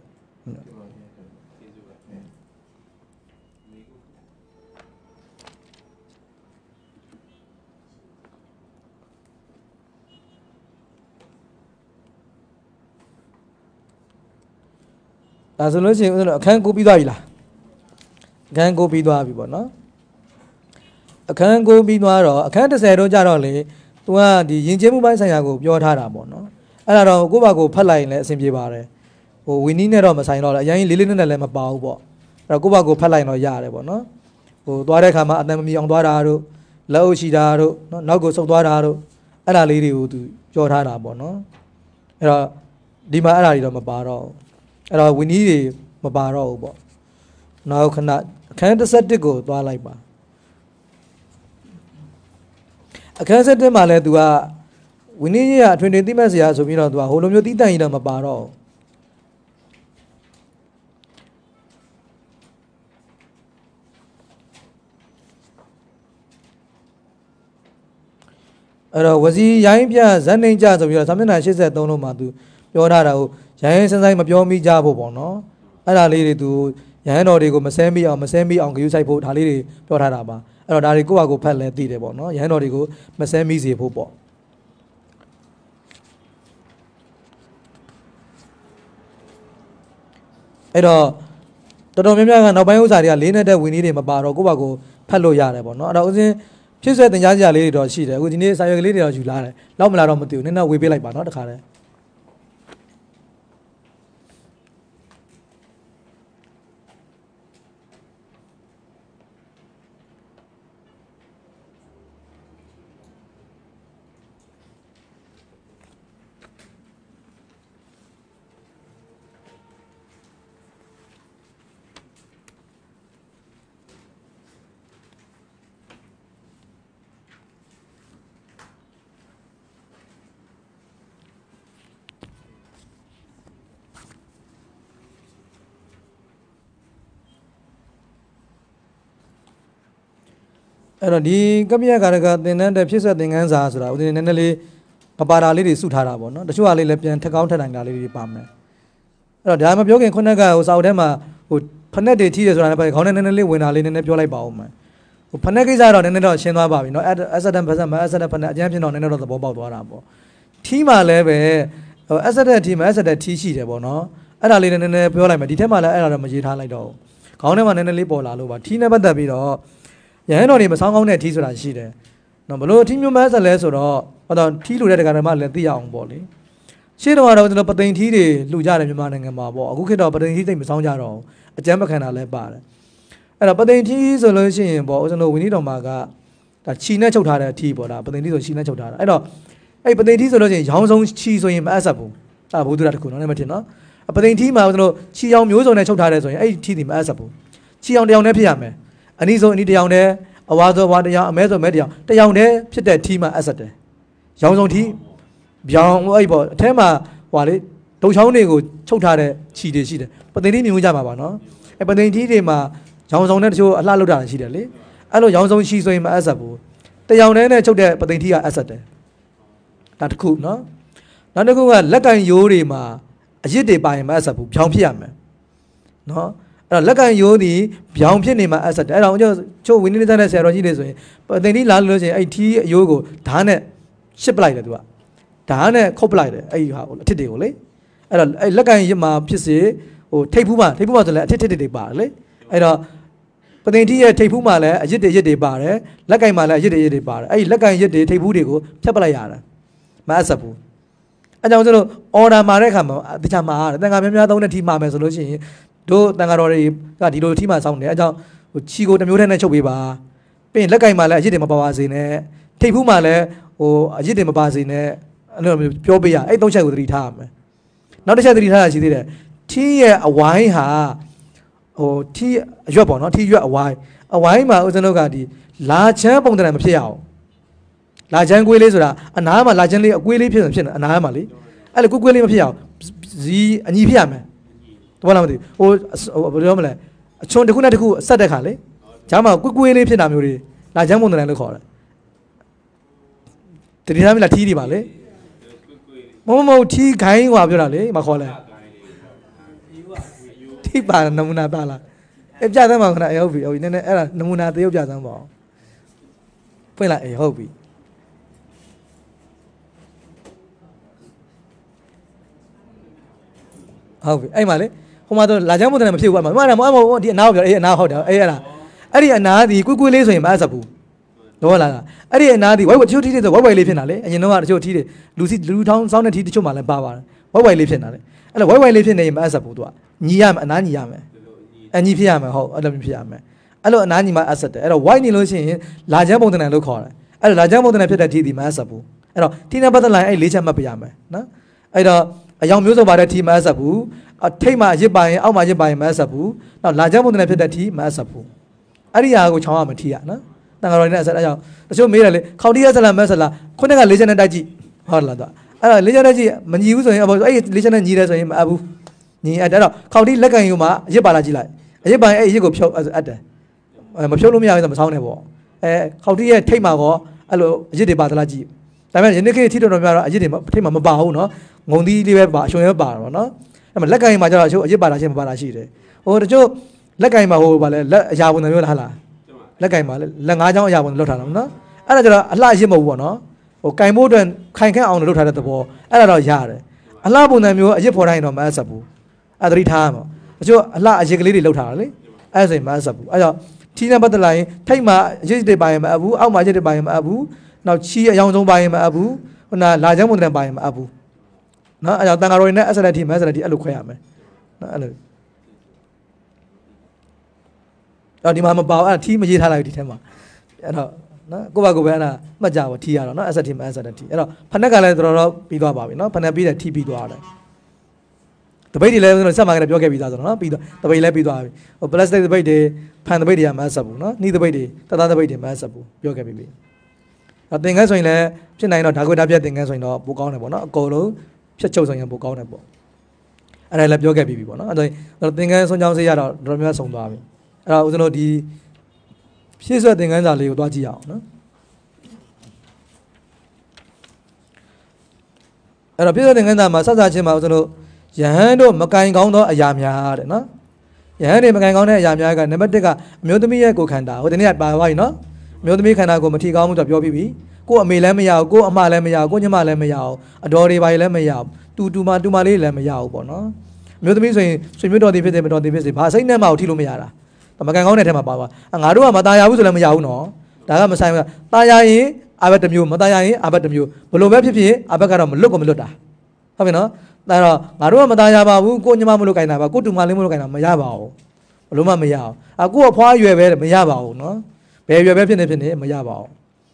ဒါဆိုလို့ရှိရင်ဦးဇင်းတို့အခန်းကိုပြီးသွားပြီလားအခန်းကိုပြီးသွားပြီပေါ့နော်အခန်းကိုပြီးသွားတော့အခန်းတစ်ဆယ်တော့ကြတော့လေသူကဒီယဉ်ကျေးမှုပိုင်းဆိုင်ရာကိုပြောထားတာပေါ့နော်အဲ့ဒါတော့ကိုယ့်ဘာကိုဖတ်လိုက်ရင်လည်းအဆင်ပြေပါတယ်ဟိုဝီနီးနဲ့တော့မဆိုင်တော့လေအရင်လေးလေးနက်နက်လည်းမပါဘူးပေါ့အဲ့တော့ကိုယ့်ဘာကိုဖတ်လိုက်ရင်တော့ရတယ်ပေါ့နော်ဟိုသွားတဲ့အခါမှာအတန်မမီအောင်သွားတာတို့လက်အုပ်ချီတာတို့နော်နောက်ကိုဆုပ်သွားတာတို့အဲ့ဒါလေးတွေကိုသူပြောထားတာပေါ့နော်အဲ့တော့ဒီမှာအဲ့ဒါတွေတော့မပါတော့အဲ့တော့ဝီနီးတွေမပါတော့ဘူးပေါ့နောက်ခဏအခန်းတစ်ဆက်တစ်ကိုသွားလိုက်ပါအခန်းဆက်တစ်မှာလဲသူကဝီနီးကြီးကအထွင်ထွင်သိမဲ့စရာဆိုပြီးတော့သူကဟိုလိုမျိုးတီးတန့်ရင်တော့မပါတော့အဲ့တော့ဝစီရိုင်းပြဇန်နေကြဆိုပြီးတော့သမဏ၈၃လုံးမှာသူပြောထားတာကိုရိုင်းစန်းဆိုင်မပြောမိကြဖို့ပေါ့နော်အဲ့ဒါလေးတွေသူရဟန်းတော်တွေကိုမဆဲမိအောင်မဆဲမိအောင်ဂရုစိုက်ဖို့ဒါလေးတွေပြောထားတာပါအဲ့တော့ဒါတွေကိုယ့်ဟာကိုယ်ဖတ်လဲသိတယ်ပေါ့နော်ရဟန်းတော်တွေကိုမဆဲမိစေဖို့ပေါ့အဲ့တော့တော်တော်များများကနောက်ပိုင်းဥစ္စာတွေကလေးနဲ့တဲ့ဝင်နည်းတွေမပါတော့ကိုယ့်ဘာကိုဖတ်လို့ရတယ်ပေါ့နော်အဲ့တော့ဦးစင်းဖြစ်ဆွဲတင်ကြားစရာလေးတွေတော့ရှိတယ်အခုဒီနေ့စာရွက်ကလေးတွေတော့ယူလာတယ်လောက်မလာတော့မသိဘူးနည်းနည်းဝေးပေးလိုက်ပါနော်တခါတည်းအဲ့တော့ဒီကပ္ပိယကာရကသင်တန်းတဲ့ဖြစ်ဆက်သင်ခန်းစာဆိုတာဦးဇင်းနည်းနည်းလေးပပါတာလေးတွေစုထားတာပေါ့နော်တချို့ဟာလေးလည်းပြန်ထက်ကောင်းထက်နိုင်တာလေးတွေပါမယ်အဲ့တော့ဒါမပြောခင်ခုနကဟိုစာအုပ်ထဲမှာဟိုဖက်နက်တွေထိတယ်ဆိုတာလည်းပဲခေါင်းနဲ့နည်းနည်းလေးဝင်တာလေးနည်းနည်းပြောလိုက်ပါဦးမယ်ဟိုဖက်နက်ကိစ္စတော့နည်းနည်းတော့ရှင်းသွားပါပြီနော်အက်ဆဒန်ဖက်ဆက်မှာအက်ဆဒန်ဖက်နက်အကျန်းဖြစ်တော့နည်းနည်းတော့သဘောပေါက်သွားတာပေါ့ထီးမှာလည်းပဲဟိုအက်ဆဒန်ထီးမှာအက်ဆဒန်ထီးရှိတယ်ပေါ့နော်အဲ့ဒါလေးနည်းနည်းပြောလိုက်မယ်ဒီထက်မှလည်းအဲ့ဒါတော့မရေးထားလိုက်တော့ခေါင်းထဲမှာနည်းနည်းလေးပေါ်လာလို့ပါထီးနဲ့ပတ်သက်ပြီးတော့ရဟန်းတော်တွေမဆောင်ကောင်းတဲ့ထီးဆိုတာရှိတယ်နော်ဘလို့ထီးမျိုးမဲဆက်လဲဆိုတော့ဟောတော့ထီးလူတဲ့တက္ကရာမလည်းသိရအောင်ပေါ့လေရှေ့တော့ကတော့ကျွန်တော်ပသိမ်ထီးတွေလူကြတယ်မြန်မာနိုင်ငံမှာပေါ့အခုခေတ်တော့ပသိမ်ထီးသိမဆောင်ကြတော့အကျမ်းမခံတာလည်းပါတယ်အဲ့တော့ပသိမ်ထီးဆိုလို့ရှိရင်ပေါ့ကျွန်တော်ဝင်းကြီးတော်မှာကဒါချီနဲ့ချုပ်ထားတဲ့ထီးပေါ့ဒါပသိမ်ထီးဆိုချီနဲ့ချုပ်ထားတာအဲ့တော့အဲ့ပသိမ်ထီးဆိုလို့ရှိရင်ရောင်းဆုံးချီဆိုရင်မအပ်ဆက်ဘူးအဲ့ဘုဒ္ဓရာတခုနော်လည်းမထင်နော်ပသိမ်ထီးမှာကျွန်တော်ချီအောင်မျိုးစုံနဲ့ချုပ်ထားတယ်ဆိုရင်အဲ့ထီးဒီမအပ်ဆက်ဘူးချီအောင်တယောက်နဲ့ဖြစ်ရမယ်အနည်းဆုံးအနည်းတယောက်နဲ့အဝါသောဝါတရားအမဲဆိုမဲတရားတယောက်တည်းဖြစ်တဲ့ထီးမှာအပ်ဆက်တယ်ရောင်စုံထီးပြောင်းအဲ့ပေါ့အထဲမှာဟွာလေဒုံချောင်းတွေကိုချုပ်ထားတဲ့ခြီတွေရှိတယ်ပသိမ်ထီးမြင်ကြမှာပါနော်အဲ့ပသိမ်ထီးတွေမှာရောင်စုံနဲ့တချို့အလှလောက်တာရှိတယ်လေအဲ့လိုရောင်စုံခြီဆိုရင်မအပ်ဆက်ဘူးတယောက်တည်းနဲ့ချုပ်တဲ့ပသိမ်ထီးကအပ်ဆက်တယ်ဒါတစ်ခုနော်နောက်တစ်ခုကလက်ကင်ရိုးတွေမှာအရစ်တွေပါရင်မအပ်ဆက်ဘူးပြောင်းဖြစ်ရမယ်နော်အဲ့တော့လက်ကင်ရိုးဒီပြောင်းဖြစ်နေမှာအဆက်တယ်အဲ့တော့ကျွန်တော်ချို့ဝင်းနေတဲ့ဆရာတော်ကြီးတွေဆိုရင်ပသိမ်ထီးလာလို့ရှိရင်အဲ့ထီးအရိုးကိုဓာတ်နဲ့ရှစ်ပလိုက်တယ်သူကဓာတ်နဲ့ခုတ်ပလိုက်တယ်အဲ့ဟာအထစ်တွေကိုလေအဲ့တော့အဲ့လက်ကင်ရမှာဖြစ်စေဟိုထိပ်ဖူးမှာထိပ်ဖူးမှာဆိုလည်းအထစ်ထစ်တွေပါတယ်လေအဲ့တော့ပသိမ်ထီးရဲ့ထိပ်ဖူးမှာလည်းအရစ်တွေရစ်တွေပါတယ်လက်ကင်မှာလည်းအရစ်တွေရစ်တွေပါတယ်အဲ့ဒီလက်ကင်ရစ်တွေထိပ်ဖူးတွေကိုဖြတ်ပလိုက်ရတာမအဆက်ဘူးအဲ့ကြောင့်ကျွန်တော်အော်ဒါမှာတဲ့အခါမှာတခြားမှာတန်ခါများများသုံးတဲ့ထီးမှာမယ်ဆိုလို့ရှိရင်တို့တန်ခါတော်တွေကဒီလိုထီးမှာစောင်းတယ်အဲကြောင့်ဟိုချီကိုတစ်မျိုးတည်းနဲ့ချုပ်ပေးပါပြီးရင်လက်ကင်မှာလည်းအရစ်တွေမပါပါစေနဲ့ထိပ်ဖူးမှာလည်းဟိုအရစ်တွေမပါစေနဲ့အဲ့လိုပြောပေးရအဲ့သုံးချက်ကိုသတိထားရမယ်နောက်တစ်ချက်သတိထားရရှိသေးတယ်ထီးရဲ့အဝိုင်းဟာဟိုထီးအရွက်ပေါ့နော်ထီးရွက်အဝိုင်းအဝိုင်းမှာဦးဇင်းတို့ကဒီလာချမ်းပုံတံမဖြစ်ရအောင်လာချမ်းကွေးလေးဆိုတာအနားမှာလာချမ်းလေးအကွေးလေးဖြစ်နေဖြစ်နေအနားမှာလေအဲ့လိုကွေးကွေးလေးမဖြစ်အောင်ဇီးအညီဖြစ်ရမယ်တော့လားမသိဟိုဘယ်လိုမလဲအချွန်တစ်ခုနဲ့တစ်ခုဆက်တဲ့ခါလေဂျားမှာကွေးကွေးလေးဖြစ်တာမျိုးတွေလာချမ်းပုံတံလို့ခေါ်တယ်တတိယမလားထီးတွေပါလေမမမထီးခိုင်းဟွာပြောတာလေမခေါ်လဲထီးပါနမူနာပါလားအပြသမ်းပါခဏအေးဟုတ်ပြီဟုတ်ပြီနည်းနည်းအဲ့ဒါနမူနာတရုပ်ပြသမ်းပါအောင်ဖွင့်လိုက်အေးဟုတ်ပြီဟုတ်ပြီအဲ့မှာလေဟိုမှာတော့လာချမ်းပုံတံမဖြစ်ဘူးအဲ့မှာမမမဒီအနာကိုပြောအေးအနာဟုတ်တယ်အေးအဲ့ဒါအဲ့ဒီအနာဒီကွေးကွေးလေးဆိုရင်မအပ်စဘူးတော့လာလားအဲ့ဒီအနာဒီဝိုက်ဝိုက်တချို့ထီးတွေဆိုဝိုက်ဝိုက်လေးဖြစ်နေတာလေအရင်တော့ကတချို့ထီးတွေလူစီလူထောင်းစောင်းတဲ့ထီးတချို့မှလည်းပါပါတယ်ဝိုက်ဝိုက်လေးဖြစ်နေတာလေအဲ့လိုဝိုက်ဝိုက်လေးဖြစ်နေရင်မအပ်စဘူးသူကညီရမယ်အနာညီရမယ်အညီဖြစ်ရမယ်ဟုတ်အဲ့လိုမျိုးဖြစ်ရမယ်အဲ့လိုအနာညီမှအပ်စတယ်အဲ့တော့ white နေလို့ရှိရင်လာချမ်းပုံတံလို့ခေါ်တယ်အဲ့လိုလာချမ်းပုံတံဖြစ်တဲ့ထီးဒီမအပ်စဘူးအဲ့တော့ထီးနဲ့ပတ်သက်လာရင်အဲ့လေးချက်မှတ်ပြရမယ်နော်အဲ့တော့အယောင်မျိုးစုံပါတဲ့ထီးမအပ်စဘူးထိတ်မှရစ်ပါရင်အောက်မှရစ်ပါရင်မအပ်စဘူးနောက်လာချမ်းပုံတံဖြစ်တဲ့ထီးမအပ်စဘူးအဲ့ဒီဟာကိုချောင်းရမယ်ထီးရနော်တန်ခါတော်နဲ့အဆက်အကြောင်းတချို့မေးတယ်လေခေါတီးရဆလာမဲဆလာခုနကလေးချက်နဲ့တိုက်ကြည့်ဟုတ်လားတော့အဲ့တော့လေးချက်နဲ့ကြည့်မညီဘူးဆိုရင်အဲ့လေးချက်နဲ့ညီတယ်ဆိုရင်မအပ်ဘူးညီအဲ့တော့ခေါတီးလက်ကန်ယူမှာအရစ်ပါလာကြည့်လိုက်အရစ်ပါရင်အဲ့အရစ်ကိုဖြုတ်အပ်တယ်မဖြုတ်လို့မရဘူးဆိုမဆောင်းနဲ့ပေါ့အဲခေါတီးရဲ့ထိတ်မှာကောအဲ့လိုအရစ်တွေပါသလားကြည့်ဒါပေမဲ့ယနေ့ခေတ်ထိတော်တော်များတော့အရစ်တွေထိတ်မှာမပါဘူးနော်ငုံသီးလေးပဲပါအရှင်ပဲပါတော့နော်အဲ့မှာလက်ကင်မှာကျတော့အချို့အရစ်ပါတာရှိမပါတာရှိတယ်ဟိုတချို့လက်ကင်မှာဟိုဗာလဲလက်အရာပုံစံမျိုးလားဟာလားလက်ကင်မှာလက်ငါးချောင်းအရာပုံစံလောက်ထားတာနော်အဲ့ဒါကျတော့အလှရစ်မဟုတ်ဘူးပေါ့နော်ဟိုကင်ဖို့အတွက်ခိုင်ခန့်အောင်လုပ်ထားတဲ့သဘောအဲ့ဒါတော့ရတယ်အလှပုံစံမျိုးအရစ်ဖော်တိုင်းတော့မအပ်ဆက်ဘူးအဲ့ဒါသတိထားရမှာတချို့အလှအရစ်ကလေးတွေလောက်ထားတာလေအဲ့ဆိုရင်မအပ်ဆက်ဘူးအဲ့တော့ထီးနဲ့ပတ်သက်လာရင်ထိတ်မှာအရစ်တွေပါရင်မအပ်ဘူးအောက်မှာအရစ်တွေပါရင်မအပ်ဘူးနောက်ချီးအယောင်ဆုံးပါရင်မအပ်ဘူးဟိုနာလာချမ်းပုံစံပါရင်မအပ်ဘူးနော်အဲ့တော့တန်ဃာတော်တွေနဲ့အဆက်လက်တီမဆက်လက်တီအဲ့လိုခွဲရမယ်နော်အဲ့လိုအော်ဒီမှာမပါဘူးအဲ့ထီးမရေးထားလိုက်ဒီထဲမှာအဲ့တော့နော်ကိုယ့်ဘာကိုယ်ပဲအဲ့ဒါမှတ်ကြပါထီးရတော့နော်အဆက်တီမအဆက်လက်တီအဲ့တော့ဖနက်ကလည်းတော်တော်ပြီးသွားပါပြီနော်ဖနက်ပြီးတယ်ထီးပြီးသွားတယ်တပိတ်တွေလည်းကျွန်တော်ဆက်မှာကလည်းပြောခဲ့ပြီးသားဆိုတော့နော်ပြီးတော့တပိတ်လည်းပြီးသွားပြီဟိုပလတ်စတစ်တပိတ်တွေဖန်တပိတ်တွေကမဆက်ဘူးနော်နှီးတပိတ်တွေတသားတပိတ်တွေမဆက်ဘူးပြောခဲ့ပြီးပြီအဲ့သင်္ကန်းဆိုရင်လည်းဖြစ်နိုင်တော့ဓာကွေတာပြက်သင်္ကန်းဆိုရင်တော့ပိုကောင်းတယ်ပေါ့နော်အကုန်လုံးဖြတ်ချုပ်ဆိုရင်ပိုကောင်းတယ်ပေါ့အဲ့ဒါလည်းပြောခဲ့ပြီးပြီပေါ့နော်အဲ့တော့သင်္ကန်းဆုံးချောင်းစေးရတော့တော်တော်များများဆုံးသွားပြီအဲ့တော့ဦးဇင်းတို့ဒီဖြည့်ဆွက်သင်္ကန်းစာလေးကိုသွားကြည့်အောင်နော်အဲ့တော့ဖြည့်ဆွက်သင်္ကန်းစာမှာစစချင်းမှာဦးဇင်းတို့ယဟန်တို့မကင်ကောင်းသောအရာများတဲ့နော်ယဟန်တွေမကင်ကောင်းတဲ့အရာများကနံပါတ်တစ်ကအမျိုးသမီးရဲ့ကိုယ်ခန္ဓာဟိုတနေ့ကပါသွားပြီနော်အမျိုးသမီးခန္ဓာကိုမထီကောင်းမှုတော့ပြောပြီးပြီကို့အမေလည်းမရဘူးကို့အမလည်းမရဘူးကို့ညီမလည်းမရဘူးအတော်တွေပါလည်းမရဘူးတူတူမတူမလေးလည်းမရဘူးပေါ့နော်အမျိုးသမီးဆိုရင်ဆွေမျိုးတော်တွေဖြစ်တယ်မတော်တွေဖြစ်စေဘာစိတ်နဲ့မှကိုထိလို့မရတာမကန်ကောင်းတဲ့ထဲမှာပါပါငါတို့ကမตายရဘူးဆိုလည်းမရဘူးနော်ဒါကမဆိုင်ဘူးตายရရင်အဘက်တစ်မျိုးမตายရရင်အဘက်တစ်မျိုးဘလို့ပဲဖြစ်ဖြစ်အဘက်ကတော့မလွတ်ကိုမလွတ်တာဟုတ်ပြီနော်ဒါတော့ငါတို့ကမตายရပါဘူးကို့ညီမမလို့ကင်တာပါကို့တူမလေးမလို့ကင်တာမရပါဘူးဘလို့မှမရအောင်အကို့အဖွားရွယ်ပဲမရပါဘူးနော်ဘယ်ရွယ်ပဲဖြစ်နေဖြစ်နေမရပါဘူး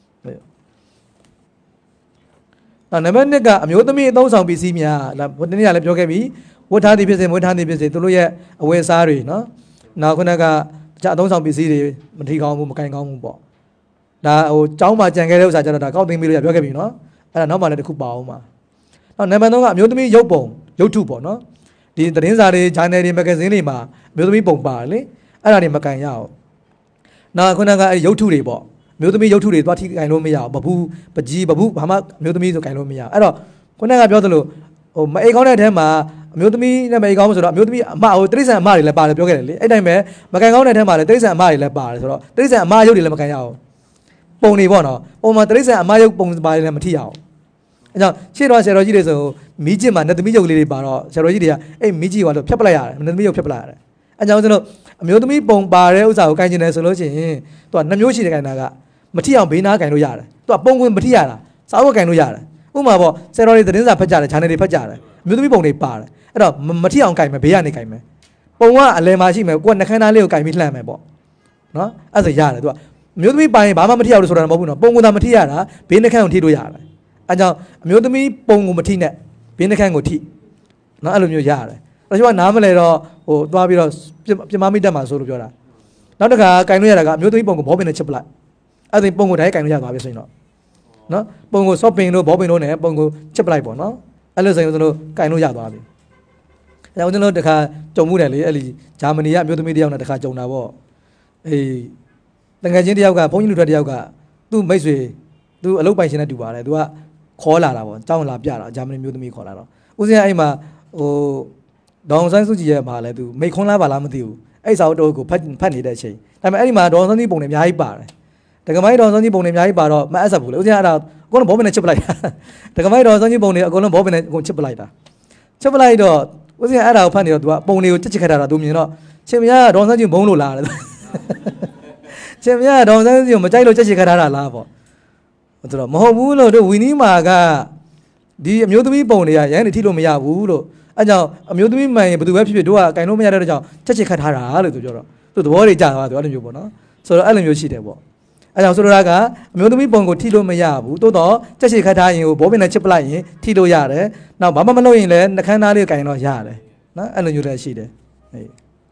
နောက်နံပါတ်နှစ်ကအမျိုးသမီးအသုံးဆောင်ပစ္စည်းများဟိုတနေ့ကလည်းပြောခဲ့ပြီဝတ်ထားသည်ဖြစ်စေမဝတ်ထားသည်ဖြစ်စေသူတို့ရဲ့အဝတ်အစားတွေနော်နောက်ခုနကကြာအသုံးဆောင်ပစ္စည်းတွေမထီကောင်းဘူးမကင်ကောင်းဘူးပေါ့ဒါဟိုကျောင်းမှာကြံခဲ့တဲ့ဥစ္စာကျတော့ဒါကောက်သိမ်းပြီးလို့ရပြောခဲ့ပြီနော်အဲ့ဒါနောက်မှလည်းတစ်ခုပါအောင်ပါနောက်နံပါတ်သုံးကအမျိုးသမီးရုပ်ပုံရုပ်ထုပေါ့နော်ဒီသတင်းစာတွေဂျာနယ်တွေမဂ္ဂဇင်းတွေမှာအမျိုးသမီးပုံပါတယ်လေအဲ့ဒါတွေမကင်ရအောင်နောက်ခုနကအဲ့ရုပ်ထုတွေပေါ့မျိုးသမီးရုပ်ထုတွေသွားထိကင်လို့မရဘူးဘဘူးပကြီးဘဘူးဘာမှမျိုးသမီးဆိုကင်လို့မရအဲ့တော့ခုနကပြောသလိုဟိုမအိတ်ကောင်းတဲ့အထဲမှာအမျိုးသမီးနဲ့မအိတ်ကောင်းဆိုတော့အမျိုးသမီးအမဟိုတိရစ္ဆာန်အမတွေလည်းပါတယ်ပြောခဲ့တယ်လေအဲ့တိုင်းပဲမကင်ကောင်းတဲ့အထဲမှာလည်းတိရစ္ဆာန်အမတွေလည်းပါတယ်ဆိုတော့တိရစ္ဆာန်အမရုပ်တွေလည်းမကင်ရအောင်ပုံတွေပေါ့နော်ပုံမှာတိရစ္ဆာန်အမရုပ်ပုံပါတယ်လည်းမထိရအောင်အဲ့ကြောင့်ရှေ့တော့ဆရာတော်ကြီးတွေဆိုမီးကျစ်မှာနတ်သမီးရုပ်လေးတွေပါတော့ဆရာတော်ကြီးတွေကအဲ့မီးကြီးကလို့ဖြတ်ပလိုက်ရတယ်နတ်သမီးရုပ်ဖြတ်ပလိုက်ရတယ်အဲ့ကြောင့်ကျွန်တော်အမျိုးသမီးပုံပါတဲ့ဥစ္စာကိုကင်ကျင်တယ်ဆိုလို့ရှိရင်သူကနှစ်မျိုးရှိတဲ့ကင်တာကမထီအောင်ဘေးနားကင်လို့ရတယ်သူကပုံကွင်းမထီရတာစားဝတ်ကင်လို့ရတယ်ဥပမာပေါ့ဆယ်တော်တွေသတင်းစာဖတ်ကြတယ် channel တွေဖတ်ကြတယ်အမျိုးသမီးပုံတွေပါတယ်အဲ့တော့မထီအောင်ကင်မယ်ဘေးကနေကင်မယ်ပုံကအလယ်မှာရှိမယ်ကိုကနှခမ်းသားလေးကိုကင်ပြီးလှမ်းမယ်ပေါ့နော်အဲ့ဒါရတယ်သူကအမျိုးသမီးပိုင်ဘာမှမထီအောင်လို့ဆိုတာမဟုတ်ဘူးနော်ပုံကသာမထီရတာဘေးနှခမ်းကိုထိလို့ရတယ်အဲ့ကြောင့်အမျိုးသမီးပုံကိုမထိနဲ့ဘေးနှခမ်းကိုထိနော်အဲ့လိုမျိုးရတယ်အဲ့တော့နားမလဲတော့ဟိုသွားပြီးတော့ပြမမိတက်မှာဆိုလို့ပြောတာနောက်တစ်ခါကင်လို့ရတာကအမျိုးသမီးပုံကိုဘောပင်နဲ့ချစ်ပလိုက်အဲ့ဒီပုံကိုတိုင်းကင်လို့ရသွားပြီဆိုရင်တော့နော်ပုံကိုဆော့ပင်တို့ဘောပင်တို့နဲ့ပုံကိုချစ်ပလိုက်ပေါ့နော်အဲ့လိုဆိုရင်ကျွန်တော်ကင်လို့ရသွားပြီအဲ့တော့ကျွန်တော်တခါကြုံမှုတယ်လေအဲ့ဒီဂျာမနီကအမျိုးသမီးတယောက်နဲ့တခါကြုံတာပေါ့အေးတငယ်ချင်းတယောက်ကဘုန်းကြီးလူထွက်တယောက်ကသူ့မိတ်ဆွေသူအလုပ်ပိုင်ရှင်နဲ့တူပါတယ်သူကခေါ်လာတာပေါ့ကြောင်းလာပြတာဂျာမနီမျိုးသမီးခေါ်လာတော့ဦးစင်းအဲ့မှာဟိုဒေါန်ဆန်းစုကြည်ရဲ့မှာလဲသူမိတ်ခွန်းလားပါလားမသိဘူးအဲ့စာအုပ်ကိုဖတ်ဖတ်နေတဲ့အချိန်ဒါပေမဲ့အဲ့ဒီမှာဒေါန်ဆန်းကြီးပုံတွေအများကြီးပါတယ်တက္ကမိုင်းဒေါန်ဆန်းကြီးပုံတွေအများကြီးပါတော့မအပ်ဆက်ဘူးလေဦးစင်းအဲ့ဒါအကုန်လုံးဘောပင်နဲ့ချစ်ပလိုက်တာတက္ကမိုင်းဒေါန်ဆန်းကြီးပုံတွေအကုန်လုံးဘောပင်နဲ့အကုန်ချစ်ပလိုက်တာချစ်ပလိုက်တော့ဦးစင်းအဲ့ဒါကိုဖတ်နေတော့သူကပုံတွေကိုချစ်ချစ်ခတ်တာသူမြင်တော့ချင်းမရဒေါန်ဆန်းကြီးဘုံလို့လားတဲ့ချင်းမရဒေါန်ဆန်းကြီးကိုမကြိုက်လို့ချစ်ချစ်ခတ်တာလားပေါ့သူတော့မဟုတ်ဘူးလို့တို့ဝီနီးမာကဒီအမျိုးသမီးပုံတွေကရန်နေထိလို့မရဘူးလို့အဲကြောင့်အမျိုးသမီးမှန်ရင်ဘယ်သူပဲဖြစ်ဖြစ်တို့ကကင်လို့မရတဲ့ကြောင့်ချက်ချစ်ခတ်ထားတာလို့သူပြောတော့သူသဘောတွေကြာသွားသူအဲ့လိုမျိုးပေါ့နော်ဆိုတော့အဲ့လိုမျိုးရှိတယ်ပေါ့အဲကြောင့်ဆိုလိုတာကအမျိုးသမီးပုံကိုထိလို့မရဘူးတိုးတော့ချက်ချစ်ခတ်ထားရင်ဟိုဘောပင်နဲ့ချစ်ပလိုက်ရင်ထိလို့ရတယ်နောက်ဘာမှမလုပ်ရင်လည်းနှခမ်းသားလေးကင်တော့ရတယ်နော်အဲ့လိုမျိုးလည်းရှိတယ်ဟေး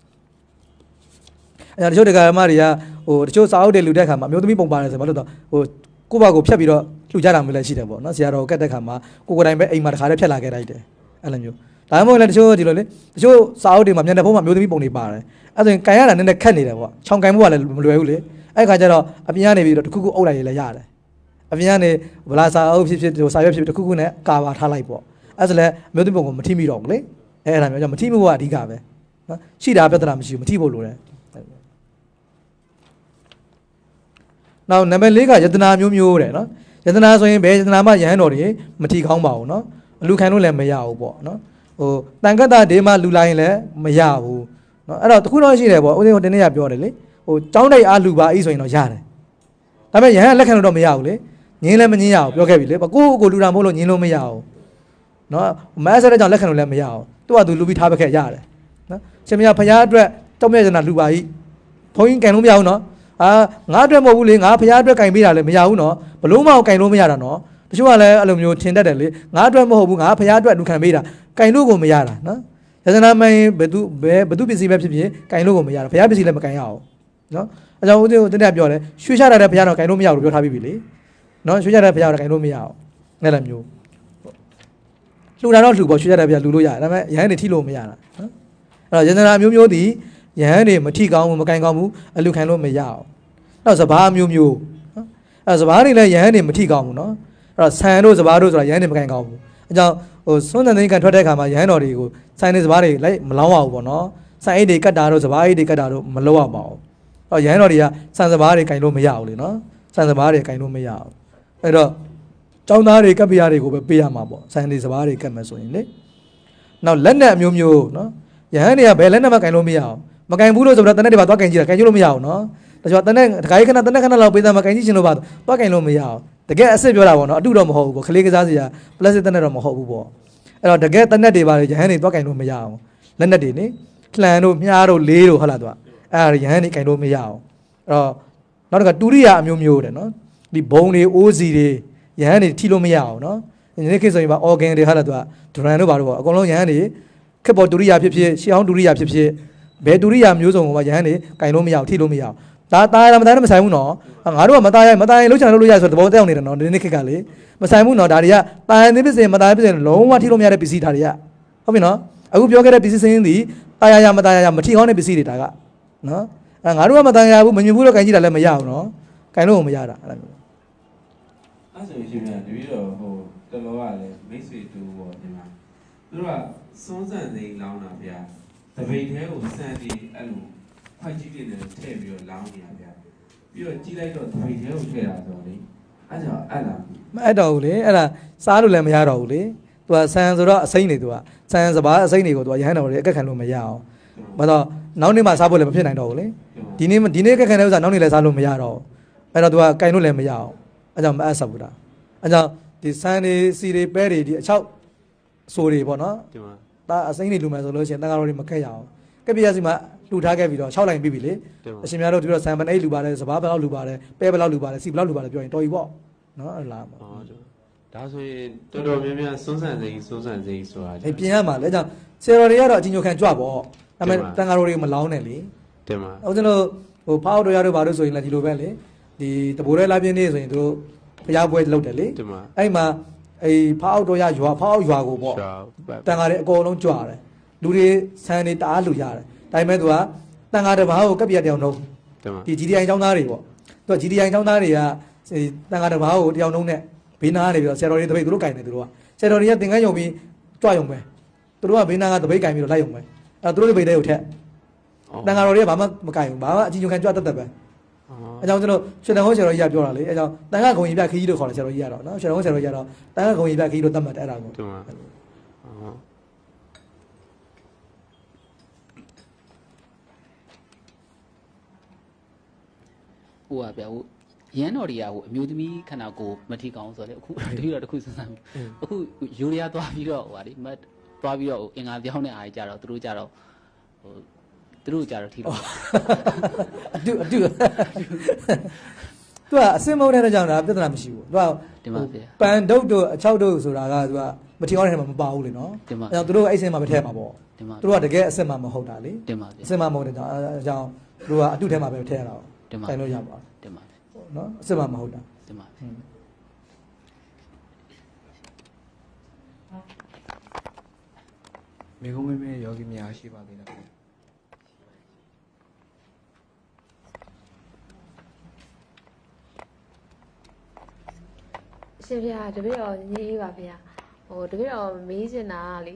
အဲကြောင့်တချို့ဒကာမတွေကဟိုတချို့စာအုပ်တွေလူတဲ့ခါမှာအမျိုးသမီးပုံပါတယ်ဆိုဘာလို့တော့ဟိုကိုယ့်ဘာကိုဖြတ်ပြီးတော့လှူကြတာမျိုးလည်းရှိတယ်ပေါ့နော်ဆရာတော်ကတ်တဲ့ခါမှာကိုကိုယ်တိုင်ပဲအိမ်မှာတခါတည်းဖြတ်လာခဲ့လိုက်တယ်အဲ့လိုမျိုးဒါမှမဟုတ်လည်းတချို့ဒီလိုလေတချို့စာအုပ်တွေမှာမျက်နှာဖုံးမှာမျိုးသမီးပုံတွေပါတယ်အဲ့ဆိုရင်ကန်ရတာနည်းနည်းခက်နေတယ်ပေါ့ခြောင်ကန်မှုကလည်းမလွယ်ဘူးလေအဲ့ခါကျတော့အပြင်ကနေပြီးတော့တခုခုအုပ်လိုက်ရလည်းရတယ်အပြင်ကနေဗလာစာအုပ်ဖြစ်ဖြစ်ဟိုစာရွက်ဖြစ်ဖြစ်တခုခုနဲ့ကာပါထားလိုက်ပေါ့အဲ့ဆိုလည်းမျိုးသမီးပုံကိုမထိမိတော့ဘူးလေအဲ့ဒါမျိုးကြောင့်မထိမှုကအဓိကပဲနော်ရှိတာပြဿနာမရှိဘူးမထိဖို့လိုတယ်နောက်နံပါတ်၄ကယတနာမျိုးမျိုးတဲ့နော်ယတနာဆိုရင်ဘယ်ယတနာမှယဟန်တော်တွေမထိကောင်းပါဘူးနော်အလူခံလို့လည်းမရဘူးပေါ့နော်ဟိုတန်ခတ်တာဒေမလူလိုက်ရင်လည်းမရဘူးနော်အဲ့တော့တခုတော့ရှိတယ်ပေါ့ဦးဇင်းကတနေ့ကပြောတယ်လေဟိုចောင်းတိုက်အားလူပါဤဆိုရင်တော့ရတယ်ဒါပေမဲ့ယဟန်လက်ခံလို့တော့မရဘူးလေငင်းလည်းမငင်းရဘူးပြောခဲ့ပြီလေကိုကိုကိုလူတာမဟုတ်လို့ငင်းလို့မရဘူးနော်မဆတဲ့ကြောင့်လက်ခံလို့လည်းမရဘူးသူကသူလူပြီးထားပခဲ့ရတယ်နော်ရှင်မရဖရားအတွက်တောက်မြဲစနာလူပါဤဘုန်းကြီးကန်လို့မရဘူးနော်အာငါအတွက်မဟုတ်ဘူးလေငါဖရားအတွက်ကင်ပေးတာလည်းမရဘူးနော်ဘလို့မအောင်ကင်လို့မရတာနော်တချို့ကလည်းအဲ့လိုမျိုးထင်တတ်တယ်လေငါအတွက်မဟုတ်ဘူးငါဖရားအတွက်လူခံပေးတာကင်လို့ကိုမရတာနော်ယဇနာမင်းဘယ်သူဘယ်ဘသူပစ္စည်းပဲဖြစ်ဖြစ်ကင်လို့ကိုမရတာဖရားပစ္စည်းလည်းမကင်ရအောင်နော်အကြောင်းဦးဇင်းကိုတနေ့ပြောတယ်ရွှေချတာတဲ့ဖရားတော့ကင်လို့မရဘူးလို့ပြောထားပြီးပြီလေနော်ရွှေချတဲ့ဖရားတော့ကင်လို့မရအောင်အဲ့လိုမျိုးလှူတာတော့လှူပေါ့ရွှေချတဲ့ဖရားလှူလို့ရတယ်ဒါပေမဲ့ရဟန်းတွေထိလို့မရတာနော်အဲ့တော့ယဇနာမျိုးမျိုးဒီယဟန်တွေမထိကောင်းဘူးမကင်ကောင်းဘူးအလူခံလို့မရအောင်နောက်စဘာမျိုးမျိုးနော်အဲစဘာတွေလည်းယဟန်တွေမထိကောင်းဘူးနော်အဲ့တော့ဆန်တို့စဘာတို့ဆိုတာယဟန်တွေမကင်ကောင်းဘူးအကြောင်းဟိုစွန်းတန်သိန်းကန်ထွက်တဲ့ခါမှာယဟန်တော်တွေကိုဆိုင်နေစဘာတွေလိုက်မလောင်းအောင်ပေါ့နော်ဆိုင်အိတ်တွေကတ်တာတို့စဘာအိတ်တွေကတ်တာတို့မလောအောင်ပါဘူးအဲ့ယဟန်တော်တွေကဆန်စဘာတွေကင်လို့မရဘူးလေနော်ဆန်စဘာတွေကင်လို့မရအောင်အဲ့တော့ကျောင်းသားတွေကပ်ပြားတွေကိုပဲပေးရမှာပေါ့ဆိုင်နေစဘာတွေကတ်မယ်ဆိုရင်လေနောက်လက်နဲ့အမျိုးမျိုးနော်ယဟန်တွေကဘယ်လက်နဲ့မှကင်လို့မရအောင်မကင်ဘူးလို့ဆိုတော့တနက်တွေပါသွားကင်ကြည့်တာကင်ကြည့်လို့မရအောင်နော်ဒါကြောင့်တနက်တခါကြီးခဏတနက်ခဏလောက်ပေးသားမကင်ကြည့်ရှင်လို့ပါသွားကင်လို့မရအောင်တကယ်အစ်စ်ပြောတာပေါ့နော်အတုတော့မဟုတ်ဘူးပေါ့ခလေးကစားစရာပလတ်စတစ်တနက်တော့မဟုတ်ဘူးပေါ့အဲ့တော့တကယ်တနက်တွေပါလေယဟန်တွေသွားကင်လို့မရအောင်လက်နက်တွေနေလှန်တို့မြားတို့လေးတို့ဟုတ်လားသူကအဲ့ဒါယဟန်တွေကင်လို့မရအောင်အဲ့တော့နောက်တစ်ခါတူရိယာအမျိုးမျိုးတယ်နော်ဒီဘုံတွေအိုးစီတွေယဟန်တွေထိလို့မရအောင်နော်ဒီနေ့ခေတ်ဆိုရင်ပါအော်ဂန်တွေဟုတ်လားသူကဒရန်တို့ပါတော့ပေါ့အကုန်လုံးယဟန်တွေခက်ပေါ်တူရိယာဖြစ်ဖြစ်ရှေးအောင်တူရိယာဖြစ်ဖြစ်ဘယ်တူရိယာမျိုးစုံကရဟန်းတွေကင်လို့မရအောင်ထိလို့မရအောင်ဒါတာရမတိုင်းမဆိုင်ဘူးနော်ငါတို့ကမသားရမသားရင်လှုပ်ချင်လှုပ်လို့ရဆိုတဲ့သဘောတက်အောင်နေတယ်နော်ဒီနေ့ခေတ်ကလေမဆိုင်ဘူးနော်ဒါတွေကတာရနေပစ္စည်းမသားပစ္စည်းလုံးဝထိလို့မရတဲ့ပစ္စည်းဒါတွေကဟုတ်ပြီနော်အခုပြောခဲ့တဲ့ပစ္စည်းစင်းသည်တာရရမသားရမထိကောင်းတဲ့ပစ္စည်းတွေဒါကနော်အဲငါတို့ကမသားရဘူးမမြင်ဘူးတော့ကင်ကြည့်တာလည်းမရဘူးနော်ကင်လို့မရတာအဲ့လိုမျိုးအဲ့ဆိုရှင်များတပည့်တော်ဟိုတလောကလည်းမိတ်ဆွေတူပေါ့ဒီမှာသူတို့ကစွန်းစံသိန်းလောင်းတာဗျာတပိတ်သေးကိုစံတီအဲ့လိုဖိုက်ကြီးတွေနဲ့ထည့်ပြီးတော့လောင်းနေရဗျာပြီးတော့ကြည့်လိုက်တော့တပိတ်သေးကိုထည့်တာဆိုတော့လေအဲ့ကြောင့်အဲ့လားမအဲ့တော့ဘူးလေအဲ့ဒါစားလို့လည်းမရတော့ဘူးလေသူကဆန်ဆိုတော့အစိမ့်နေသူကဆန်စပါးအစိမ့်တွေကိုသူကရဟန်းတော်တွေအကက်ခံလို့မရအောင်ဘာလို့နောက်နေ့မှစားဖို့လည်းမဖြစ်နိုင်တော့ဘူးလေဒီနေ့ဒီနေ့အကက်ခံတဲ့ဥစ္စာနောက်နေ့လည်းစားလို့မရတော့အဲ့တော့သူကကင်လို့လည်းမရအောင်အဲ့ကြောင့်မအပ်ဆက်ဘူးတာအဲ့ကြောင့်ဒီဆန်တွေစီတွေပဲတွေဒီအချောက်ဆိုတွေပေါ့နော်ဒါအစိမ့်တွေလူမယ်ဆိုလို့ရှိရင်တန်ဃာတော်တွေမခက်ရအောင်ကက်ပြရစီမှာလှူထားခဲ့ပြီးတော့၆လိုင်းပြီးပြီလေအရှင်များတို့ဒီတော့ဆန်ပန်အိတ်လူပါတယ်စဘာဘယ်လောက်လူပါတယ်ပဲဘယ်လောက်လူပါတယ်စီဘယ်လောက်လူပါတယ်ပြောရင်တော်ပြီပေါ့နော်အဲ့လားပေါ့ဒါဆိုရင်တော်တော်များများစွန်းဆန်စိန်စွန်းဆန်စိန်ဆိုတာအေးပြင်ရမှာလေကြောင့်ဆရာတော်တွေကတော့အချင်းညိုခံကြွပေါ့ဒါပေမဲ့တန်ဃာတော်တွေမလောင်းနဲ့လေတင်ပါဦးဇင်းတို့ဟိုဖောက်တော်ရတို့ဘာလို့ဆိုရင်လည်းဒီလိုပဲလေဒီတဘိုးရဲလာပြင်းနေဆိုရင်တို့ဘုရားပွဲလုပ်တယ်လေအဲ့မှာအေးဖောက်တော်ရရွာဖောက်ရွာကိုပေါ့တန်ဃာတွေအကုန်လုံးကြွတယ်လူတွေဆန်တွေတအားလူရတယ်ဒါပေမဲ့သူကတန်ဃာတစ်ပါးကိုကပ်ပြတယောက်နှုံးဒီ ဂျီ ဒီ အိုင် ကျောင်းသားတွေပေါ့သူက ဂျီ ဒီ အိုင် ကျောင်းသားတွေကတန်ဃာတစ်ပါးကိုတယောက်နှုံးနဲ့ဘေးနားကနေပြီးတော့ဆရာတော်တွေတပိတ်သူတို့ကင်တယ်သူတို့ကဆရာတော်တွေကသင်္ကန်းယုံပြီးကြွယုံပဲသူတို့ကဘေးနားကတပိတ်ကင်ပြီးတော့လိုက်ယုံပဲအဲသူတို့တွေပိတ်တဲ့ကိုထက်တန်ဃာတော်တွေကဘာမှမကင်ဘူးဘာမှအချင်းချင်းခံကြွတတ်တတ်ပဲအဲကြောင့်ကျွန်တော်ရှင်တော်ဟောဆရာတော်ကြီးကပြောတာလေအဲကြောင့်တန်ခါဂုံကြီးပြခကြီးလို့ခေါ်တယ်ဆရာတော်ကြီးကတော့နော်ရှင်တော်ဟောဆရာတော်ကြီးကတော့တန်ခါဂုံကြီးပြခကြီးလို့သတ်မှတ်တယ်အဲ့ဒါကိုဟုတ်ပါဟိုပါဗျာဟိုရန်တော်တွေကဟိုအမျိုးသမီးခန္ဓာကိုယ်မထိကောင်းဆိုတော့လေအခုတတိယတစ်ခုစဉ်းစားအခုယူရီးယားသွားပြီးတော့ဟိုပါလေမတ်သွားပြီးတော့အင်္ဂါပြောင်းတဲ့အားကြီးကြတော့သူတို့ကြတော့ဟိုသူတို့ကြတော့ထိတော့အတူအတူသူကအစင်မုန်းတဲ့ကြောင့်ဒါပြဿနာမရှိဘူးသူကဒီမှာဗျာပန်ဒုတ်တို့အချောက်တို့ဆိုတာကသူကမထီအောင်တဲ့ထဲမှာမပါဘူးလေနော်အဲကြောင့်သူတို့အဲ့စင်မှာပဲထည့်မှာပေါ့သူတို့ကတကယ်အစင်မှာမဟုတ်တာလေအစင်မှာမဟုတ်တဲ့ကြောင့်အဲကြောင့်သူတို့ကအတုထဲမှာပဲထည့်ရတာတိုင်လို့ရပါတင်ပါနော်အစစ်မှမဟုတ်တာတင်ပါမေကုံးမေးမေးယောဂီများရှိပါသေးလားရှင်ဗျာတပည့်တော်ညီးပါဗျာဟိုတပည့်တော်မေးချင်တာကလေဟ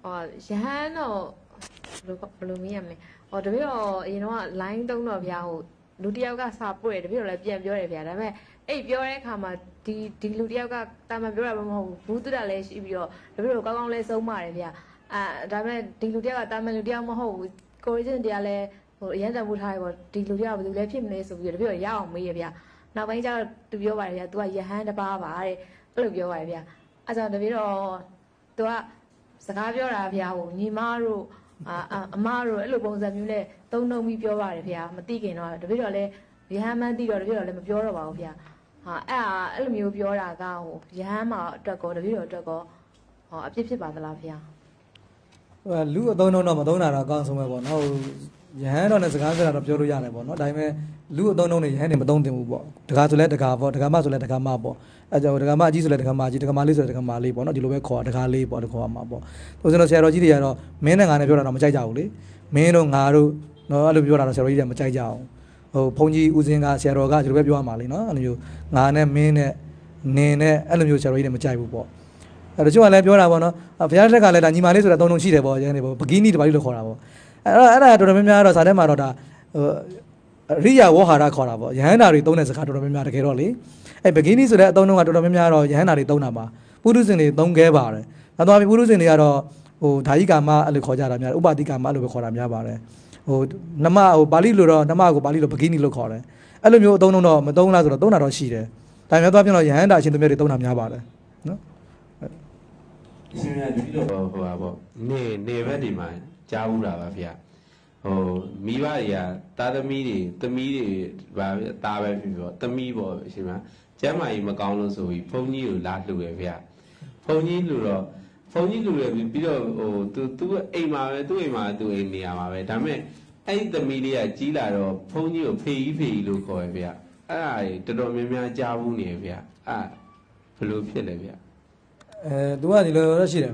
ဟောရဟန်းတော့ဘယ်လိုဘယ်လိုမင်းရမလဲဟောတပည့်တော့အရင်တော့ line သုံးတော့ဗျာဟိုလူတယောက်ကစာပွင့်တပည့်တော့လည်းပြန်ပြောတယ်ဗျာဒါပေမဲ့အဲ့ပြောတဲ့အခါမှာဒီဒီလူတယောက်ကတာမန်ပြောတာမဟုတ်ဘူးဘူးတူတာလည်းရှိပြီးတော့တပည့်တော့ကောင်းကောင်းလေးစုံးပါတယ်ဗျာအဲဒါပေမဲ့ဒီလူတယောက်ကတာမန်လူတယောက်မဟုတ်ဘူးကိုရီဂျင်တရားလည်းဟိုအရင်တမ်းပို့ထားရပေါ့ဒီလူတယောက်ကဘယ်သူလဲဖြစ်မလဲဆိုပြီးတော့တပည့်တော့ရအောင်မေးရဗျာနောက်ပိုင်းကျတော့သူပြောပါတယ်ဗျာ तू ကယဟန်တစ်ပါးပါတဲ့အဲ့လိုပြောပါတယ်ဗျာအဲကြောင့်တပည့်တော့ तू ကစကားပြောတာဗျာဟိုညီမတို့အာအမတို့အဲ့လိုပုံစံမျိုးနဲ့သုံးနှုံပြီးပြောပါတယ်ဗျာမသိခင်တော့တပည့်တော့လည်းယဟန်မှန်းသိတော့တပည့်တော့လည်းမပြောတော့ပါဘူးဗျာဟာအဲ့အဲ့လိုမျိုးပြောတာကဟိုယဟန်မှာအတွက်ကောတပည့်တော်အတွက်ကောဟောအပြစ်ဖြစ်ပါသလားဗျာဟိုလူအသုံးတော့မသုံးတာတော့အကောင်းဆုံးပဲပေါ့နော်ဟိုယဟန်တော့နဲ့စကားပြောတာတော့ပြောလို့ရတယ်ပေါ့နော်ဒါပေမဲ့လူအသုံးတော့နဲ့ယဟန်တွေမသုံးသင့်ဘူးပေါ့တကားဆိုလဲတကားပေါ့တကားမဆိုလဲတကားမပေါ့အဲကြောင့်တကားမအကြီးဆိုလဲတကားမအကြီးတကားမလေးဆိုလဲတကားမလေးပေါ့နော်ဒီလိုပဲခေါ်တကားလေးပေါ့တခေါ်မှာပေါ့သူစင်တော့ဆရာတော်ကြီးတွေကတော့မင်းနဲ့ငါနဲ့ပြောတာတော့မကြိုက်ကြဘူးလေမင်းတို့ငါတို့နော်အဲ့လိုပြောတာတော့ဆရာတော်ကြီးတွေကမကြိုက်ကြအောင်ဟိုဘုန်းကြီးဦးစင်းကဆရာတော်ကဒီလိုပဲပြောရမှာလေနော်အဲ့လိုမျိုးငါနဲ့မင်းနဲ့နင်းနဲ့အဲ့လိုမျိုးဆရာတော်ကြီးတွေမကြိုက်ဘူးပေါ့အဲ့တော့ကျုပ်ကလည်းပြောတာပေါ့နော်ဘုရားတက်ကလည်းဒါညီမလေးဆိုတာသုံးလုံးရှိတယ်ပေါ့ရန်နေပေါ့ဘဂီနီတပါးလို့ခေါ်တာပေါ့အဲ့တော့အဲ့ဒါတော်တော်များများတော့ဇာထဲမှာတော့ဒါဟိုရိယဝဟာရခေါ်တာပေါ့ယဟန္တာတွေသုံးတဲ့စကားတော်တော်များများတကယ်တော့လေအဲ့ဘဂီနီဆိုတဲ့အသုံးလုံးကတော်တော်များများတော့ယဟန္တာတွေသုံးတာပါပုရုဇဉ်တွေသုံးခဲပါတယ်နောက်တော့ပုရုဇဉ်တွေကတော့ဟိုဓာယိကာမအဲ့လိုခေါ်ကြတာများဥပတိကာမအဲ့လိုပဲခေါ်တာများပါတယ်ဟိုနမဟိုပါဠိလိုတော့နမကိုပါဠိလိုဘဂီနီလို့ခေါ်တယ်အဲ့လိုမျိုးအသုံးလုံးတော့မသုံးလားဆိုတော့သုံးတာတော့ရှိတယ်ဒါမျိုးသွားပြန်တော့ယဟန္တာအရှင်သူမြတ်တွေသုံးတာများပါတယ်နော်အရှင်မြတ်ဒီလိုဟိုဟာပေါ့နေနေဘက်ဒီမှာကြားဘူးတာပါဗျာဟိုမိဘတွေကသားသမီးတွေသမီးတွေဗာသားပဲဖြစ်ပြောသမီးပေါ့အရှင်မြတ်ကျမ်းမာကြီးမကောင်းလို့ဆိုပြီးဘုန်းကြီးကိုလာလှူရဗျာဘုန်းကြီးလှူတော့ဘုန်းကြီးလှူရပြီးတော့ဟိုသူသူအိမ်မှာပဲသူ့အိမ်မှာသူ့အိမ်နေရမှာပဲဒါပေမဲ့အဲ့ဒီသမီးလေးကကြီးလာတော့ဘုန်းကြီးကိုဖေကြီးဖေကြီးလို့ခေါ်ရဗျာအဲ့ဒါတော်တော်များများကြားဘူးနေဗျာအဲ့ဘယ်လိုဖြစ်လဲဗျာအဲသူကဒီလိုတော့ရှိတယ်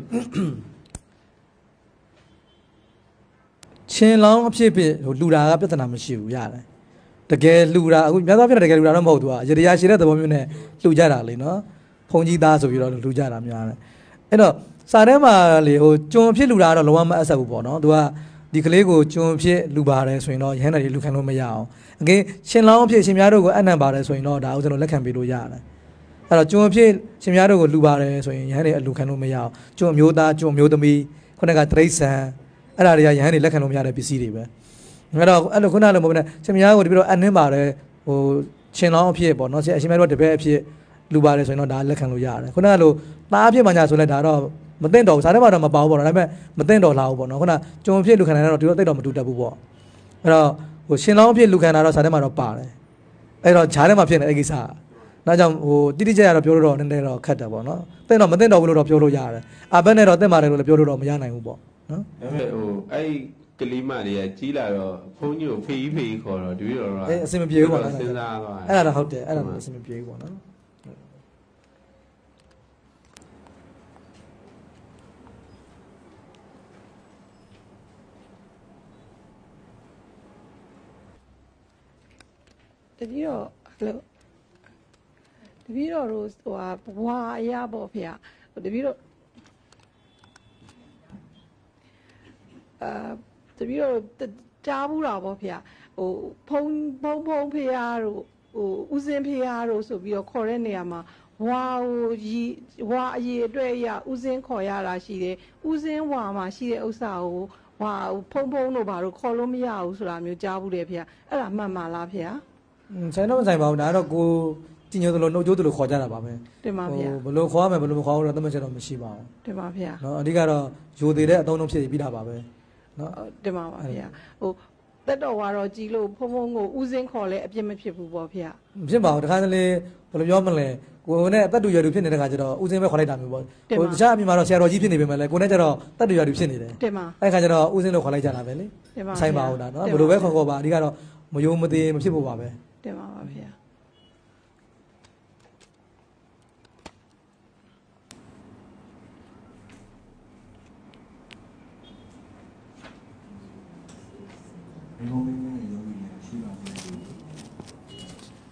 ချင်းလောင်းအဖြစ်ဖြစ်ဟိုလူတာကပြဿနာမရှိဘူးရတယ်တကယ်လူတာအခုများသောအားဖြင့်တကယ်လူတာတော့မဟုတ်သူကရတရားရှိတဲ့သဘောမျိုးနဲ့လှူကြတာလေနော်ဖုန်ကြီးသားဆိုပြီးတော့လှူကြတာများတယ်အဲ့တော့စာထဲမှာလေဟိုကျွန်ဖြစ်လူတာကတော့လုံးဝမအဆက်ဘူးပေါ့နော်သူကဒီကလေးကိုကျွန်ဖြစ်လူပါတယ်ဆိုရင်တော့ရဟန်းတယ်လူခံလို့မရအောင်အကင်းရှင်လောင်းအဖြစ်ရှင်များတို့ကိုအနံ့ပါတယ်ဆိုရင်တော့ဒါဥစ္စာတို့လက်ခံပေးလို့ရတယ်အဲ့တော့ကျွန်ဖြစ်ရှင်များတို့ကိုလူပါတယ်ဆိုရင်ရဟန်းတွေအလူခံလို့မရအောင်ကျွန်မျိုးသားကျွန်မျိုးသမီးခုနကတရိษံအဲ့ဒါတွေကရဟန်းတွေလက်ခံလို့မရတဲ့ပစ္စည်းတွေပဲအဲ့တော့အဲ့လိုခုနလိုမဟုတ်ဘူးနဲ့ရှင်များကိုတပြည့်တော့အနှင်းပါတယ်ဟိုရှင်လောင်းအဖြစ်ပေါ့နော်ရှင်များတို့တပည့်အဖြစ်လူပါတယ်ဆိုရင်တော့ဒါလက်ခံလို့ရတယ်ခုနကလိုသားအဖြစ်မှညာဆိုလဲဒါတော့မသိတော့ဘူးစားထဲမှာတော့မပေါဘူးပေါ့နော်ဒါပေမဲ့မသိတော့လာဘူးပေါ့နော်ခုနကျွန်အဖြစ်လူခံတာတော့ဒီတော့သိတော့မတူတတ်ဘူးပေါ့အဲ့တော့ဟိုရှင်လောင်းအဖြစ်လူခံတာတော့စားထဲမှာတော့ပါတယ်အဲ့တော့ဂျားထဲမှာဖြစ်နေအဲ့ကိစ္စနောက်ကြောင့်ဟိုတိတိကျကျတော့ပြောလို့တော့နည်းနည်းတော့ခက်တယ်ပေါ့နော်သိတော့မသိတော့ဘူးလို့တော့ပြောလို့ရတယ်အဘက်နဲ့တော့သိပါတယ်လို့လည်းပြောလို့တော့မရနိုင်ဘူးပေါ့နော်ဒါပေမဲ့ဟိုအဲ့ကလေးမတွေကကြီးလာတော့ဘုန်းကြီးကိုဖေးဖေးခေါ်တော့တပည့်တော်ကအေးအစင်မပြေဘူးပေါ့နော်စဉ်းစားသွားအဲ့ဒါတော့ဟုတ်တယ်အဲ့ဒါအစင်မပြေဘူးပေါ့နော်တပည့်တော့အဲ့လိုတပည့်တော်တို့ဟိုဟာဘွာအရာပေါ့ဖေဟိုတပည့်တော်အာတပည့်တော်ကြားဘူးတာပေါ့ဖေဟိုဖုံဖုံဖုံဖေရတို့ဟိုဦးစင်းဖေရတို့ဆိုပြီးတော့ခေါ်တဲ့နေရာမှာဝါဟိုရီဝါအရေးအတွက်ရဦးစင်းခေါ်ရတာရှိတယ်ဦးစင်းဝါမှာရှိတဲ့ဥစ္စာကိုဝါဖုံဖုံတို့ဘာလို့ခေါ်လို့မရဘူးဆိုတာမျိုးကြားဘူးတယ်ဖေအဲ့ဒါမှန်ပါလားဖေဆိုင်တော့ဆိုင်ပါဘူးဒါတော့ကိုကြည်ညိုသလိုနှုတ်ကြိုးသလိုခေါ်ကြတာပါပဲတင်ပါဗျာဘယ်လိုခေါ်ရမလဲဘယ်လိုမခေါ်ဘူးတော့သတ်မှတ်ချက်တော့မရှိပါဘူးတင်ပါဗျာနော်အဓိကတော့ယူသေးတဲ့အသုံးလုံးဖြစ်ပြီးတာပါပဲနော်တင်ပါပါဗျာဟိုတက်တော်ဝါတော့ကြည်လို့ဖုံဖုံကိုဦးစင်းခေါ်လဲအပြစ်မဖြစ်ဘူးပေါ့ဗျာမဖြစ်ပါဘူးတခါတလေဘယ်လိုပြောမလဲကိုနဲ့တက်တူရွယ်တူဖြစ်နေတဲ့ခါကျတော့ဦးစင်းပဲခေါ်လိုက်တာမျိုးပေါ့ဟိုတခြားအပြင်မှာတော့ဆရာတော်ကြီးဖြစ်နေပေမဲ့လည်းကိုနဲ့ကျတော့တက်တူရွယ်တူဖြစ်နေတယ်တင်ပါအဲ့ခါကျတော့ဦးစင်းလို့ခေါ်လိုက်ကြတာပဲလေဆိုင်ပါဘူးဒါနော်ဘယ်လိုပဲခေါ်ခေါ်ပါအဓိကတော့မယုံမသေးမဖြစ်ဖို့ပါပဲတင်ပါပါဗျာဘယ်လိုမျိုးနဲ့ယောဂီများရှိပါလဲ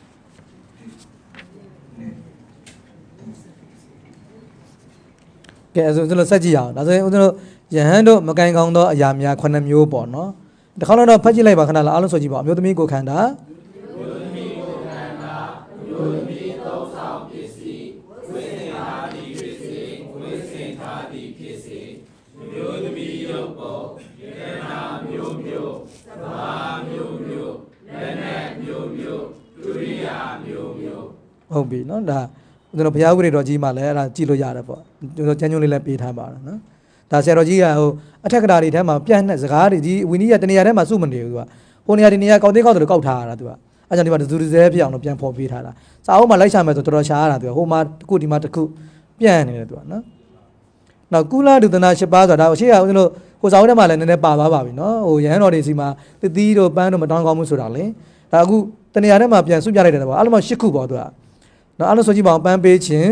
ကကဲအဲ့ဆိုကျွန်တော်စက်ကြည့်အောင်ဒါဆိုရင်ဦးဇင်းတို့ယဟန်တို့မကန်ကောင်းသောအရာများခုနှစ်မျိုးပေါ့နော်တစ်ခါတော့ဖတ်ကြည့်လိုက်ပါခဏလားအားလုံးဆိုကြည့်ပါအမျိုးသမီးကိုခန္ဓာမျိုးသမီးကိုခန္ဓာမျိုးသမီးသုံးဆောင်ပစ္စည်းဝိသင်ထားသည်ဖြစ်စေဝိသင်ထားသည်ဖြစ်စေမျိုးသမီးရုပ်ပေါ်ယန္တာမျိုးမျိုးသဘာမျိုးမျိုးလက်နဲ့မျိုးမျိုးဒုရိယာမျိုးမျိုးဟုတ်ပြီနော်ဒါကျွန်တော်ဘုရားဥပဒေတော်ကြီးမှလည်းအဲ့ဒါကြည့်လို့ရတယ်ပေါ့ကျွန်တော်ကျမ်းကျုံလေးလည်းပေးထားပါတယ်နော်ဒါဆရာတော်ကြီးကဟိုအထက်ကရာတွေထဲမှာပြန့်နှက်စကားတွေဒီဝီနည်းကတနေရာထဲမှာစုမနေဘူးသူကဟိုနေရာဒီနေရာကောက်သေးကောက်တယ်လို့ကောက်ထားတာသူကအဲကြောင့်ဒီမှာဒူဒူဇဲပြအောင်လို့ပြန်ဖော်ပေးထားတာစာအုပ်မှာလိုက်ရှာမယ်ဆိုတော်တော်ရှားရတာသူကဟိုမှာတစ်ခုဒီမှာတစ်ခုပြန့်နေတယ်သူကနော်နောက်ကုလဒုသနာ၈ပါးဆိုတာဒါအရှိကဦးဇင်းတို့ဟိုစာအုပ်ထဲမှာလည်းနည်းနည်းပါသွားပါပြီနော်ဟိုရဟန်းတော်တွေစီမှာတသီးတို့ပန်းတို့မတောင်းကောင်းမှုဆိုတာလေဒါအခုတနေရာထဲမှာပြန်စုပြလိုက်တယ်ပေါ့အားလုံးမှ၈ခုပေါ့သူကနော်အားလုံးဆိုကြည့်ပါအောင်ပန်းပေးခြင်း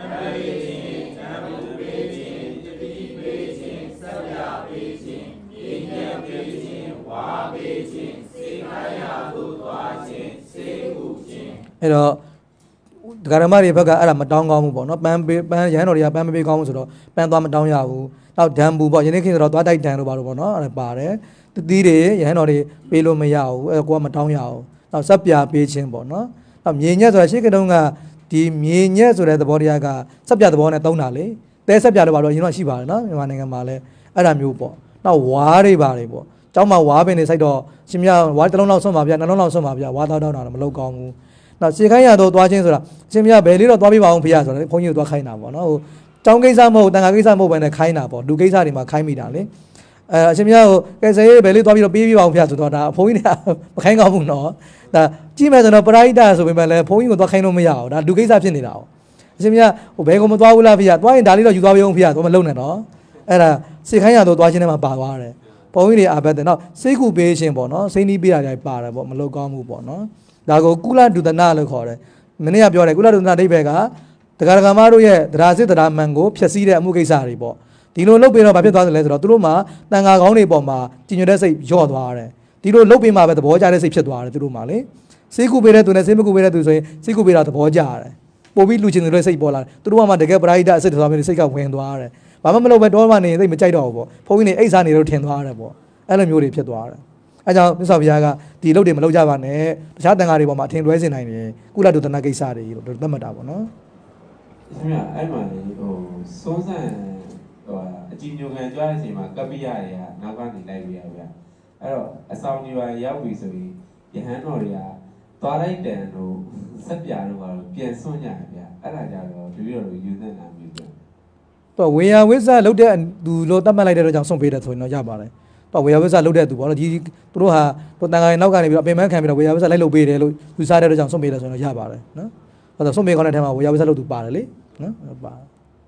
အဲ့တော့ဒကာရမတွေဘက်ကအဲ့ဒါမတောင်းကောင်းဘူးပေါ့နော်ပန်းပေးပန်းရဟန်းတော်တွေကပန်းမပေးကောင်းဘူးဆိုတော့ပန်းသွားမတောင်းရဘူးနောက်ဒံဘူးပေါ့ယနေ့ခေတ်ဆိုတော့သွားတိုက်ဒံလို့ပါတော့ပေါ့နော်အဲ့ဒါပါတယ်တသီးတွေရဟန်းတော်တွေပေးလို့မရဘူးအဲ့ကိုကမတောင်းရအောင်နောက်စပ်ပြပေးခြင်းပေါ့နော်နောက်မြေညက်ဆိုတာရှေ့ကတုန်းကဒီမြေညက်ဆိုတဲ့သဘောတရားကစပ်ပြသဘောနဲ့သုံးတာလေတဲစပ်ပြလို့ပါတော့အရင်တော့ရှိပါတယ်နော်မြန်မာနိုင်ငံမှာလည်းအဲ့ဒါမျိုးပေါ့နောက်ဝါးတွေပါတယ်ပေါ့ကျောင်းမှာဝါးပင်တွေစိုက်တော့ရှင်မြဝါးတစ်လုံးလောက်ဆွန့်ပါဗျာနှလုံးလောက်ဆွန့်ပါဗျာဝါးတောက်တောက်တာတော့မလုပ်ကောင်းဘူးနောက်ခြေခိုင်းရတော့သွားချင်းဆိုတာရှင်မြဘယ်လေးတော့သွားပြပါအောင်ဖေရဆိုတော့ဘုန်းကြီးတို့သွားခိုင်းတာပေါ့နော်ဟိုကျောင်းကိစ္စမဟုတ်တန်ခါကိစ္စမဟုတ်ဘဲနဲ့ခိုင်းတာပေါ့လူကိစ္စတွေမှာခိုင်းမိတာလေအဲအရှင်မြဟိုကဲစေးဘယ်လေးသွားပြီးတော့ပေးပြပါအောင်ဖေရဆိုတော့ဒါဘုန်းကြီးတွေကမခိုင်းကောင်းဘူးနော်ဒါကြည့်မယ်ဆိုတော့ပရိဒတ်ဆိုပေမဲ့လည်းဘုန်းကြီးကိုသွားခိုင်းလို့မရအောင်ဒါလူကိစ္စဖြစ်နေတာ哦အရှင်မြဟိုဘယ်ကိုမသွားဘူးလားဖေရသွားရင်ဒါလေးတော့ယူသွားပြအောင်ဖေရတော့မလုံနဲ့နော်အဲ့ဒါခြေခိုင်းရတော့သွားချင်းထဲမှာပါသွားတယ်ဘုန်းကြီးတွေအာဘတ်တယ်နော်စိတ်ကူပေးခြင်းပေါ့နော်စိတ်နီးပေးတာတွေပါတယ်ပေါ့မလုပ်ကောင်းဘူးပေါ့နော်ဒါကိုကုလဒုသနာလို့ခေါ်တယ်မင်းကပြောတယ်ကုလဒုသနာအိဗေကဒကာဒကာမတို့ရဲ့သရာစစ်သရာမန်ကိုဖျက်ဆီးတဲ့အမှုကိစ္စတွေပေါ့ဒီလိုလုပ်ပြီးတော့ဘာဖြစ်သွားသလဲဆိုတော့သူတို့မှာတန်ဃာကောင်းတွေပေါ်မှာကြည်ညိုတဲ့စိတ်ညော့သွားတယ်ဒီလိုလုပ်ပြီးမှပဲသဘောကျတဲ့စိတ်ဖြစ်သွားတယ်သူတို့မှာလေစိတ်ကူပေးတဲ့သူနဲ့စိတ်မကူပေးတဲ့သူဆိုရင်စိတ်ကူပေးတာသဘောကျတယ်ပို့ပြီးလူချင်းတွေစိတ်ပေါ်လာတယ်သူတို့ကမှတကယ်ပရိဒတ်အစစ်သွားပြီးစိတ်ကဝင်သွားတယ်ဘာမှမလုပ်ပဲတော့မှနေစိတ်မကြိုက်တော့ဘူးပေါ့ဘုန်းကြီးနေအိတ်စားနေလို့ထင်သွားတယ်ပေါ့အဲ့လိုမျိုးတွေဖြစ်သွားတယ်အဲကြောင့်မြတ်စွာဘုရားကဒီလုပ်တွေမလုပ်ကြပါနဲ့တခြားတန်ဃာတွေပေါ်မှာအထင်လွဲစေနိုင်တယ်ကုလဒုသနာကိစ္စတွေလို့သတ်မှတ်တာပေါ့နော်ခင်ဗျအဲ့မှာလေဟိုစုံစမ်းဟိုအကြည်ညိုခံကြွားတဲ့အချိန်မှာကပ္ပိယတွေကနောက်ကနေလိုက်ပြီးရဗျအဲ့တော့အဆောင်ကြီးပါရောက်ပြီဆိုရင်ယဟန်တော်တွေကသွားလိုက်တန်တို့ဆက်ပြတို့ကတော့ပြန်ဆွန့်ကြတယ်ဗျအဲ့ဒါကြတော့တပည့်တော်တို့ယူသင့်တာမျိုးဗျတော့ဝေယဝိဇ္ဇလုပ်တဲ့သူလို့သတ်မှတ်လိုက်တဲ့တော့ကြောင့်ဆွန့်ပေးတယ်ဆိုရင်တော့ရပါတယ်တော့ဝေယဝိဇ္ဇလုပ်တဲ့သူပေါ့နော်ဒီသူတို့ဟာဟိုတန်ခါရင်နောက်ကနေပြီးတော့အပင်မခံပြီးတော့ဝေယဝိဇ္ဇလိုက်လုပ်ပေးတယ်လို့ယူဆတဲ့တော့ကြောင့်ဆွန့်ပေးတယ်ဆိုရင်တော့ရပါတယ်နော်ဟုတ်တော့ဆွန့်ပေးကောင်းတဲ့ထဲမှာဝေယဝိဇ္ဇလုပ်သူပါတယ်လေနော်ပါ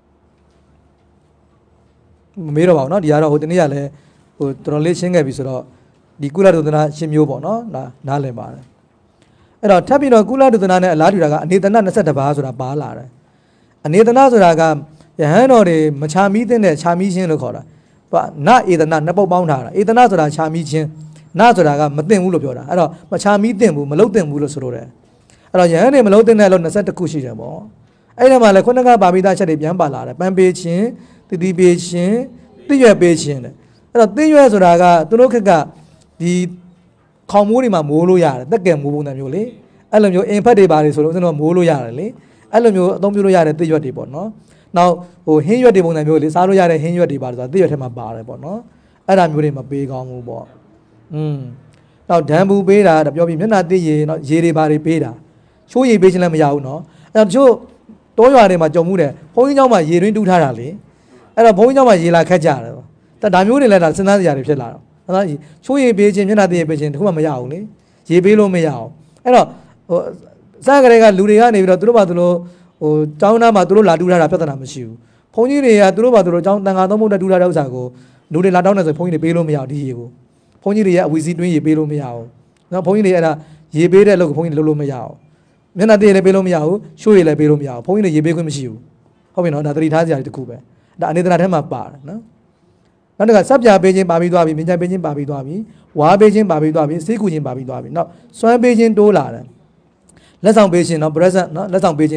မမေးတော့ပါဘူးနော်ဒီကတော့ဟိုတနေ့ကလည်းဟိုတော်တော်လေးရှင်းခဲ့ပြီဆိုတော့ဒီကုလဒုသနာရှင်းမျိုးပေါ့နော်ဒါနားလည်ပါတယ်အဲ့တော့ထပ်ပြီးတော့ကုလဒုသနာနဲ့အလားတူတာကအနေတနာ၂၁ပါးဆိုတာပါလာတယ်အနေတနာဆိုတာကယဟန်တော်တွေမချမီးတဲ့ခြာမီးခြင်းလို့ခေါ်တာပါနဧတနာနှစ်ပုတ်ပေါင်းထားတာဧတနာဆိုတာခြာမီးခြင်းနဆိုတာကမသိဘူးလို့ပြောတာအဲ့တော့မချမီးသိဘူးမလုတ်သိဘူးလို့ဆိုလိုတယ်အဲ့တော့ယဟန်တွေမလုတ်သိတဲ့လို့၂၁ခုရှိတယ်ပေါ့အဲ့ဒီမှာလည်းခုနကပါပိသားချက်တွေပြန်ပါလာတယ်ပန်းပေးခြင်းတတိပေးခြင်းတိရွက်ပေးခြင်းတဲ့အဲ့တော့တိရွက်ဆိုတာကသူတို့ခက်ကဒီခေါင်မိုးတွေမှာမိုးလို့ရတယ်တက်ကဲမိုးပုံစံမျိုးလေအဲ့လိုမျိုးအင်ဖက်တွေပါတယ်ဆိုလို့ကျွန်တော်မိုးလို့ရတယ်လေအဲ့လိုမျိုးအသုံးပြုလို့ရတဲ့တိရွက်တွေပေါ့နော်နောက်ဟိုဟင်းရွက်တွေပုံစံမျိုးလေစားလို့ရတဲ့ဟင်းရွက်တွေပါတယ်ဆိုတာတိရွက်ထဲမှာပါတယ်ပေါ့နော်အဲ့ဒါမျိုးတွေမပေးကောင်းဘူးပေါ့อืมနောက်ဒံဘူးပေးတာပြောပြီးမျက်နှာတိရေနော်ရေတွေပါတွေပေးတာချိုးရေပေးခြင်းလည်းမရဘူးနော်အဲ့တော့တချို့တောရွာတွေမှာကြုံမှုတယ်ဘုန်းကြီးကျောင်းမှာရေတွင်းတူးထားတာလေအဲ့တော့ဘုန်းကြီးကျောင်းမှာရေလာခက်ကြတယ်ပေါ့ဒါမျိုးတွေလည်းဒါစဉ်းစားစရာတွေဖြစ်လာတော့ဟုတ်လားချိုးရေပေးခြင်းမျက်နှာတိရေပေးခြင်းတခုမှမရဘူးလေရေပေးလို့မရအောင်အဲ့တော့ဟိုစကားတွေကလူတွေကနေပြီးတော့သူတို့ဘာသူတို့ဟိုကျောင်းသားမှာသူတို့လာတူးထားတာပြဿနာမရှိဘူးဘုန်းကြီးတွေကသူတို့ဘာသူတို့ကျောင်းတန်ခါသုံးဖို့တူးထားတဲ့ဥစ္စာကိုလူတွေလာတောင်းနေဆိုဘုန်းကြီးတွေပေးလို့မရဘူးဒီရေကိုဘုန်းကြီးတွေရဲ့အဝီစီတွင်းရေပေးလို့မရဘူးနော်ဘုန်းကြီးတွေအဲ့ဒါရေပေးတဲ့လို့ဘုန်းကြီးတွေလုပ်လို့မရဘူးမျက်နှာတိရေလည်းပေးလို့မရဘူးရှိုးရေလည်းပေးလို့မရဘူးဘုန်းကြီးတွေရေပေးခွင့်မရှိဘူးဟုတ်ပြီနော်ဒါသတိထားစရာတခုပဲဒါအနေသနာထဲမှာပါတယ်နော်နောက်တစ်ခါစပ်ပြပေးခြင်းပါပြီးသွားပြီမြင်ချပေးခြင်းပါပြီးသွားပြီဝါပေးခြင်းပါပြီးသွားပြီစိတ်ကူခြင်းပါပြီးသွားပြီနောက်စွမ်းပေးခြင်းတိုးလာတယ်လက်ဆောင်ပေးခြင်းနော် present နော်လက်ဆောင်ပေးခြင်းတွေ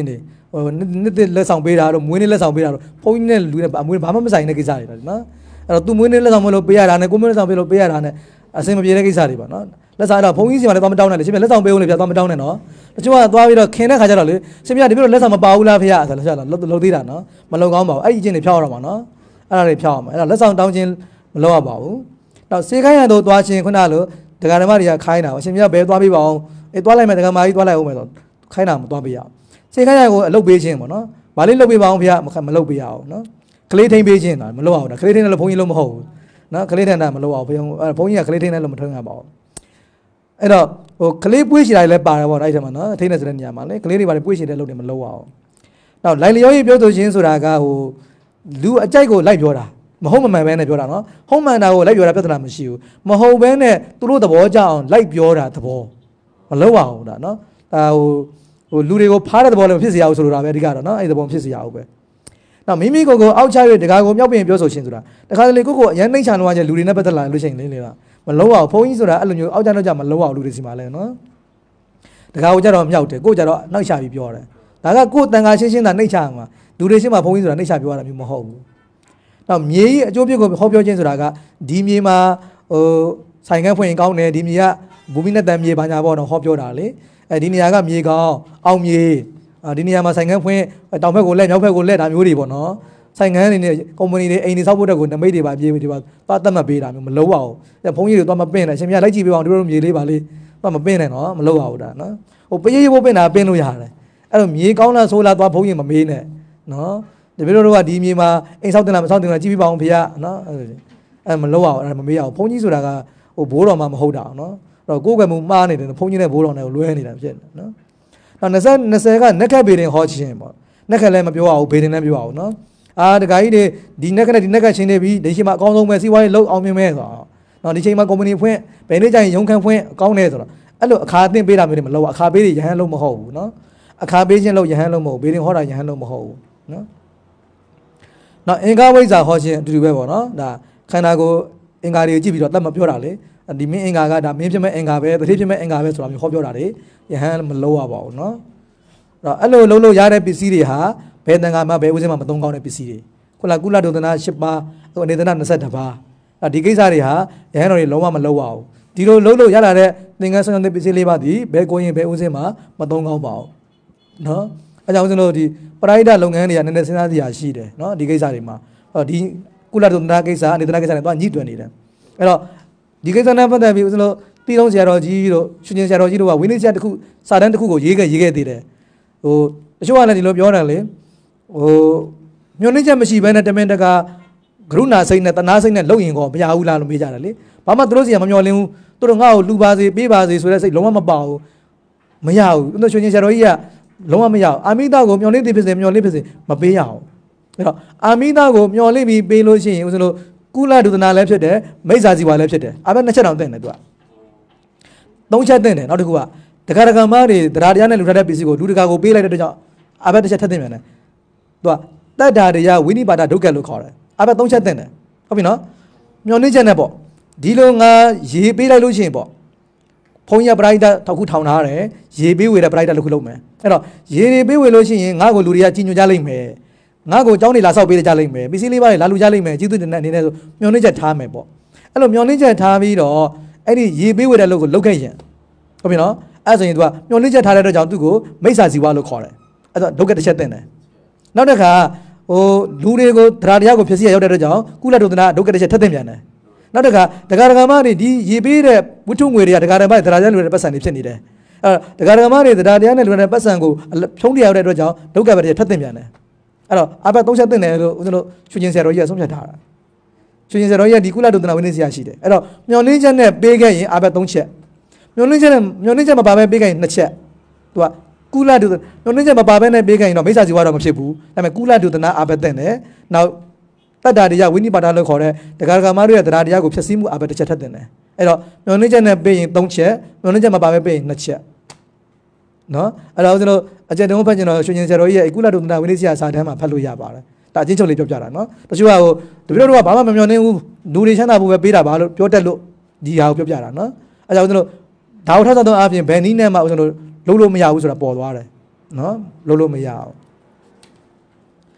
ဟိုနှစ်လက်ဆောင်ပေးတာတော့မွေးနေ့လက်ဆောင်ပေးတာတော့ဘုန်းကြီးနဲ့လူနဲ့အမွေးဘာမှမဆိုင်တဲ့ကိစ္စတွေတော့နော်အဲ့တော့သူမွေးနေ့လက်ဆောင်မလို့ပေးရတာနဲ့ကိုမွေးလက်ဆောင်ပေးလို့ပေးရတာနဲ့အဆင်မပြေတဲ့ကိစ္စတွေပေါ့နော်လက်ဆောင်အဲ့တော့ဘုန်းကြီးစီမှာလည်းသွားမတောင်းနဲ့လေရှင်ပြလက်ဆောင်ပေးဦးလေပြသွားမတောင်းနဲ့နော်တချို့ကသွားပြီးတော့ခင်တဲ့ခါကျတော့လေရှင်ပြဒီပြတော့လက်ဆောင်မပါဘူးလားဖေရဆိုတော့လှုပ်သေးတာနော်မလုံကောင်းပါဘူးအဲ့ဒီအချင်းတွေဖျောက်ရတော့မှာနော်အဲ့ဒါတွေဖျောက်အောင်အဲ့တော့လက်ဆောင်တောင်းခြင်းမလုပ်ရပါဘူးတော့စေခိုင်းရတော့သွားခြင်းခုနလိုဒကာဓမ္မတွေကခိုင်းတာရှင်ပြဘယ်သွားပြီးပါအောင်အေးသွားလိုက်မယ်ဒကာမကြီးသွားလိုက်အောင်မယ်ဆိုခိုင်းတာမသွားပေးရအောင်စေခိုင်းရကိုအလုပ်ပေးခြင်းပေါ့နော်မလေးလုပ်ပေးပါအောင်ဖေရမလုပ်ပေးရအောင်နော်ကလေးထိန်ပေးခြင်းတာမလုပ်အောင်ဒါကလေးထိန်လည်းဘုန်းကြီးလုံးမဟုတ်ဘူးနော်ကလေးထိန်တာမလုပ်အောင်ဘုန်းဘုန်းကြီးကကလေးထိန်လည်းလုံးမထုံးရပါဘူးအဲ့တော့ဟိုကလေးပွေးချီတိုင်းလည်းပါတယ်ပေါ့အဲ့ဒီမှာနော်ထိန်းနေစတဲ့နေရာမှာလေကလေးတွေပါလေပွေးချီတဲ့လုပ်တယ်မလုပ်အောင်နောက်လိုက်လျောရေးပြောဆိုခြင်းဆိုတာကဟိုလူအကြိုက်ကိုလိုက်ပြောတာမဟုတ်မမှန်ပဲနဲ့ပြောတာနော်ဟုတ်မှန်တာကိုလိုက်ပြောတာပြဿနာမရှိဘူးမဟုတ်ဘဲနဲ့သူတို့သဘောကျအောင်လိုက်ပြောတာသဘောမလုပ်အောင်ဒါနော်ဒါဟိုဟိုလူတွေကိုဖားတဲ့သဘောလည်းဖြစ်စေရအောင်ဆိုလိုတာပဲအဓိကတော့နော်အဲ့ဒီသဘောဖြစ်စေရအောင်ပဲနောက်မိမိကိုယ်ကိုအောက်ချ၍တကားကိုမြောက်ပြင်ပြောဆိုခြင်းဆိုတာတခါတလေကိုကိုအရန်နှိမ့်ချလို့ရလူတွေနဲ့ပတ်သက်လာလို့ရှိရင်လင်းလေလားမလုံးအောင်ဘုန်းကြီးဆိုတာအဲ့လိုမျိုးအောက်ကြတော့ကြမလုံးအောင်လူတွေစီမှာလဲနော်တကားကိုကြတော့မြောက်တယ်ကိုကြတော့နှောက်ချပြီးပြောတယ်ဒါကကိုတန်ခါရှင်းရှင်းသာနှိမ့်ချမှာလူတွေရှင်းမှာဘုန်းကြီးဆိုတာနှိမ့်ချပြောရတာမျိုးမဟုတ်ဘူးနောက်မြေကြီးအကျိုးပြကိုဟောပြောခြင်းဆိုတာကဒီမြေမှာဟိုဆိုင်ကန်းဖွင့်ရင်ကောင်းတယ်ဒီမြေကဘူမိနဲ့တန်မြေဘာညာပေါ့နော်ဟောပြောတာလေအဲဒီနေရာကမြေကောင်းအောင်မြေဒီနေရာမှာဆိုင်ကန်းဖွင့်တောင်ဘက်ကိုလက်မြောက်ဘက်ကိုလက်ဒါမျိုးတွေပေါ့နော်ဆိုင်ငန်းနေနဲ့ကုမ္ပဏီတွေအိမ်တွေဆောက်ဖို့တက်ကိုနမိတ်တွေပါပြေးတွေပါသွားတတ်မှတ်ပေးတာမျိုးမလုပ်ပါဘူး။ဘုန်းကြီးတွေသွားမပင့်နဲ့ရှင်မြတ်လိုက်ကြည့်ပေးပါအောင်တို့တို့မြေလေးပါလေးသွားမပင့်နဲ့နော်မလုပ်ပါဘူးဒါနော်။ဟိုပေးရေးဖို့ပင့်တာပင့်လို့ရတယ်။အဲ့တော့မြေကောင်းလားဆိုးလားသွားဘုန်းကြီးမမေးနဲ့နော်။ဒီလိုတို့ကဒီမြေမှာအိမ်ဆောက်တင်လားမဆောက်တင်လားကြည့်ပေးပါအောင်ဖေရနော်။အဲ့မလုပ်အောင်အဲ့မမေးအောင်ဘုန်းကြီးဆိုတာကဟိုဘိုးတော်မှမဟုတ်တာနော်။အဲ့တော့ကိုယ်ကမှုမှားနေတယ်ဘုန်းကြီးနဲ့ဘိုးတော်နဲ့လွဲနေတာဖြစ်နေနော်။နောက်20 20ကနက်ခက်ဘေတင်ဟောခြင်းပေါ့။နက်ခက်လည်းမပြောရဘူးဘေတင်လည်းမပြောရဘူးနော်။အာတခါကြီးတွေဒီနက်ကနဲ့ဒီနက်ကချင်းနေပြီဒီချိန်မှာအကောင်းဆုံးပဲစီးပွားရေးလုပ်အောင်မြင်မဲ့ဆိုတော့နော်ဒီချိန်မှာကုမ္ပဏီဖွင့်ဘယ်နေ့ကျရင်ရုံးခန်းဖွင့်အကောင်းနေဆိုတော့အဲ့လိုအခါအသင့်ပေးတာမျိုးတွေမလုပ်ဘူးအခါပေးတွေရဟန်းလုံးမဟုတ်ဘူးနော်အခါပေးခြင်းလို့ရဟန်းလုံးမဟုတ်ဘူးဘေးရင်ဟောတာရဟန်းလုံးမဟုတ်ဘူးနော်နော်အင်္ဂါဝိဇ္ဇာဟောခြင်းအတူတူပဲပေါ့နော်ဒါခန္ဓာကိုယ်အင်္ဂါတွေကိုကြည့်ပြီးတော့တတ်မပြောတာလေဒီမင်းအင်္ဂါကဒါမင်းဖြစ်မဲ့အင်္ဂါပဲတတိဖြစ်မဲ့အင်္ဂါပဲဆိုတာမျိုးဟောပြောတာလေရဟန်းမလုပ်ရပါဘူးနော်အဲ့တော့အဲ့လိုလုံးလို့ရတဲ့ပစ္စည်းတွေဟာဘယ်တန်ခါမှဘယ်ဥစဉ်မှမသုံးကောင်းတဲ့ပစ္စည်းတွေခုနကုလဒုဒနာ၈ပါးအနေဒနာ၂၁ပါးဒီကိစ္စတွေဟာရဟန်းတော်တွေလုံးဝမလုပ်ပါဘူးဒီလိုလုံးလို့ရလာတဲ့သင်္ကန်းဆောင်တဲ့ပစ္စည်းလေးပါဒီဘယ်ကိုရင်ဘယ်ဥစဉ်မှမသုံးကောင်းပါဘူးနော်အဲကြောင့်ဦးဇင်းတို့ဒီပရိဒလုပ်ငန်းတွေကနည်းနည်းစဉ်းစားစရာရှိတယ်နော်ဒီကိစ္စတွေမှာဒီကုလဒုဒနာကိစ္စအနေဒနာကိစ္စတွေတော့ညှိတွယ်နေတယ်အဲ့တော့ဒီကိစ္စနဲ့ပတ်သက်ပြီးဦးဇင်းတို့ပြည်လုံးဆရာတော်ကြီးတို့ရှင်ရှင်ဆရာတော်ကြီးတို့ကဝိနည်းဆရာတစ်ခုစာတန်းတစ်ခုကိုရေးခဲ့ရေးခဲ့သေးတယ်ဟိုတချို့ကလည်းဒီလိုပြောတယ်လေဟိုမျောနှိမ့်ချက်မရှိဘဲနဲ့တမင်တကာကရုဏာစိတ်နဲ့တနာစိတ်နဲ့လုပ်ရင်ကောမရဘူးလားလို့မေးကြတယ်လေဘာမှသူတို့စီကမမျောလင်းဘူးသူတို့ငါ့ကိုလူပါစေပေးပါစေဆိုတဲ့စိတ်လုံးဝမပါဘူးမရဘူးသူတို့ရှင်ရှင်ဆရာတော်ကြီးကလုံးဝမရဘူးအာမိသားကိုမျောနှိမ့်သိဖြစ်စေမျောနှိမ့်ဖြစ်စေမပေးရအောင်အဲ့တော့အာမိသားကိုမျောနှိမ့်ပြီးပေးလို့ရှိရင်ဦးဇင်းတို့ကုလဒုဒနာလည်းဖြစ်တယ်မိစ္ဆာစီဝါလည်းဖြစ်တယ်အဘက်နှစ်ချက်တောင်တင်တယ်သူကသုံးချက်တင်တယ်နောက်တစ်ခုကတက္ကရာကမားတွေတရားတရားနဲ့လူထားတဲ့ပစ္စည်းကိုလူတကာကိုပေးလိုက်တဲ့အတွက်ကြောင့်အဘက်တစ်ချက်ထပ်တင်ပြန်တယ်သူကတတ္တာတရားဝိနိပါဒဒုက္ခလို့ခေါ်တယ်အဘက်သုံးချက်တင်တယ်ဟုတ်ပြီနော်မျောနှိမ့်ချက်နဲ့ပေါ့ဒီလိုငါရေပေးလိုက်လို့ရှိရင်ပေါ့ဘုန်းကြီးပရိဒတ်ထောက်ခုထောင်ထားတယ်ရေပေးဝေတဲ့ပရိဒတ်လို့ခုလုပ်မယ်အဲ့တော့ရေတွေပေးဝေလို့ရှိရင်ငါ့ကိုလူတွေကကြည်ညိုကြလိမ့်မယ်ငါ့ကိုเจ้าနေလာဆောက်ပေးကြလိမ့်မယ်ပစ္စည်းလေးပါးတွေလာလူကြလိမ့်မယ်ကျေးဇူးတင်တဲ့အနေနဲ့ဆိုမျောနှိမ့်ချက်ထားမယ်ပေါ့အဲ့လိုမျောနှိမ့်ချက်ထားပြီးတော့အဲ့ဒီရေပေးဝေတဲ့လို့ကိုလုတ်ခဲ့ရင်ဟုတ်ပြီနော်အဲ့ဆိုရင် तू ကမျောနှိမ့်ချက်ထားတဲ့အတွက်ကြောင့်သူ့ကိုမိစ္ဆာစီဝါလို့ခေါ်တယ်အဲ့တော့ဒုက္ခတစ်ချက်တင်တယ်နောက်တစ်ခါဟိုလူတွေကိုတရားတရားကိုဖြစ်စီရရောက်တဲ့အတွက်ကြောင့်ကုလဒုဒနာဒုက္ခတစ်ချက်ထပ်တင်ပြန်တယ်နောက်တစ်ခါဒကာဒကာမတွေဒီရေပေးတဲ့ဝိထုငွေတွေကဒကာဒကာမတွေတရားတရားလူတွေပတ်စံတွေဖြစ်နေတယ်အဲ့ဒကာဒကာမတွေတရားတရားနဲ့လူတွေပတ်စံကိုဖြုံးတရားရောက်တဲ့အတွက်ကြောင့်ဒုက္ခပဲတစ်ချက်ထပ်တင်ပြန်တယ်အဲ့တော့အဘက်သုံးချက်တင်တယ်လို့ဦးဇင်းတို့ချွချင်းဆရာတော်ကြီးကဆုံးဖြတ်ထားတာချွချင်းဆရာတော်ကြီးကဒီကုလဒုဒနာဝိနည်းဆရာရှိတယ်အဲ့တော့မျောလင်းချက်နဲ့ပေးခဲ့ရင်အဘက်သုံးချက်မျောလင်းချက်နဲ့မျောလင်းချက်မပါဘဲပေးခဲ့ရင်နှစ်ချက်သူကကုလဒုမျောလင်းချက်မပါဘဲနဲ့ပေးခဲ့ရင်တော့မိစ္ဆာဇီဝတော့မဖြစ်ဘူးဒါပေမဲ့ကုလဒုဒနာအဘက်တင်တယ်နောက်တတ္တာတရားဝိနိပါဒလို့ခေါ်တဲ့ဒကာဒကာမတို့ရဲ့တရားတရားကိုဖြည့်ဆည်းမှုအဘက်တစ်ချက်ထပ်တင်တယ်အဲ့တော့မျောလင်းချက်နဲ့ပေးရင်သုံးချက်မျောလင်းချက်မပါဘဲပေးရင်နှစ်ချက်နော်အဲ့တော့ကျွန်တော်အကျဉ်းတုံးဖတ်ကျွန်တော်ရှင်ရှင်ဆရာတော်ကြီးရဲ့ကုလဒုဒနာဝိနည်းဆရာစာတမ်းမှာဖတ်လို့ရပါတယ်ဒါအချင်းချုပ်လေးပြောပြတာနော်တချို့ကဟိုတပည့်တော်ကဘာမှမမျောနှင်းဘူးလူတွေချမ်းသာဖို့ပဲပေးတာပါလို့ပြောတတ်လို့ဒီဟာကိုပြောပြတာနော်အဲ့ကြောင့်ကျွန်တော်ဒါဝထသောအပြင်ဘယ်နည်းနဲ့မှကျွန်တော်လုံးလို့မရဘူးဆိုတာပေါ်သွားတယ်နော်လုံးလို့မရအောင်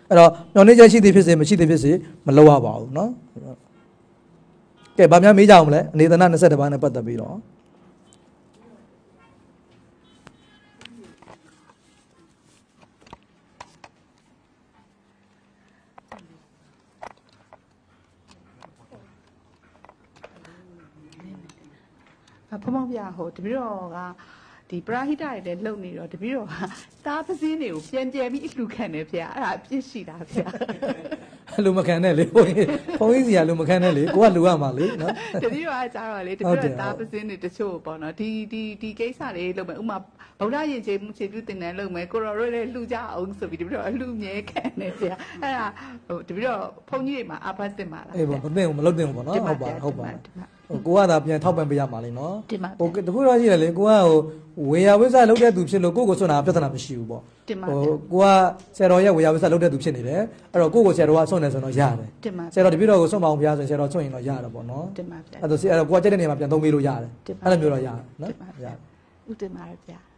အဲ့တော့ညောင်နေချက်ရှိသည်ဖြစ်စေမရှိသည်ဖြစ်စေမလုပ်ရပါဘူးเนาะကဲဗာများမေးကြအောင်မလဲအနေသနာ၂၁ပါးနဲ့ပတ်သက်ပြီးတော့ဖမောင်ပြဟိုတပည့်တော်ကဒီပရာဟိတတွေလည်းလုံနေတော့တပည့်တော်ကသားပစင်းတွေကိုပြန်ကျဲပြီးအလှခံနေဖေအဲ့ဒါအပြစ်ရှိတာဖေလူမခံနဲ့လေဘုန်းကြီးဘုန်းကြီးစီကလူမခံနဲ့လေကိုကလူရမှာလေနော်တပည့်တော်ကကြားတော့လေတပည့်တော်သားပစင်းတွေတချို့ပေါ့နော်ဒီဒီဒီကိစ္စလေးလုပ်မယ်ဥမာဗုဒ္ဓရင်ကျေမှုခြေပြုတင်တယ်လုပ်မယ်ကိုရော်တို့လည်းလှူကြအောင်ဆိုပြီးတပည့်တော်အလှမြဲခံနေဖေအဲ့ဒါဟိုတပည့်တော်ဘုန်းကြီးတွေမှာအဘတ်တင်ပါလားအေးပေါ့မသိဘူးမလုပ်တင်ဘူးပေါ့နော်ဟုတ်ပါဟုတ်ပါကိုကသာပြန်ထောက်ပံ့ပေးရမှာလေနော်ဟိုတခုတော့ရှိတယ်လေကိုကဟိုဝေယဝိဇ္ဇလုပ်တဲ့သူဖြစ်လို့ကိုကိုစွန့်တာပြဿနာမရှိဘူးပေါ့ဟိုကိုကဆရာတော်ရဲ့ဝေယဝိဇ္ဇလုပ်တဲ့သူဖြစ်နေတယ်အဲ့တော့ကိုကိုဆရာတော်ကစွန့်တယ်ဆိုတော့ရတယ်ဆရာတော်တပည့်တော်ကိုစွန့်ပါအောင်ဘုရားဆိုဆရာတော်စွန့်ရင်တော့ရတယ်ပေါ့နော်အဲ့တော့ဆရာတော်ကိုကကြက်တဲ့နေရာမှာပြန်သုံးပေးလို့ရတယ်အဲ့လိုမျိုးတော့ရတယ်နော်ရတယ်ဥတ္တမရဗျာ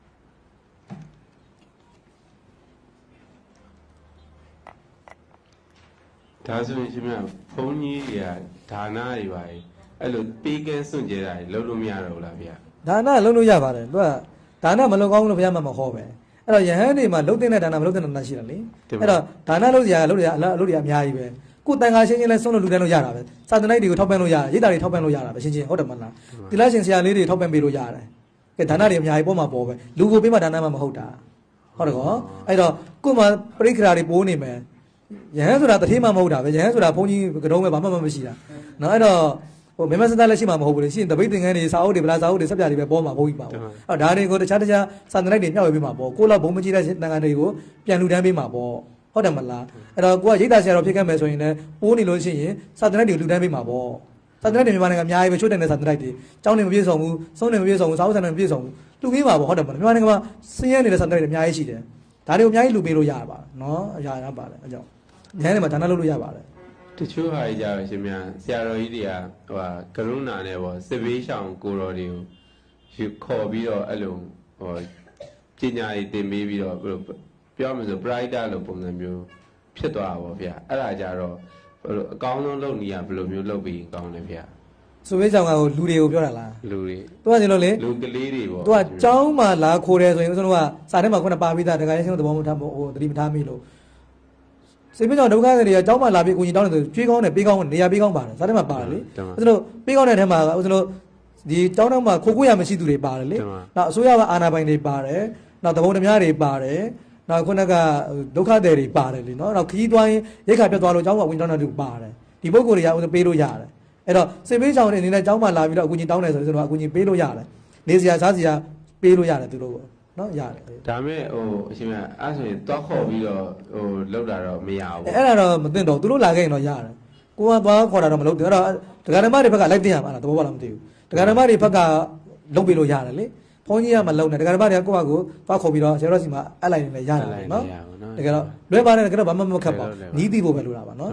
ဒါဆိုရင်ရှင်များဘုန်းကြီးတွေကဒါနတွေပါအဲ့လိုပေးကဲစွန့်ကြတာတွေလုပ်လို့မရတော့ဘူးလားဗျာဒါနလုပ်လို့ရပါတယ်သူကဒါနမလုပ်ကောင်းလို့ဘုရားမှမခေါ်ပဲအဲ့တော့ယဟန်တွေမှာလုပ်တဲ့ဒါနမလုပ်တဲ့ဒါနရှိတယ်လေအဲ့တော့ဒါနလုပ်စရာလုပ်ရအလုပ်တွေအများကြီးပဲကိုတန်ခါချင်းချင်းလဲစွန့်လို့လူတန်းလို့ရတာပဲစာသနိုင်တွေကိုထောက်ပံ့လို့ရတယ်ရိတ်တာတွေထောက်ပံ့လို့ရတာပဲရှင်းချင်းဟုတ်တယ်မလားသီလရှင်ဆရာလေးတွေထောက်ပံ့ပေးလို့ရတယ်ကဲဒါနတွေအများကြီးပေါ်မှာပေါ်ပဲလူကိုပေးမှဒါနမှမဟုတ်တာဟုတ်တယ်ကောအဲ့တော့ကို့မှာပရိက္ခရာတွေပိုးနေမယ်ယဟန်ဆိုတာတတိမှမဟုတ်တာပဲယဟန်ဆိုတာဘုန်းကြီးကတော့ပဲဘာမှမရှိတာနော်အဲ့တော့ဟိုမမစသားလက်ရှိမှမဟုတ်ဘူးလေရှင်းတပိတ်သင်္ကန်းတွေစာအုပ်တွေဗလာစာအုပ်တွေစက်ပြတွေပဲပေါ်မှာဘုန်းကြီးပါပေါ့အဲ့ဒါတွေကိုတခြားတခြားစာသင်လိုက်တွေမျှဝေပေးမှာပေါ့ကိုလောက်ဘုံမကြီးတဲ့သင်္ကန်းတွေကိုပြန်လူတန်းပေးမှာပေါ့ဟုတ်တယ်မလားအဲ့တော့ကိုကရိတ်တာဆရာတော်ဖြစ်ခဲ့မယ်ဆိုရင်လည်းပိုးနေလို့ရှိရင်စာသင်လိုက်တွေလူတန်းပေးမှာပေါ့စာသင်လိုက်တွေမြန်မာနိုင်ငံအများကြီးပဲချို့တဲ့စာသင်လိုက်တွေကျောင်းတွေမပြည့်စုံဘူးစုံးတွေမပြည့်စုံဘူးစာအုပ်ဆန်တွေမပြည့်စုံဘူးလူပေးမှာပေါ့ဟုတ်တယ်မလားမြန်မာနိုင်ငံမှာစင်းရဲနေတဲ့စာသင်လိုက်တွေအများကြီးရှိတယ်ဒါတွေကိုအများကြီးလူပေးလို့ရပါနော်အရာရပါတယ်အကြောင်းညနေမှာဒါနလုပ်လို့ရပါတယ်တချို့ဟာကြရရှင်များဆရာတော်ကြီးတွေကဟိုဟာကရုဏာနဲ့ပေါ့စစ်ဘေးရှောင်ကိုတော်တွေကိုယူခေါ်ပြီးတော့အဲ့လိုဟိုပညာတွေသင်ပေးပြီးတော့ပြောမှဆိုပရိုက်တာလို့ပုံစံမျိုးဖြစ်သွားတာပေါ့ဗျာအဲ့ဒါကြတော့အကောင်းဆုံးလုပ်နေရဘယ်လိုမျိုးလုပ်ပြီးကောင်းလဲဗျာဆိုဘေးရှောင်ကဟိုလူတွေကိုပြောတာလားလူတွေသူကကျလို့လေလူကလေးတွေပေါ့သူကကျောင်းမှာလာခိုးတယ်ဆိုရင်ဦးဇင်းတို့ကစာထဲမှာခုနပါပြီးသားတခါရေးချင်းသဘောမထားဟိုတတိမထားမိလို့စေမကြောင့်ဒုက္ခတွေကကျောင်းမှာလာပြီးကိုကြီးတောင်းတယ်ဆိုကျွေးကောင်းတယ်ပေးကောင်းတယ်နေရာပေးကောင်းပါတယ်စားထဲမှာပါတယ်လေဦးဇင်းတို့ပေးကောင်းတဲ့အထက်မှာဦးဇင်းတို့ဒီကျောင်းတော်မှာခိုးကိုရမရှိသူတွေပါတယ်လေနောက်အစိုးရကအာဏာပိုင်တွေပါတယ်နောက်တဘုံဓမြတွေပါတယ်နောက်ခုနကဒုက္ခတွေတွေပါတယ်လေနော်နောက်ခကြီးသွားရင်ရိတ်ခါပြတ်သွားလို့ကျောင်းကဝင်တောင်းတဲ့သူပါတယ်ဒီပုဂ္ဂိုလ်တွေကဦးဇင်းပေးလို့ရတယ်အဲ့တော့စေပေးဆောင်တဲ့အနေနဲ့ကျောင်းမှာလာပြီးတော့အကူကြီးတောင်းတယ်ဆိုရင်ဦးဇင်းတို့အကူကြီးပေးလို့ရတယ်နေစရာစားစရာပေးလို့ရတယ်သူတို့နော်ရတယ်ဒါမဲ့ဟိုအရှင်မအဲ့ဆိုရင်တွားခေါ်ပြီးတော့ဟိုလောက်တာတော့မရဘူးအဲ့ဒါတော့မသိတော့သူတို့လာခဲ့ရင်တော့ရတယ်ကိုကသွားခေါ်တာတော့မလုပ်ဘူးအဲ့တော့ဒကာဓမ္မတွေဘက်ကလိုက်တင်ရမှာလားသဘောပေါက်လားမသိဘူးဒကာဓမ္မတွေဘက်ကလုပ်ပြီးလို့ရတယ်လေဘုန်းကြီးကမလုပ်နဲ့ဒကာဓမ္မတွေကကိုယ့်ဘာကိုသွားခေါ်ပြီးတော့ဆရာတော်စီမှာအပ်လိုက်နေလဲရတယ်နော်တကယ်တော့လွဲပါတယ်တကယ်တော့ဘာမှမခက်ပါဘူးနီးသိဖို့ပဲလိုတာပါနော်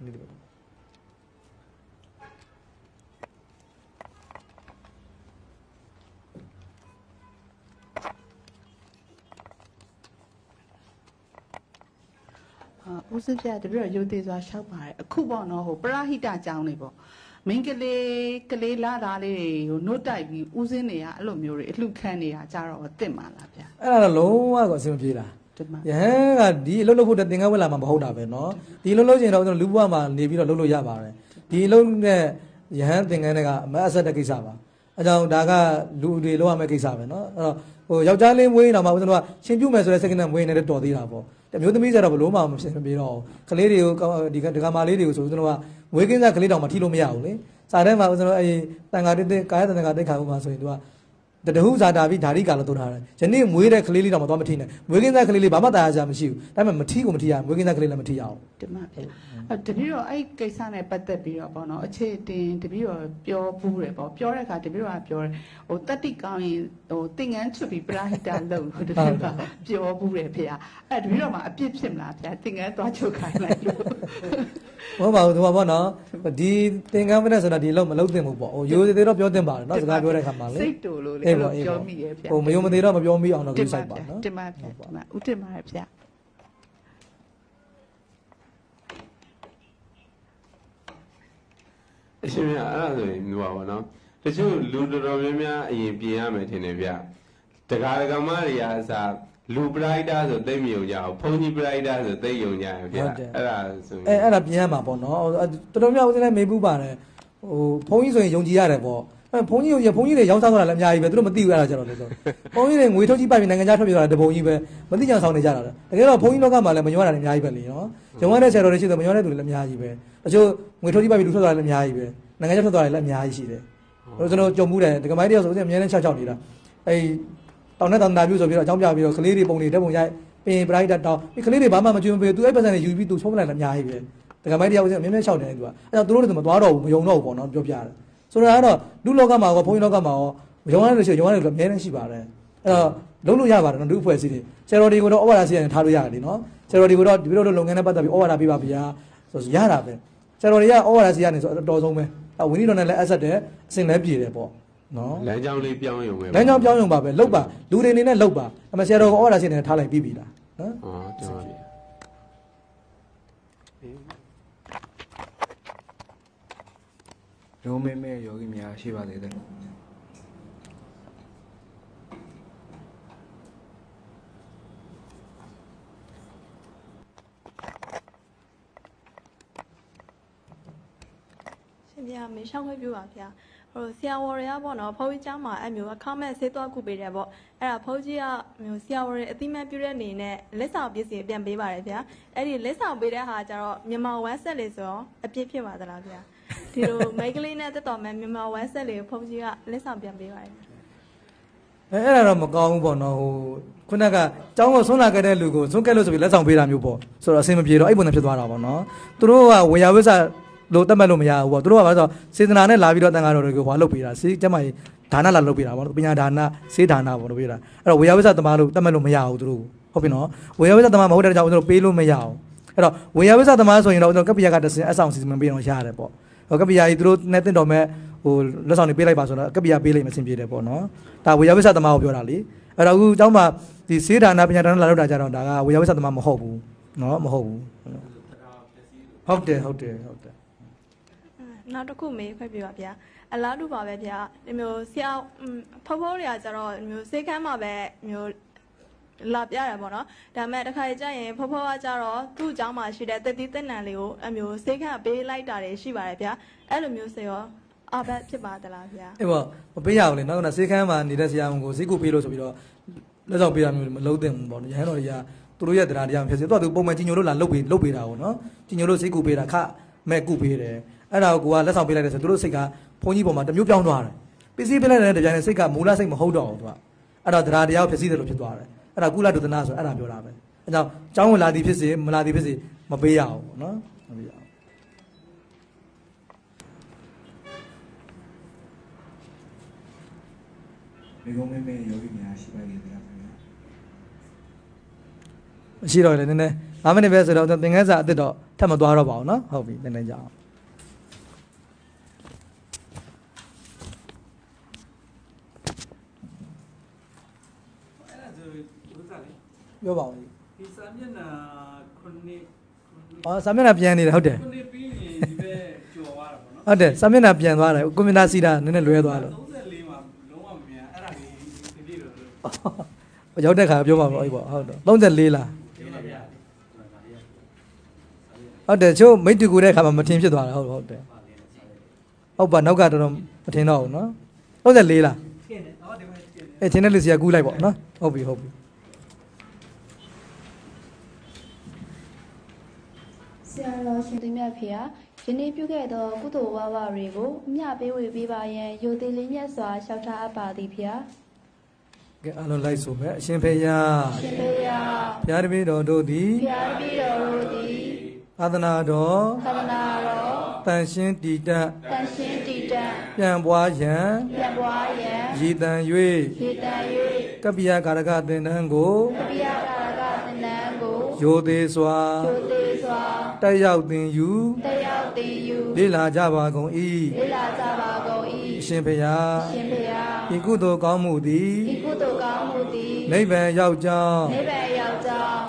ဦးစင်းပြတပြည့်ရုပ်သေးစွာရှောက်ပါတယ်အခုပေါ့နော်ဟိုပရဟိတအကြောင်းလေးပေါ့မင်းကလေးကလေးလာတာလေးဟိုနှုတ်တိုက်ပြီးဦးစင်းတွေကအဲ့လိုမျိုးတွေအလှခံနေတာကြတော့တင့်ပါလားဗျအဲ့ဒါတော့လုံးဝကိုအဆင်ပြေတာယဟန်ကဒီအလုပ်လုပ်ဖို့တင်ကန်းဝက်လာမှာမဟုတ်တာပဲနော်ဒီအလုပ်လုပ်ချင်တော့လူဘဝမှာနေပြီးတော့လုပ်လို့ရပါတယ်ဒီအလုပ်နဲ့ယဟန်တင်ကန်းတွေကအမအဆက်တဲ့ကိစ္စပါအဲကြောင့်ဒါကလူတွေလုပ်ရမယ့်ကိစ္စပဲနော်အဲ့တော့ဟိုယောက်ျားလေးမွေးနေတာမှဦးဇင်းတို့ကရှင်ပြုမယ်ဆိုတဲ့စက္ကန့်နဲ့မွေးနေတဲ့တော်သေးတာပေါ့တမျိုးသမီးဆိုတော့ဘလို့မှမဖြစ်မပြေတော့ကလေးတွေကိုဒီဒကာမလေးတွေကိုဆိုဦးဇင်းတို့ကမွေးကင်းစားကလေးတောင်မှထိလို့မရဘူးလေစာထဲမှာဦးဇင်းတို့အဲတန်ခါတစ်တစ်ကာယတန်ခါတိတ်ခါဥမှာဆိုရင်သူကတတဟုဇာတာပြီးဓာရိကာလို့သုံးထားတယ်ယနေ့မွေးတဲ့ကလေးလေးတောင်မှသွားမထိနဲ့မွေးကင်းစားကလေးလေးဘာမှတာယာစရာမရှိဘူးဒါပေမဲ့မထိကိုမထိရမွေးကင်းစားကလေးလည်းမထိရအောင်တမအဲ့တပည့်တော့အဲ့ကိစ္စနဲ့ပတ်သက်ပြီးတော့ပေါ့နော်အခြေတင်တပည့်တော့ပြောပူးတယ်ပေါ့ပြောတဲ့အခါတပည့်တော့ပြောတယ်ဟိုတတိကောင်းရင်ဟိုတင်ငန်းချွတ်ပြီးပရာဟိတလုပ်လို့တပည့်ကပြောပူးတယ်ဖေ။အဲ့တပည့်တော့မှအပြစ်ဖြစ်မလားဖေ။တင်ငန်းသွားချုပ်ခိုင်းလိုက်လို့ဟုတ်ပါဘူးသူကပေါ့နော်ဒီတင်ကန်းမနဲ့ဆိုတာဒီလောက်မလုပ်သင့်ဘူးပေါ့ဟိုရိုးသေးသေးတော့ပြောသင့်ပါတယ်နော်စကားပြောတဲ့ခါမှာလေစိတ်တူလို့လေအဲ့လိုပြောမိရဲ့ဖေ။ဟိုမယုံမသေးတော့မပြောမိအောင်တော့ကိစ္စပါနော်တင်ပါဖေတင်ပါဥတင်ပါဖေအရှင်မြတ်အဲ့ဒါဆိုရင်ဟိုပါဘောနော်တချို့လူတော်တော်များများအရင်ပြင်ရမယ်ထင်တယ်ဗျတကားကမတွေအားစားလူပရိုက်တာဆိုသိမယုံကြအောင်ဘုန်းကြီးပရိုက်တာဆိုသိယုံကြရဗျအဲ့ဒါဆိုအဲအဲ့ဒါပြင်ရမှာပေါ့နော်တော်တော်များဦးစင်းလည်းမေးဘူးပါတယ်ဟိုဘုန်းကြီးဆိုရင်ယုံကြည်ရတယ်ပေါ့အဲဘုန်းကြီးရဘုန်းကြီးတွေရောင်းစားတာလည်းအများကြီးပဲသူတို့မသိဘူးအဲ့ဒါကြတော့လေဆိုဘုန်းကြီးတွေငွေထုတ်ကြီးပိုက်ပြီးနိုင်ငံခြားထွက်ပြေးတာတပုံကြီးပဲမသိကြဆောင်နေကြတာတကယ်တော့ဘုန်းကြီးလောကမှာလည်းမညွှန်းတာလည်းအများကြီးပဲလေနော်ယုံရတဲ့ဆရာတော်တွေရှိတယ်မညွှန်းတဲ့သူတွေလည်းအများကြီးပဲတချို့ငွေထုတ်ကြီးပိုက်ပြီးလူထွက်သွားတာလည်းအများကြီးပဲနိုင်ငံခြားထွက်သွားတာလည်းအများကြီးရှိတယ်ဟိုကျွန်တော်ကြုံမှုတယ်ဒကမိုင်းတယောက်ဆိုရင်အများနဲ့၆၆နေတာအဲတောင်နဲ့တောင်နာပြူဆိုပြီးတော့အကြောင်းပြပြီးတော့ကလေးတွေပုံတွေတက်ပုံရိုက်ပင်ပရိုက်တာတောင်းဒီကလေးတွေဘာမှမကြွမပေးသူအဲ့ပတ်စံတွေယူပြီးသူချုံးပလိုက်လည်းအများကြီးပဲဒကမိုင်းတယောက်ဆိုရင်အများနဲ့၆တယ်သူကအဲ့တော့သူတို့တွေမသွားတော့ဘူးမယုံတော့ဘူးပေါ့နော်ပြောပြတယ်ဆိုတော့အဲ့တော့လူလောကမှာရောဘုန်းကြီးလောကမှာရောယုံရတဲ့ရှိယုံရတယ်လို့အများနဲ့ရှိပါတယ်အဲ့တော့လုံးလို့ရပါတယ်နော်လူအဖွဲ့အစည်းတွေဆရာတော်တွေကိုတော့ဩဝါဒစီရင်ထားလို့ရတယ်လीနော်ဆရာတော်တွေကိုတော့ဒီလိုလိုလုပ်ငန်းနဲ့ပတ်သက်ပြီးဩဝါဒပေးပါဗျာဆိုရတာပဲဆရာတော်တွေကဩဝါဒစီရင်ဆိုအတော်ဆုံးပဲဝင်းကြီးတော်နဲ့လည်းအဆက်တယ်အစင်လည်းပြည်တယ်ပေါ့နော်လမ်းကြောင်းလေးပြောင်းရုံပဲလမ်းကြောင်းပြောင်းရုံပါပဲလုတ်ပါလူတွေအနေနဲ့လုတ်ပါအမဆရာတော်ကဩဝါဒစီရင်ထားလိုက်ပြီးပြီလားနော်ဟောတင်ပါပြီရုံးမဲမဲယောဂီများရှိပါသေးတယ်ရှင်ပြမေရှောက်ခွင့်ပြုပါဗျာဟိုဆရာဝရရပေါ့နော်ဖုန်းကြီးကျောင်းမှာအဲ့မျိုးအခမဲ့ဆေးသွားကုပေးတယ်ပေါ့အဲ့ဒါဖုန်းကြီးကမျိုးဆရာဝရအတိမတ်ပြုတဲ့အနေနဲ့လက်ဆောင်ပစ္စည်းပြန်ပေးပါတယ်ဗျာအဲ့ဒီလက်ဆောင်ပေးတဲ့ဟာကျတော့မြန်မာဝမ်းဆက်လေးဆိုတော့အပြည့်ဖြစ်ပါသလားဗျာဒီလိုမိတ်ကလေးနဲ့တက်တော်မဲ့မြန်မာဝမ်းဆက်လေးကိုဖုန်းကြီးကလက်ဆောင်ပြန်ပေးပါတယ်အဲအဲ့ဒါတော့မကောင်းဘူးပေါ့နော်ဟိုခုနကကျောင်းကိုဆုံးလာခဲ့တဲ့လူကိုဆုံးခဲ့လို့ဆိုပြီးလက်ဆောင်ပေးတာမျိုးပေါ့ဆိုတော့အဆင်မပြေတော့အဲ့ပုံနဲ့ဖြစ်သွားတာပေါ့နော်သူတို့ကဝေယဝိဇ္ဇလို့တတ်မှတ်လို့မရဘူးပေါ့သူတို့ကဘာလို့ဆိုစေတနာနဲ့လာပြီးတော့တန်ခါတော်တွေကိုဟွာလုပ်ပေးတာစေကျမကြီးဒါနလာလုပ်ပေးတာပေါ့ပညာဒါနစေဒါနပေါ့လုပ်ပေးတာအဲ့တော့ဝေယဝိဇ္ဇသမားလို့တတ်မှတ်လို့မရဘူးသူတို့ဟုတ်ပြီနော်ဝေယဝိဇ္ဇသမားမဟုတ်တဲ့ကြောင့်သူတို့ပေးလို့မရအောင်အဲ့တော့ဝေယဝိဇ္ဇသမားဆိုရင်တော့ကပ္ပိယကတစင်အဆောင်စီမံပေးအောင်ရတယ်ပေါ့ဟိုကပ္ပိယကြီးသူတို့နဲ့တင့်တော်မဲ့ဟိုလက်ဆောင်တွေပေးလိုက်ပါဆိုတော့ကပ္ပိယပေးလိုက်မှအဆင်ပြေတယ်ပေါ့နော်ဒါဝေယဝိဇ္ဇသမားကိုပြောတာလေအဲ့တော့အခုအကြောင်းမှာဒီစေဒါနပညာဒါနလာလုပ်တာကြတော့ဒါကဝေယဝိဇ္ဇသမားမဟုတ်ဘူးနော်မဟုတ်ဘူးဟုတ်တယ်ဟုတ်တယ်ဟုတ်တယ်နောက်တစ်ခုမေးခွင့်ပြပါဗျာအလားတူပါပဲဗျာဒီမျိုးဆရာဖဖိုးတွေကကျတော့မျိုးစေးခမ်းမှာပဲမျိုးလာပြရတယ်ပေါ့နော်ဒါမဲ့တစ်ခါကြရင်ဖဖိုးကကျတော့သူ့အကြောင်းမှာရှိတဲ့တက်တီးတက်နံလေးကိုအမျိုးစေးခမ်းပေးလိုက်တာတွေရှိပါတယ်ဗျာအဲ့လိုမျိုးစေရောအဘတ်ဖြစ်ပါသလားဗျာအေးပေါ့မပေးရဘူးလေနောက်ကစေးခမ်းမှာနေတဲ့ဆရာဝန်ကိုစိတ်ကိုပေးလို့ဆိုပြီးတော့လက်ဆောင်ပေးတာမျိုးမလုပ်သင့်ဘူးပေါ့ရဟန်းတော်တွေကသူတို့ရဲ့တရားတရားဖြစ်စေသူကသူပုံမှန်ကြီးညိုလို့လာလုပ်ပေးလုပ်ပေးတာပေါ့နော်ကြီးညိုလို့စိတ်ကိုပေးတာခမဲ့ကုပေးတယ်အဲ့ဒါကိုကလက်ဆောင်ပေးလိုက်တယ်ဆိုသူတို့စိတ်ကဘုန်းကြီးပေါ်မှာတမျိုးပြောင်းသွားတယ်ပစ္စည်းပေးလိုက်တဲ့တရားနဲ့စိတ်ကမူလစိတ်မဟုတ်တော့ဘူးသူကအဲ့တော့တရားတရားကိုဖြစ်စီတယ်လို့ဖြစ်သွားတယ်အဲ့ဒါကုလဒုသနာဆိုအဲ့ဒါပြောတာပဲအဲကြောင့်ကျောင်းဝင်လာသည်ဖြစ်စေမလာသည်ဖြစ်စေမပေးရအောင်ပေါ့နော်မပေးရအောင်မိကုံးမဲမဲယောဂီများရှိပါသေးတယ်ခင်ဗျာမရှိတော့လေနည်းနည်း၅မိနစ်ပဲဆိုတော့သင်္ကန်းစာအစ်စ်တော့ထပ်မသွားတော့ပါဘူးနော်ဟုတ်ပြီနည်းနည်းကြအောင်ပြောပါဦးဒီစာမျက်နှာခုနှစ်အော်စာမျက်နှာပြန်နေတယ်ဟုတ်တယ်ခုနှစ်ပြီးရင်ဒီဘက်ကျော်သွားတာပေါ့နော်ဟုတ်တယ်စာမျက်နှာပြန်သွားတယ်ကွန်ပျူတာစီတာနည်းနည်းလွဲသွားလို့သုံးဆယ်လေးမှာလုံးဝမမြန်အဲ့ဒါလေးဒီပြည့်တော့လို့ရောက်တဲ့ခါပြောပါပေါ့အေးပေါ့ဟုတ်တော့သုံးဆယ်လေးလားဟုတ်တယ်ချို့မိတ်တူကူတဲ့ခါမှာမထင်ဖြစ်သွားတာဟုတ်ဟုတ်တယ်ဟုတ်ပါနောက်ကတော်တော်မထင်တော့ဘူးနော်သုံးဆယ်လေးလားထင်တယ်ဟောဒီမှာထင်တယ်အဲထင်တဲ့လူစီကကူးလိုက်ပေါ့နော်ဟုတ်ပြီဟုတ်ပြီဆရာတော်ရှင်သူမြတ်ဖေဟာယနေ့ပြုခဲ့သောကုသိုလ်ဝါဝတွေကိုအမျှပေးဝေပေးပါရန်ယိုသေးလေးမြတ်စွာလျှောက်ထားအပ်ပါသည်ဖေဟာကဲအလုံးလိုက်ဆိုမယ်အရှင်ဖေယားအရှင်ဖေယားဘုရားတပည့်တော်တို့သည်ဘုရားတပည့်တော်တို့သည်သာသနာတော်သာသနာတော်တန်ရှင်းတည်တတ်တန်ရှင်းတည်တတ်ပြန်ပွားရန်ပြန်ပွားရန်ရည်တန်၍ရည်တန်၍ကပ္ပိယကာရကသင်္นานကိုကပ္ပိယကာရကသင်္นานကိုယိုသေးစွာယိုသေးစွာတက်ရောက်သင်ယူတက်ရောက်သင်ယူလေ့လာကြပါကုန်၏လေ့လာကြပါကုန်၏အရှင်ဖေယားအရှင်ဖေယားဤကုသိုလ်ကောင်းမှုသည်ဤကုသိုလ်ကောင်းမှုသည်နိဗ္ဗာန်ရောက်ကြောင်းနိဗ္ဗာန်ရောက်ကြောင်းထ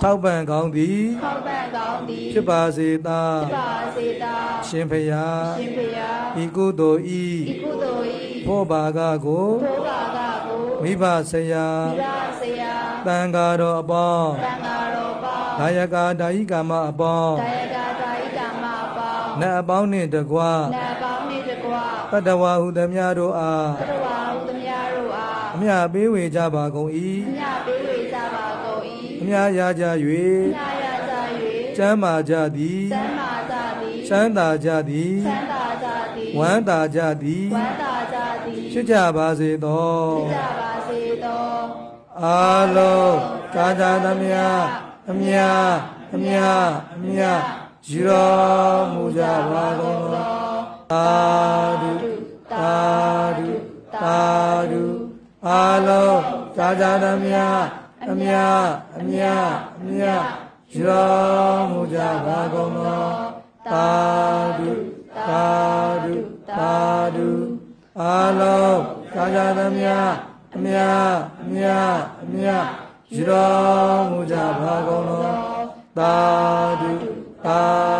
ထောက်ပံ့ကောင်းသည်ထောက်ပံ့ကောင်းသည်ဖြစ်ပါစေသာဖြစ်ပါစေသာရှင်ဖျားရှင်ဖျားဤကုသိုလ်ဤဤကုသိုလ်ဤဖောဘာကကိုဘုရားကကိုမိဘဆရာမိဘဆရာတန်ဃာတော်အပေါင်းတန်ဃာတော်ပေါင်းဒါယကာဒါယိကာမအပေါင်းတာယကတာယကမအပေါင်းနတ်အပေါင်းနှင့်တကွာနတ်ပေါင်းနှင့်တကွာတတဝဟုသမျှတို့အားတတဝါဟုသမျှတို့အားအမြပေးဝေကြပါကုန်၏မြတ်ပေးဝေကြပါကုန်၏အမြရကြ၍မြတ်ရကြ၍ကျမ်းမာကြသည်စမ်းမာကြသည်ချမ်းသာကြသည်ချမ်းသာကြသည်ဝမ်းသာကြသည်ဝမ်းသာကြသည်ဖြစ်ကြပါစေသောဖြစ်ကြပါစေသောအာလုံးကာကြသမျှအမြအမြအမြယူတော်မူကြပါကုန်သောသာဓုသာဓုသာဓုအာလုံးကာကြသမျှအမြအမြအမြယူတော်မူကြပါကုန်သောသာဓုသာဓုသာဓုအာလုံးကာကြသမျှအမြအမြအမြယူတော်မူကြပါကုန်သောသာဓုသာ